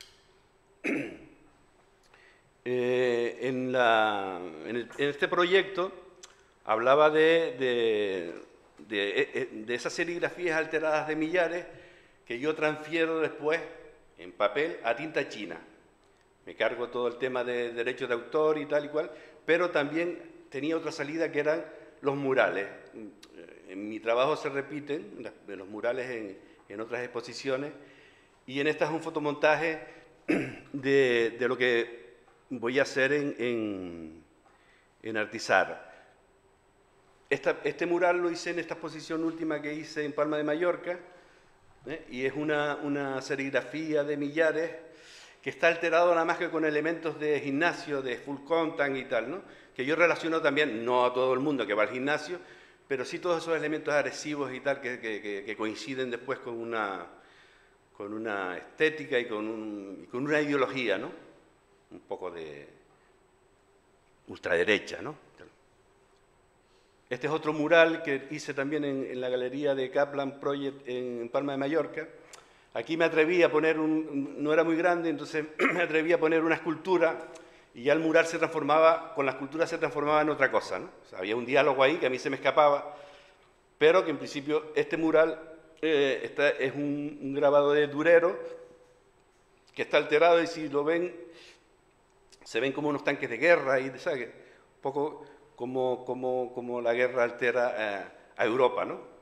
Speaker 14: Eh, en, la, en, el, en este proyecto hablaba de, de, de, de esas serigrafías alteradas de Millares que yo transfiero después en papel a tinta china. Me cargo todo el tema de derechos de autor y tal y cual, pero también tenía otra salida que eran los murales. En mi trabajo se repiten los murales en, en otras exposiciones y en esta es un fotomontaje de, de lo que voy a hacer en, en, en Artisar. Esta, este mural lo hice en esta exposición última que hice en Palma de Mallorca, ¿eh? Y es una, una serigrafía de Millares que está alterado nada más que con elementos de gimnasio, de full contact y tal, ¿no? Que yo relaciono también, no a todo el mundo que va al gimnasio, pero sí todos esos elementos agresivos y tal que, que, que, que coinciden después con una, con una estética y con, un, y con una ideología, ¿no? Un poco de ultraderecha, ¿no? Este es otro mural que hice también en, en la galería de Kaplan Project en Palma de Mallorca. Aquí me atreví a poner, un, no era muy grande, entonces me atreví a poner una escultura y ya el mural se transformaba, con la escultura se transformaba en otra cosa, ¿no? O sea, había un diálogo ahí que a mí se me escapaba, pero que en principio este mural eh, está, es un, un grabado de Durero que está alterado y si lo ven, se ven como unos tanques de guerra y, ¿sabes? Un poco como, como, como la guerra altera eh, a Europa, ¿no?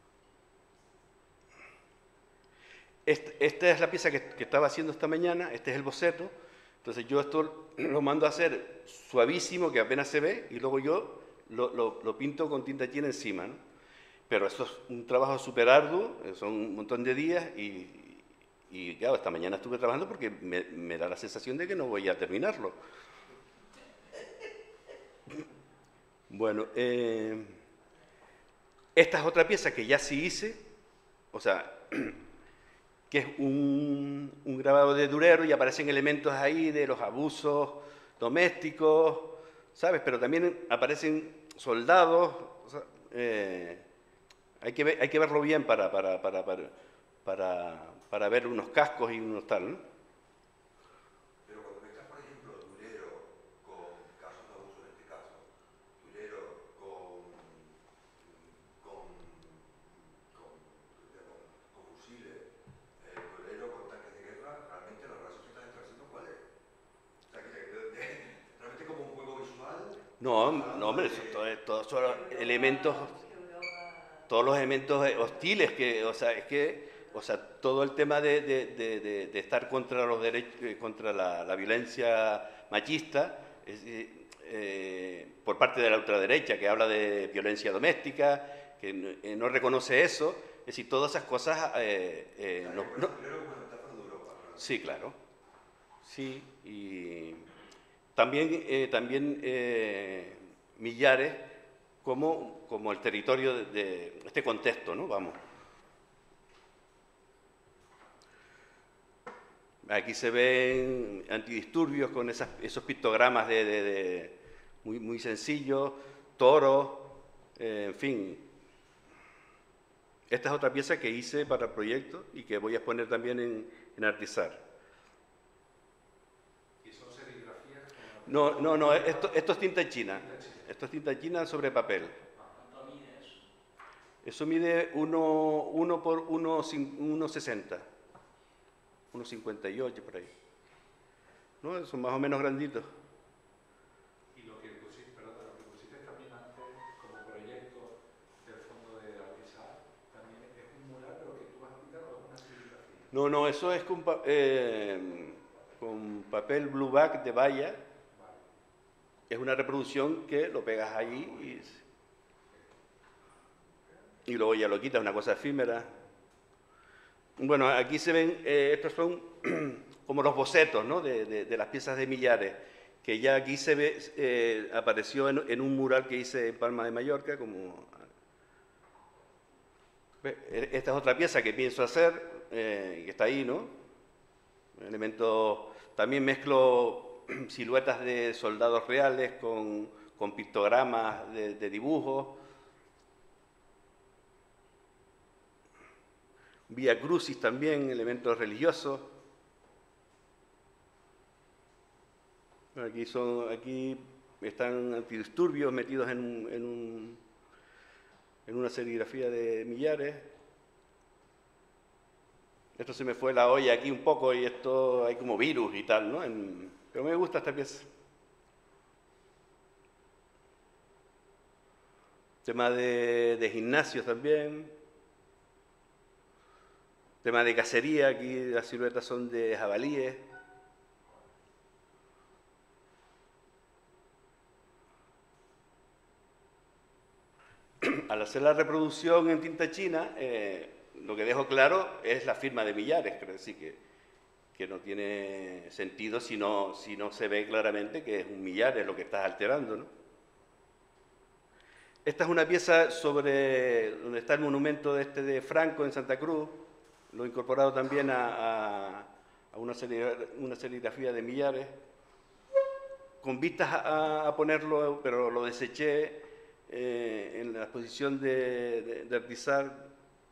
Speaker 14: Esta es la pieza que, que estaba haciendo esta mañana, este es el boceto, entonces yo esto lo mando a hacer suavísimo, que apenas se ve, y luego yo lo, lo, lo pinto con tinta china encima, ¿no? Pero esto es un trabajo súper arduo, son un montón de días, y, y claro, esta mañana estuve trabajando porque me, me da la sensación de que no voy a terminarlo. Bueno, eh, esta es otra pieza que ya sí hice, o sea, que es un, un grabado de Durero y aparecen elementos ahí de los abusos domésticos, ¿sabes? Pero también aparecen soldados, o sea, eh, hay, que ver, hay que verlo bien para, para, para, para, para, para ver unos cascos y unos tal, ¿no?
Speaker 7: Pero cuando mezclas, por ejemplo, Durero con casos de abuso, en este caso, Durero con, con, con, con, con fusiles, Durero con tanques de guerra, realmente la relación que estás estableciendo, ¿cuál es? O sea, que, realmente como un juego visual.
Speaker 14: No, no, hombre, eso, todo, todos son elementos, todos los elementos hostiles que, o sea, es que, o sea, todo el tema de, de, de, de, de estar contra los derechos, contra la, la violencia machista, es, eh, por parte de la ultraderecha, que habla de violencia doméstica, que no, eh, no reconoce eso, es decir, todas esas cosas, eh, eh, no, no. Sí, claro, sí, y también, eh, también eh, Millares como, como el territorio de, de este contexto, ¿no? Vamos. Aquí se ven antidisturbios con esas, esos pictogramas de, de, de muy, muy sencillos, toros, eh, en fin. Esta es otra pieza que hice para el proyecto y que voy a exponer también en, en Artisar.
Speaker 13: ¿Y son serigrafías?
Speaker 14: No, no, no, esto, esto es tinta china. Esto es tinta china sobre papel.
Speaker 13: ¿Cuánto mide eso?
Speaker 14: Eso mide uno por uno sesenta. uno cincuenta y ocho por ahí. ¿No? Son más o menos granditos.
Speaker 13: Y lo que pusiste, perdón, lo que pusiste también antes como proyecto del fondo de Artisar, también es un mural, pero que tú vas a pintar o es una serigrafía.
Speaker 14: No, no, eso es con, pa eh, con papel blue back de valla. Vale. Es una reproducción que lo pegas allí y, y luego ya lo quitas, una cosa efímera. Bueno, aquí se ven, eh, estos son como los bocetos, ¿no? de, de, de las piezas de Millares, que ya aquí se ve, eh, apareció en, en un mural que hice en Palma de Mallorca, como... Esta es otra pieza que pienso hacer, eh, que está ahí, ¿no? Elementos, también mezclo siluetas de soldados reales con, con pictogramas de, de dibujos. Vía Crucis también, elementos religiosos. Aquí, son, aquí están antidisturbios metidos en, un, en, un, en una serigrafía de Millares. Esto se me fue la olla aquí un poco y esto hay como virus y tal, ¿no? En, pero me gusta esta pieza. Tema de, de gimnasios también. Tema de cacería, aquí las siluetas son de jabalíes. Al hacer la reproducción en tinta china, eh, lo que dejo claro es la firma de Millares, quiero decir que, que no tiene sentido si no, si no se ve claramente que es un millar, es lo que estás alterando, ¿no? Esta es una pieza sobre donde está el monumento de, este de Franco en Santa Cruz, lo he incorporado también a, a, a una, una serigrafía de millares, con vistas a, a ponerlo, pero lo deseché eh, en la exposición de, de, de Artizar.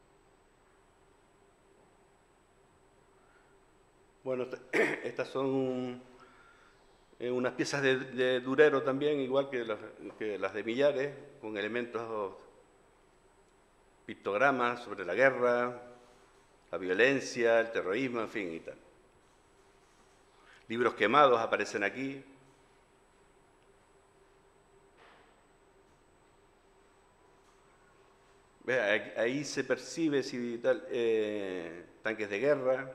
Speaker 14: Bueno, estas son eh, unas piezas de, de Durero también, igual que las, que las de Millares, con elementos, pictogramas sobre la guerra, la violencia, el terrorismo, en fin, y tal. Libros quemados aparecen aquí. Vea, ahí se percibe si tal, eh, tanques de guerra.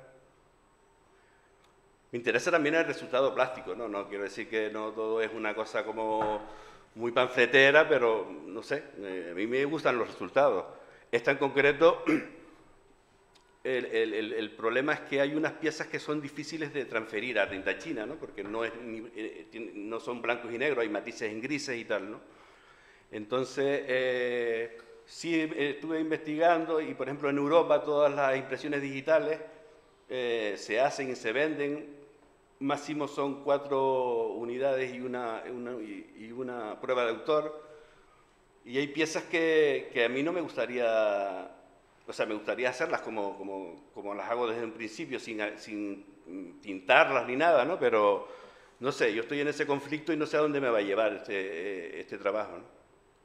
Speaker 14: Me interesa también el resultado plástico, ¿no? No quiero decir que no todo es una cosa como muy panfletera, pero no sé, eh, a mí me gustan los resultados. Esta en concreto, el, el, el, el problema es que hay unas piezas que son difíciles de transferir a tinta china, ¿no? Porque no, es, eh, no son blancos y negros, hay matices en grises y tal, ¿no? Entonces, eh, sí estuve investigando y, por ejemplo, en Europa todas las impresiones digitales eh, se hacen y se venden. Máximo son cuatro unidades y una, una, y, y una prueba de autor. Y hay piezas que, que a mí no me gustaría, o sea, me gustaría hacerlas como, como, como las hago desde un principio, sin, sin tintarlas ni nada, ¿no? Pero, no sé, yo estoy en ese conflicto y no sé a dónde me va a llevar este, este trabajo, ¿no?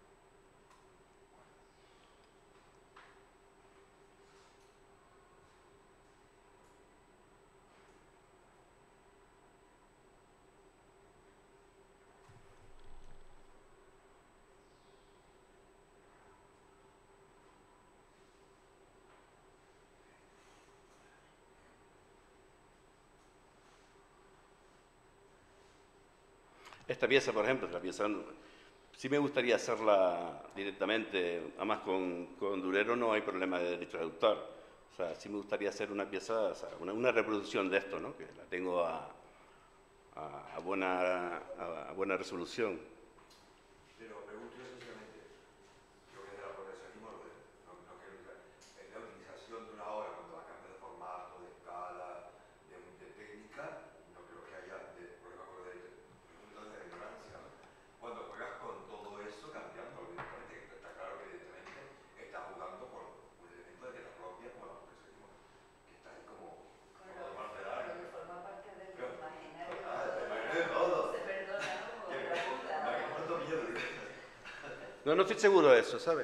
Speaker 14: Esta pieza, por ejemplo, la pieza, sí me gustaría hacerla directamente, además con, con Durero no hay problema de derecho de autor. O sea, sí me gustaría hacer una pieza, o sea, una, una reproducción de esto, ¿no? Que la tengo a, a, a, buena, a, a buena resolución.
Speaker 7: Pero pregunto yo sencillamente, creo que es de la progresionismo, lo de, no, no quiero usar, la utilización de una obra cuando va a cambiar de formato, de escala, de, de técnica, no creo que haya de problema con el de la ignorancia, ¿no? Cuando juegas con todo eso, cambiando, evidentemente, está claro que evidentemente estás jugando con un elemento de la propia, bueno, por eso digo, que está ahí como, como lo más de dar.
Speaker 6: Pero que forma parte del imaginario.
Speaker 7: Se perdona, ¿no?
Speaker 14: No, no estoy seguro de eso, ¿sabes?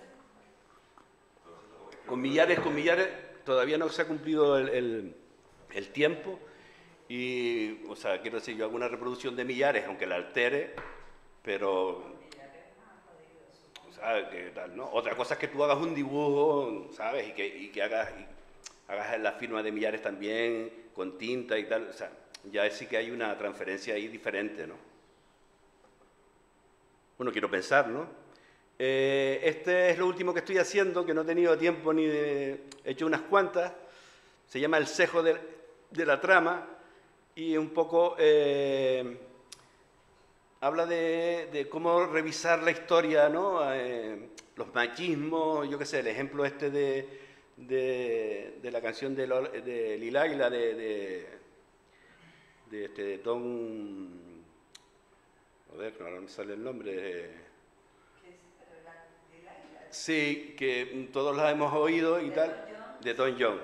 Speaker 14: Con Millares, con Millares todavía no se ha cumplido el, el, el tiempo y, o sea, quiero decir, yo hago una reproducción de Millares, aunque la altere, pero, o sea, que tal, ¿no? Otra cosa es que tú hagas un dibujo, ¿sabes? Y que, y que hagas, y hagas la firma de Millares también, con tinta y tal, o sea, ya sí que hay una transferencia ahí diferente, ¿no? Bueno, quiero pensar, ¿no? Eh, este es lo último que estoy haciendo, que no he tenido tiempo ni de... He hecho unas cuantas. Se llama El cejo de, de la trama y un poco eh, habla de, de cómo revisar la historia, ¿no? Eh, los machismos, yo qué sé, el ejemplo este de, de, de la canción de, de Lilaila, de, de, de, este, de Tom... A ver, ahora no me sale el nombre... Sí, que todos la hemos oído y tal, de Tom Jones.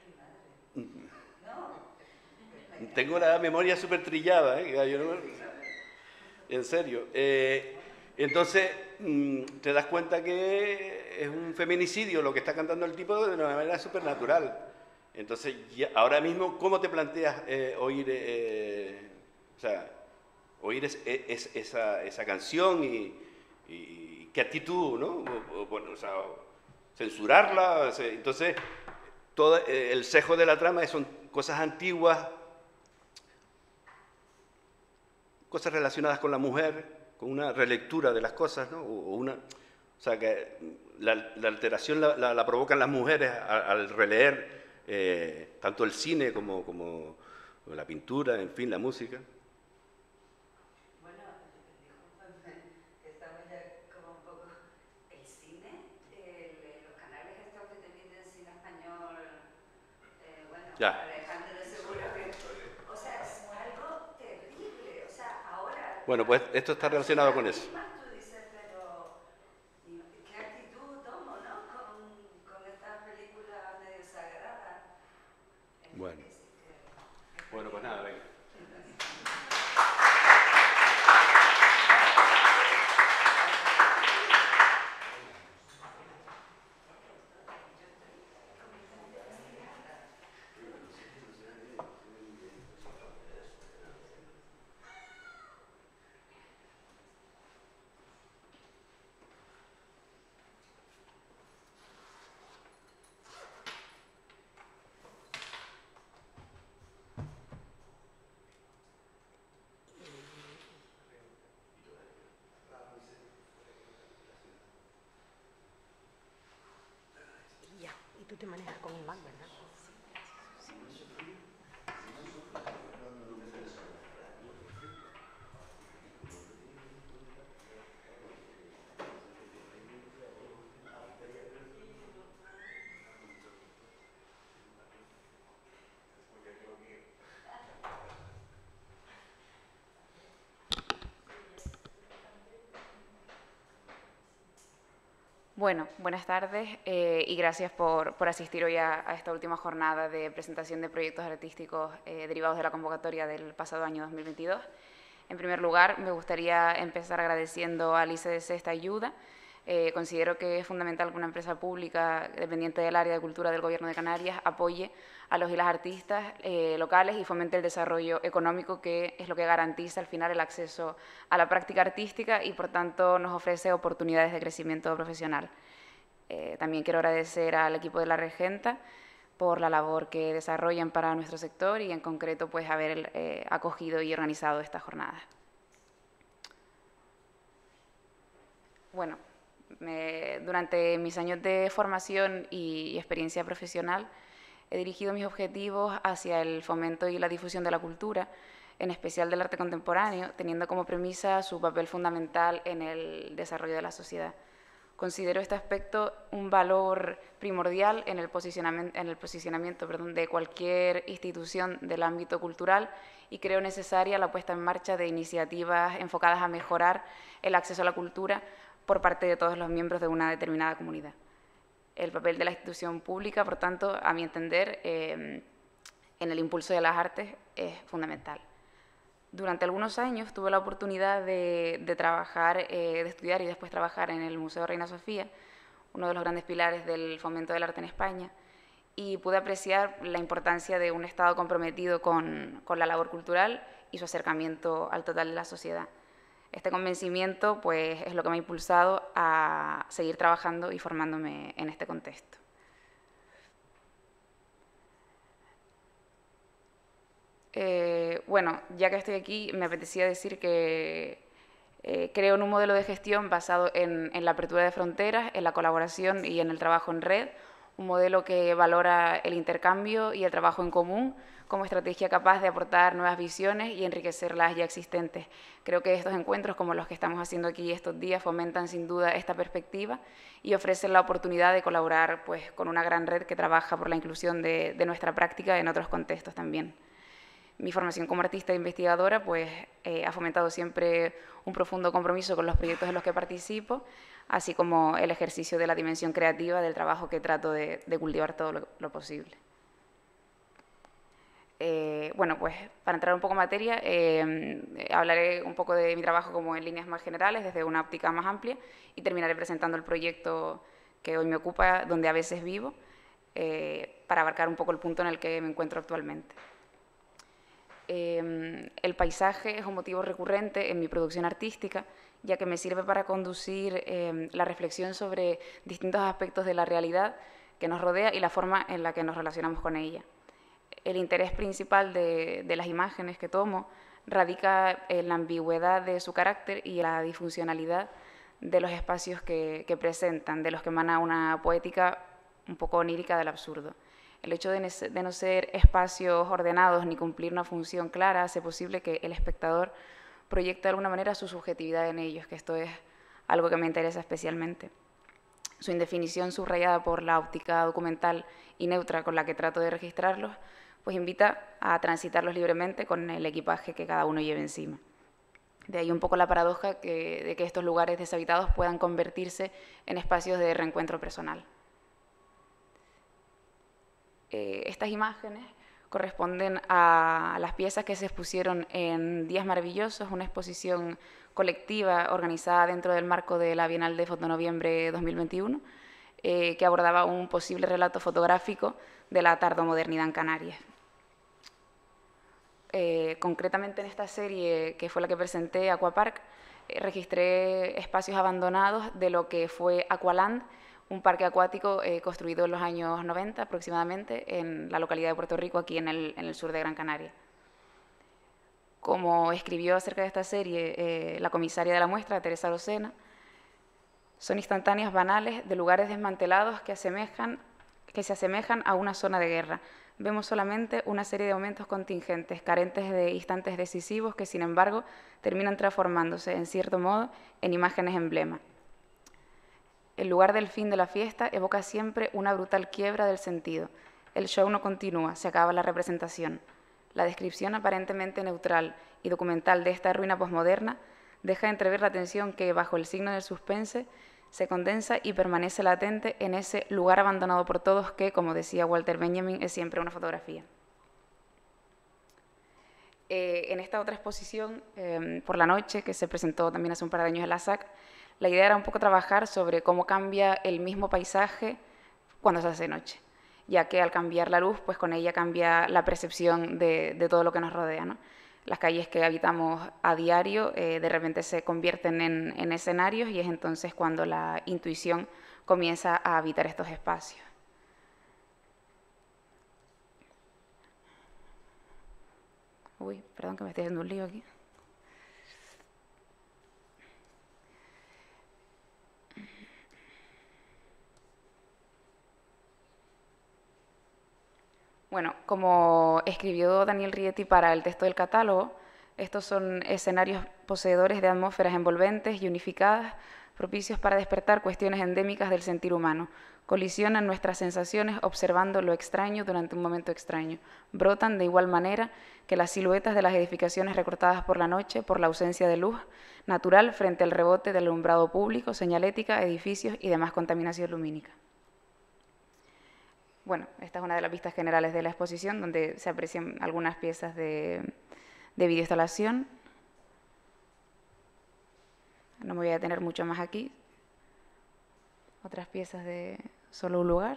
Speaker 14: Tengo la memoria súper trillada, ¿eh? Yo no, en serio. Eh, entonces, te das cuenta que es un feminicidio lo que está cantando el tipo de una manera súper natural. Entonces, ya, ahora mismo, ¿cómo te planteas eh, oír, eh, o sea, oír es, es, esa, esa canción y... y qué actitud, ¿no? O, o, bueno, o sea, censurarla. O sea, entonces, todo eh, el cejo de la trama son cosas antiguas, cosas relacionadas con la mujer, con una relectura de las cosas, ¿no? O, o una, o sea, que la, la alteración la, la, la provocan las mujeres al, al releer eh, tanto el cine como, como la pintura, en fin, la música. Ya.
Speaker 6: O sea, es algo terrible. O sea, ahora...
Speaker 14: Bueno, pues esto está relacionado con eso.
Speaker 6: Tú dices, pero ¿qué actitud tomo, no? Con, con esta película medio sagrada.
Speaker 14: Bueno. Bueno, pues nada, venga.
Speaker 4: Y tú te manejas con el Mac, ¿verdad?
Speaker 15: Bueno, buenas tardes eh, y gracias por, por asistir hoy a, a esta última jornada de presentación de proyectos artísticos eh, derivados de la convocatoria del pasado año dos mil veintidós. En primer lugar, me gustaría empezar agradeciendo al I C D C esta ayuda. Eh, considero que es fundamental que una empresa pública dependiente del área de cultura del Gobierno de Canarias apoye a los y las artistas eh, locales y fomente el desarrollo económico, que es lo que garantiza al final el acceso a la práctica artística y, por tanto, nos ofrece oportunidades de crecimiento profesional. Eh, también quiero agradecer al equipo de la Regenta por la labor que desarrollan para nuestro sector y, en concreto, pues, haber eh, acogido y organizado esta jornada. Bueno, me, durante mis años de formación y, y experiencia profesional, he dirigido mis objetivos hacia el fomento y la difusión de la cultura, en especial del arte contemporáneo, teniendo como premisa su papel fundamental en el desarrollo de la sociedad. Considero este aspecto un valor primordial en el posicionamiento, en el posicionamiento perdón, de cualquier institución del ámbito cultural y creo necesaria la puesta en marcha de iniciativas enfocadas a mejorar el acceso a la cultura por parte de todos los miembros de una determinada comunidad. El papel de la institución pública, por tanto, a mi entender, eh, en el impulso de las artes es fundamental. Durante algunos años tuve la oportunidad de, de trabajar, eh, de estudiar y después trabajar en el Museo Reina Sofía, uno de los grandes pilares del fomento del arte en España, y pude apreciar la importancia de un Estado comprometido con, con la labor cultural y su acercamiento al total de la sociedad. Este convencimiento, pues, es lo que me ha impulsado a seguir trabajando y formándome en este contexto. Eh, bueno, ya que estoy aquí, me apetecía decir que eh, creo en un modelo de gestión basado en, en la apertura de fronteras, en la colaboración y en el trabajo en red, un modelo que valora el intercambio y el trabajo en común como estrategia capaz de aportar nuevas visiones y enriquecer las ya existentes. Creo que estos encuentros, como los que estamos haciendo aquí estos días, fomentan sin duda esta perspectiva y ofrecen la oportunidad de colaborar, pues, con una gran red que trabaja por la inclusión de, de nuestra práctica en otros contextos también. Mi formación como artista e investigadora, pues, eh, ha fomentado siempre un profundo compromiso con los proyectos en los que participo, así como el ejercicio de la dimensión creativa del trabajo que trato de, de cultivar todo lo, lo posible. Eh, bueno, pues para entrar un poco en materia, eh, hablaré un poco de mi trabajo como en líneas más generales, desde una óptica más amplia, y terminaré presentando el proyecto que hoy me ocupa, donde a veces vivo, eh, para abarcar un poco el punto en el que me encuentro actualmente. Eh, el paisaje es un motivo recurrente en mi producción artística, ya que me sirve para conducir eh, la reflexión sobre distintos aspectos de la realidad que nos rodea y la forma en la que nos relacionamos con ella. El interés principal de, de las imágenes que tomo radica en la ambigüedad de su carácter y la disfuncionalidad de los espacios que, que presentan, de los que emana una poética un poco onírica del absurdo. El hecho de, de no ser espacios ordenados ni cumplir una función clara hace posible que el espectador proyecte de alguna manera su subjetividad en ellos, que esto es algo que me interesa especialmente. Su indefinición subrayada por la óptica documental y neutra con la que trato de registrarlos, pues invita a transitarlos libremente con el equipaje que cada uno lleve encima. De ahí un poco la paradoja que, de que estos lugares deshabitados puedan convertirse en espacios de reencuentro personal. Eh, estas imágenes corresponden a las piezas que se expusieron en Días Maravillosos, una exposición colectiva organizada dentro del marco de la Bienal de Fotonoviembre dos mil veintiuno, eh, que abordaba un posible relato fotográfico de la tardomodernidad en Canarias. Eh, concretamente en esta serie, que fue la que presenté, Aquapark, eh, registré espacios abandonados de lo que fue Aqualand, un parque acuático eh, construido en los años noventa aproximadamente en la localidad de Puerto Rico, aquí en el, en el sur de Gran Canaria. Como escribió acerca de esta serie eh, la comisaria de la muestra, Teresa Locena, son instantáneas banales de lugares desmantelados que, asemejan, que se asemejan a una zona de guerra. Vemos solamente una serie de momentos contingentes, carentes de instantes decisivos que, sin embargo, terminan transformándose, en cierto modo, en imágenes emblema. El lugar del fin de la fiesta evoca siempre una brutal quiebra del sentido. El show no continúa, se acaba la representación. La descripción aparentemente neutral y documental de esta ruina posmoderna deja entrever la tensión que, bajo el signo del suspense, se condensa y permanece latente en ese lugar abandonado por todos que, como decía Walter Benjamin, es siempre una fotografía. Eh, en esta otra exposición, eh, por la noche, que se presentó también hace un par de años en la S A C, la idea era un poco trabajar sobre cómo cambia el mismo paisaje cuando se hace noche, ya que al cambiar la luz, pues con ella cambia la percepción de, de todo lo que nos rodea, ¿no? Las calles que habitamos a diario eh, de repente se convierten en, en escenarios y es entonces cuando la intuición comienza a habitar estos espacios. Uy, perdón que me estoy haciendo un lío aquí. Bueno, como escribió Daniel Rieti para el texto del catálogo, estos son escenarios poseedores de atmósferas envolventes y unificadas, propicios para despertar cuestiones endémicas del sentir humano. Colisionan nuestras sensaciones observando lo extraño durante un momento extraño. Brotan de igual manera que las siluetas de las edificaciones recortadas por la noche, por la ausencia de luz natural frente al rebote del alumbrado público, señalética, edificios y demás contaminación lumínica. Bueno, esta es una de las vistas generales de la exposición, donde se aprecian algunas piezas de, de videoinstalación. No me voy a detener mucho más aquí. Otras piezas de Solo un lugar.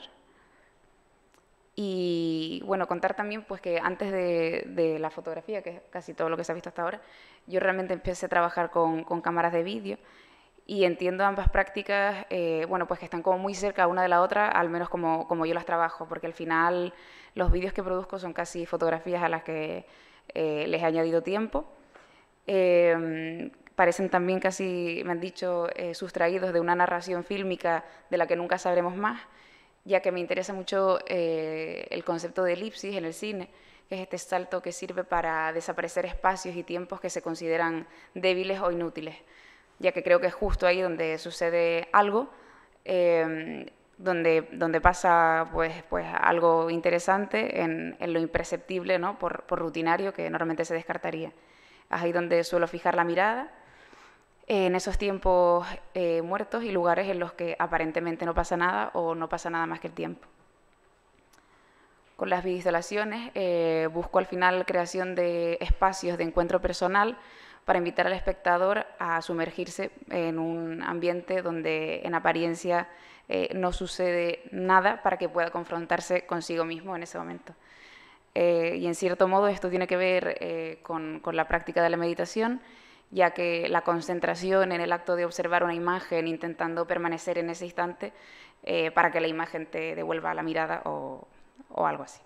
Speaker 15: Y bueno, contar también pues, que antes de, de la fotografía, que es casi todo lo que se ha visto hasta ahora, yo realmente empecé a trabajar con, con cámaras de vídeo. Y entiendo ambas prácticas, eh, bueno, pues que están como muy cerca una de la otra, al menos como, como yo las trabajo, porque al final los vídeos que produzco son casi fotografías a las que eh, les he añadido tiempo. Eh, parecen también casi, me han dicho, eh, sustraídos de una narración fílmica de la que nunca sabremos más, ya que me interesa mucho eh, el concepto de elipsis en el cine, que es este salto que sirve para desaparecer espacios y tiempos que se consideran débiles o inútiles, ya que creo que es justo ahí donde sucede algo, eh, donde, donde pasa pues, pues algo interesante en, en lo imperceptible, ¿no? por, por rutinario, que normalmente se descartaría. Es ahí donde suelo fijar la mirada, en esos tiempos eh, muertos y lugares en los que aparentemente no pasa nada o no pasa nada más que el tiempo. Con las videoinstalaciones eh, busco al final la creación de espacios de encuentro personal para invitar al espectador a sumergirse en un ambiente donde en apariencia eh, no sucede nada para que pueda confrontarse consigo mismo en ese momento. Eh, y en cierto modo esto tiene que ver eh, con, con la práctica de la meditación, ya que la concentración en el acto de observar una imagen intentando permanecer en ese instante eh, para que la imagen te devuelva la mirada o, o algo así.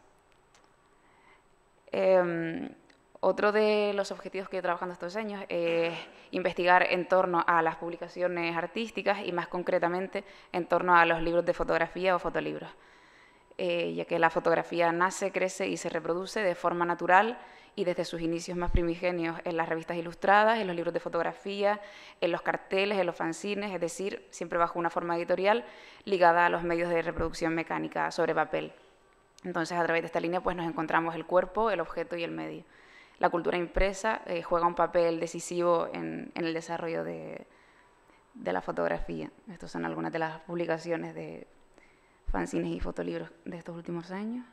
Speaker 15: Eh, Otro de los objetivos que he trabajando estos años es investigar en torno a las publicaciones artísticas y más concretamente en torno a los libros de fotografía o fotolibros. eh, ya que la fotografía nace, crece y se reproduce de forma natural y desde sus inicios más primigenios en las revistas ilustradas, en los libros de fotografía, en los carteles, en los fanzines, es decir, siempre bajo una forma editorial ligada a los medios de reproducción mecánica sobre papel. Entonces, a través de esta línea pues, nos encontramos el cuerpo, el objeto y el medio. La cultura impresa eh, juega un papel decisivo en, en el desarrollo de, de la fotografía. Estas son algunas de las publicaciones de fanzines y fotolibros de estos últimos años.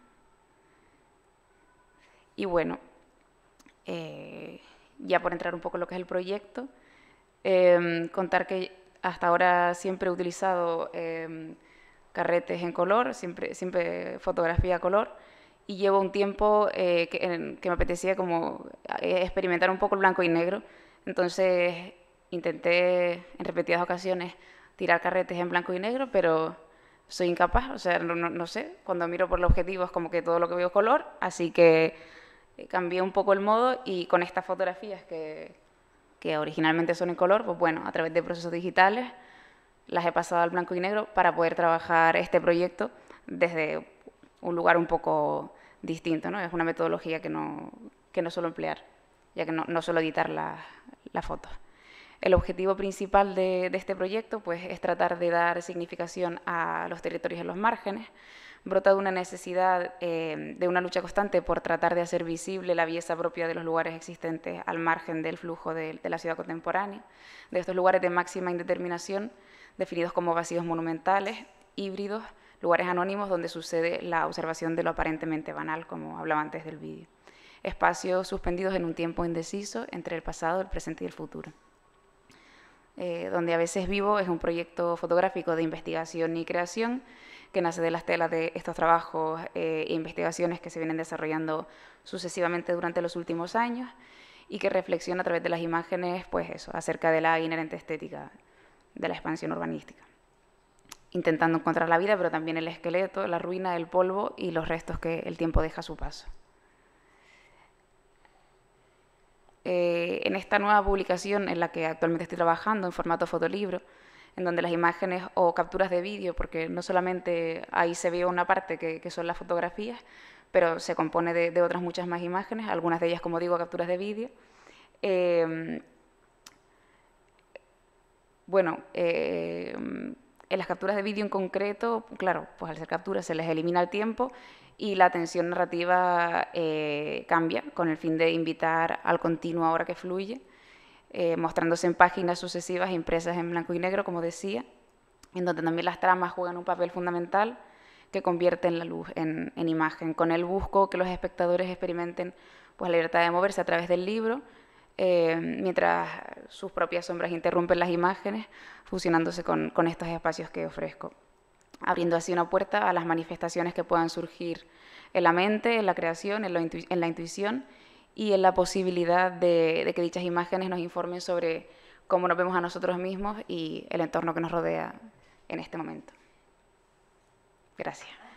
Speaker 15: Y bueno, eh, ya por entrar un poco en lo que es el proyecto, eh, contar que hasta ahora siempre he utilizado eh, carretes en color, siempre, siempre fotografía a color, y llevo un tiempo eh, que, en, que me apetecía como experimentar un poco el blanco y negro. Entonces intenté en repetidas ocasiones tirar carretes en blanco y negro, pero soy incapaz, o sea, no, no, no sé, cuando miro por el objetivo es como que todo lo que veo es color, así que cambié un poco el modo y con estas fotografías que, que originalmente son en color, pues bueno, a través de procesos digitales las he pasado al blanco y negro para poder trabajar este proyecto desde un lugar un poco distinto, ¿no? Es una metodología que no, que no suelo emplear, ya que no, no suelo editar las la fotos. El objetivo principal de, de este proyecto pues, es tratar de dar significación a los territorios en los márgenes, brota de una necesidad, eh, de una lucha constante por tratar de hacer visible la belleza propia de los lugares existentes al margen del flujo de, de la ciudad contemporánea, de estos lugares de máxima indeterminación, definidos como vacíos monumentales, híbridos, lugares anónimos donde sucede la observación de lo aparentemente banal, como hablaba antes del vídeo. Espacios suspendidos en un tiempo indeciso entre el pasado, el presente y el futuro. Eh, donde a veces vivo es un proyecto fotográfico de investigación y creación que nace de las telas de estos trabajos eh, e investigaciones que se vienen desarrollando sucesivamente durante los últimos años y que reflexiona a través de las imágenes pues eso, acerca de la inherente estética de la expansión urbanística, intentando encontrar la vida, pero también el esqueleto, la ruina, el polvo y los restos que el tiempo deja a su paso. Eh, en esta nueva publicación en la que actualmente estoy trabajando en formato fotolibro, en donde las imágenes o capturas de vídeo, porque no solamente ahí se ve una parte que, que son las fotografías, pero se compone de, de otras muchas más imágenes, algunas de ellas, como digo, capturas de vídeo. Eh, bueno, eh, en las capturas de vídeo en concreto, claro, pues al ser capturas se les elimina el tiempo y la tensión narrativa eh, cambia con el fin de invitar al continuo ahora que fluye, eh, mostrándose en páginas sucesivas impresas en blanco y negro, como decía, en donde también las tramas juegan un papel fundamental que convierte en la luz en, en imagen. Con él busco que los espectadores experimenten pues, la libertad de moverse a través del libro, eh, mientras sus propias sombras interrumpen las imágenes, fusionándose con, con estos espacios que ofrezco, abriendo así una puerta a las manifestaciones que puedan surgir en la mente, en la creación, en, lo intu en la intuición y en la posibilidad de, de que dichas imágenes nos informen sobre cómo nos vemos a nosotros mismos y el entorno que nos rodea en este momento. Gracias.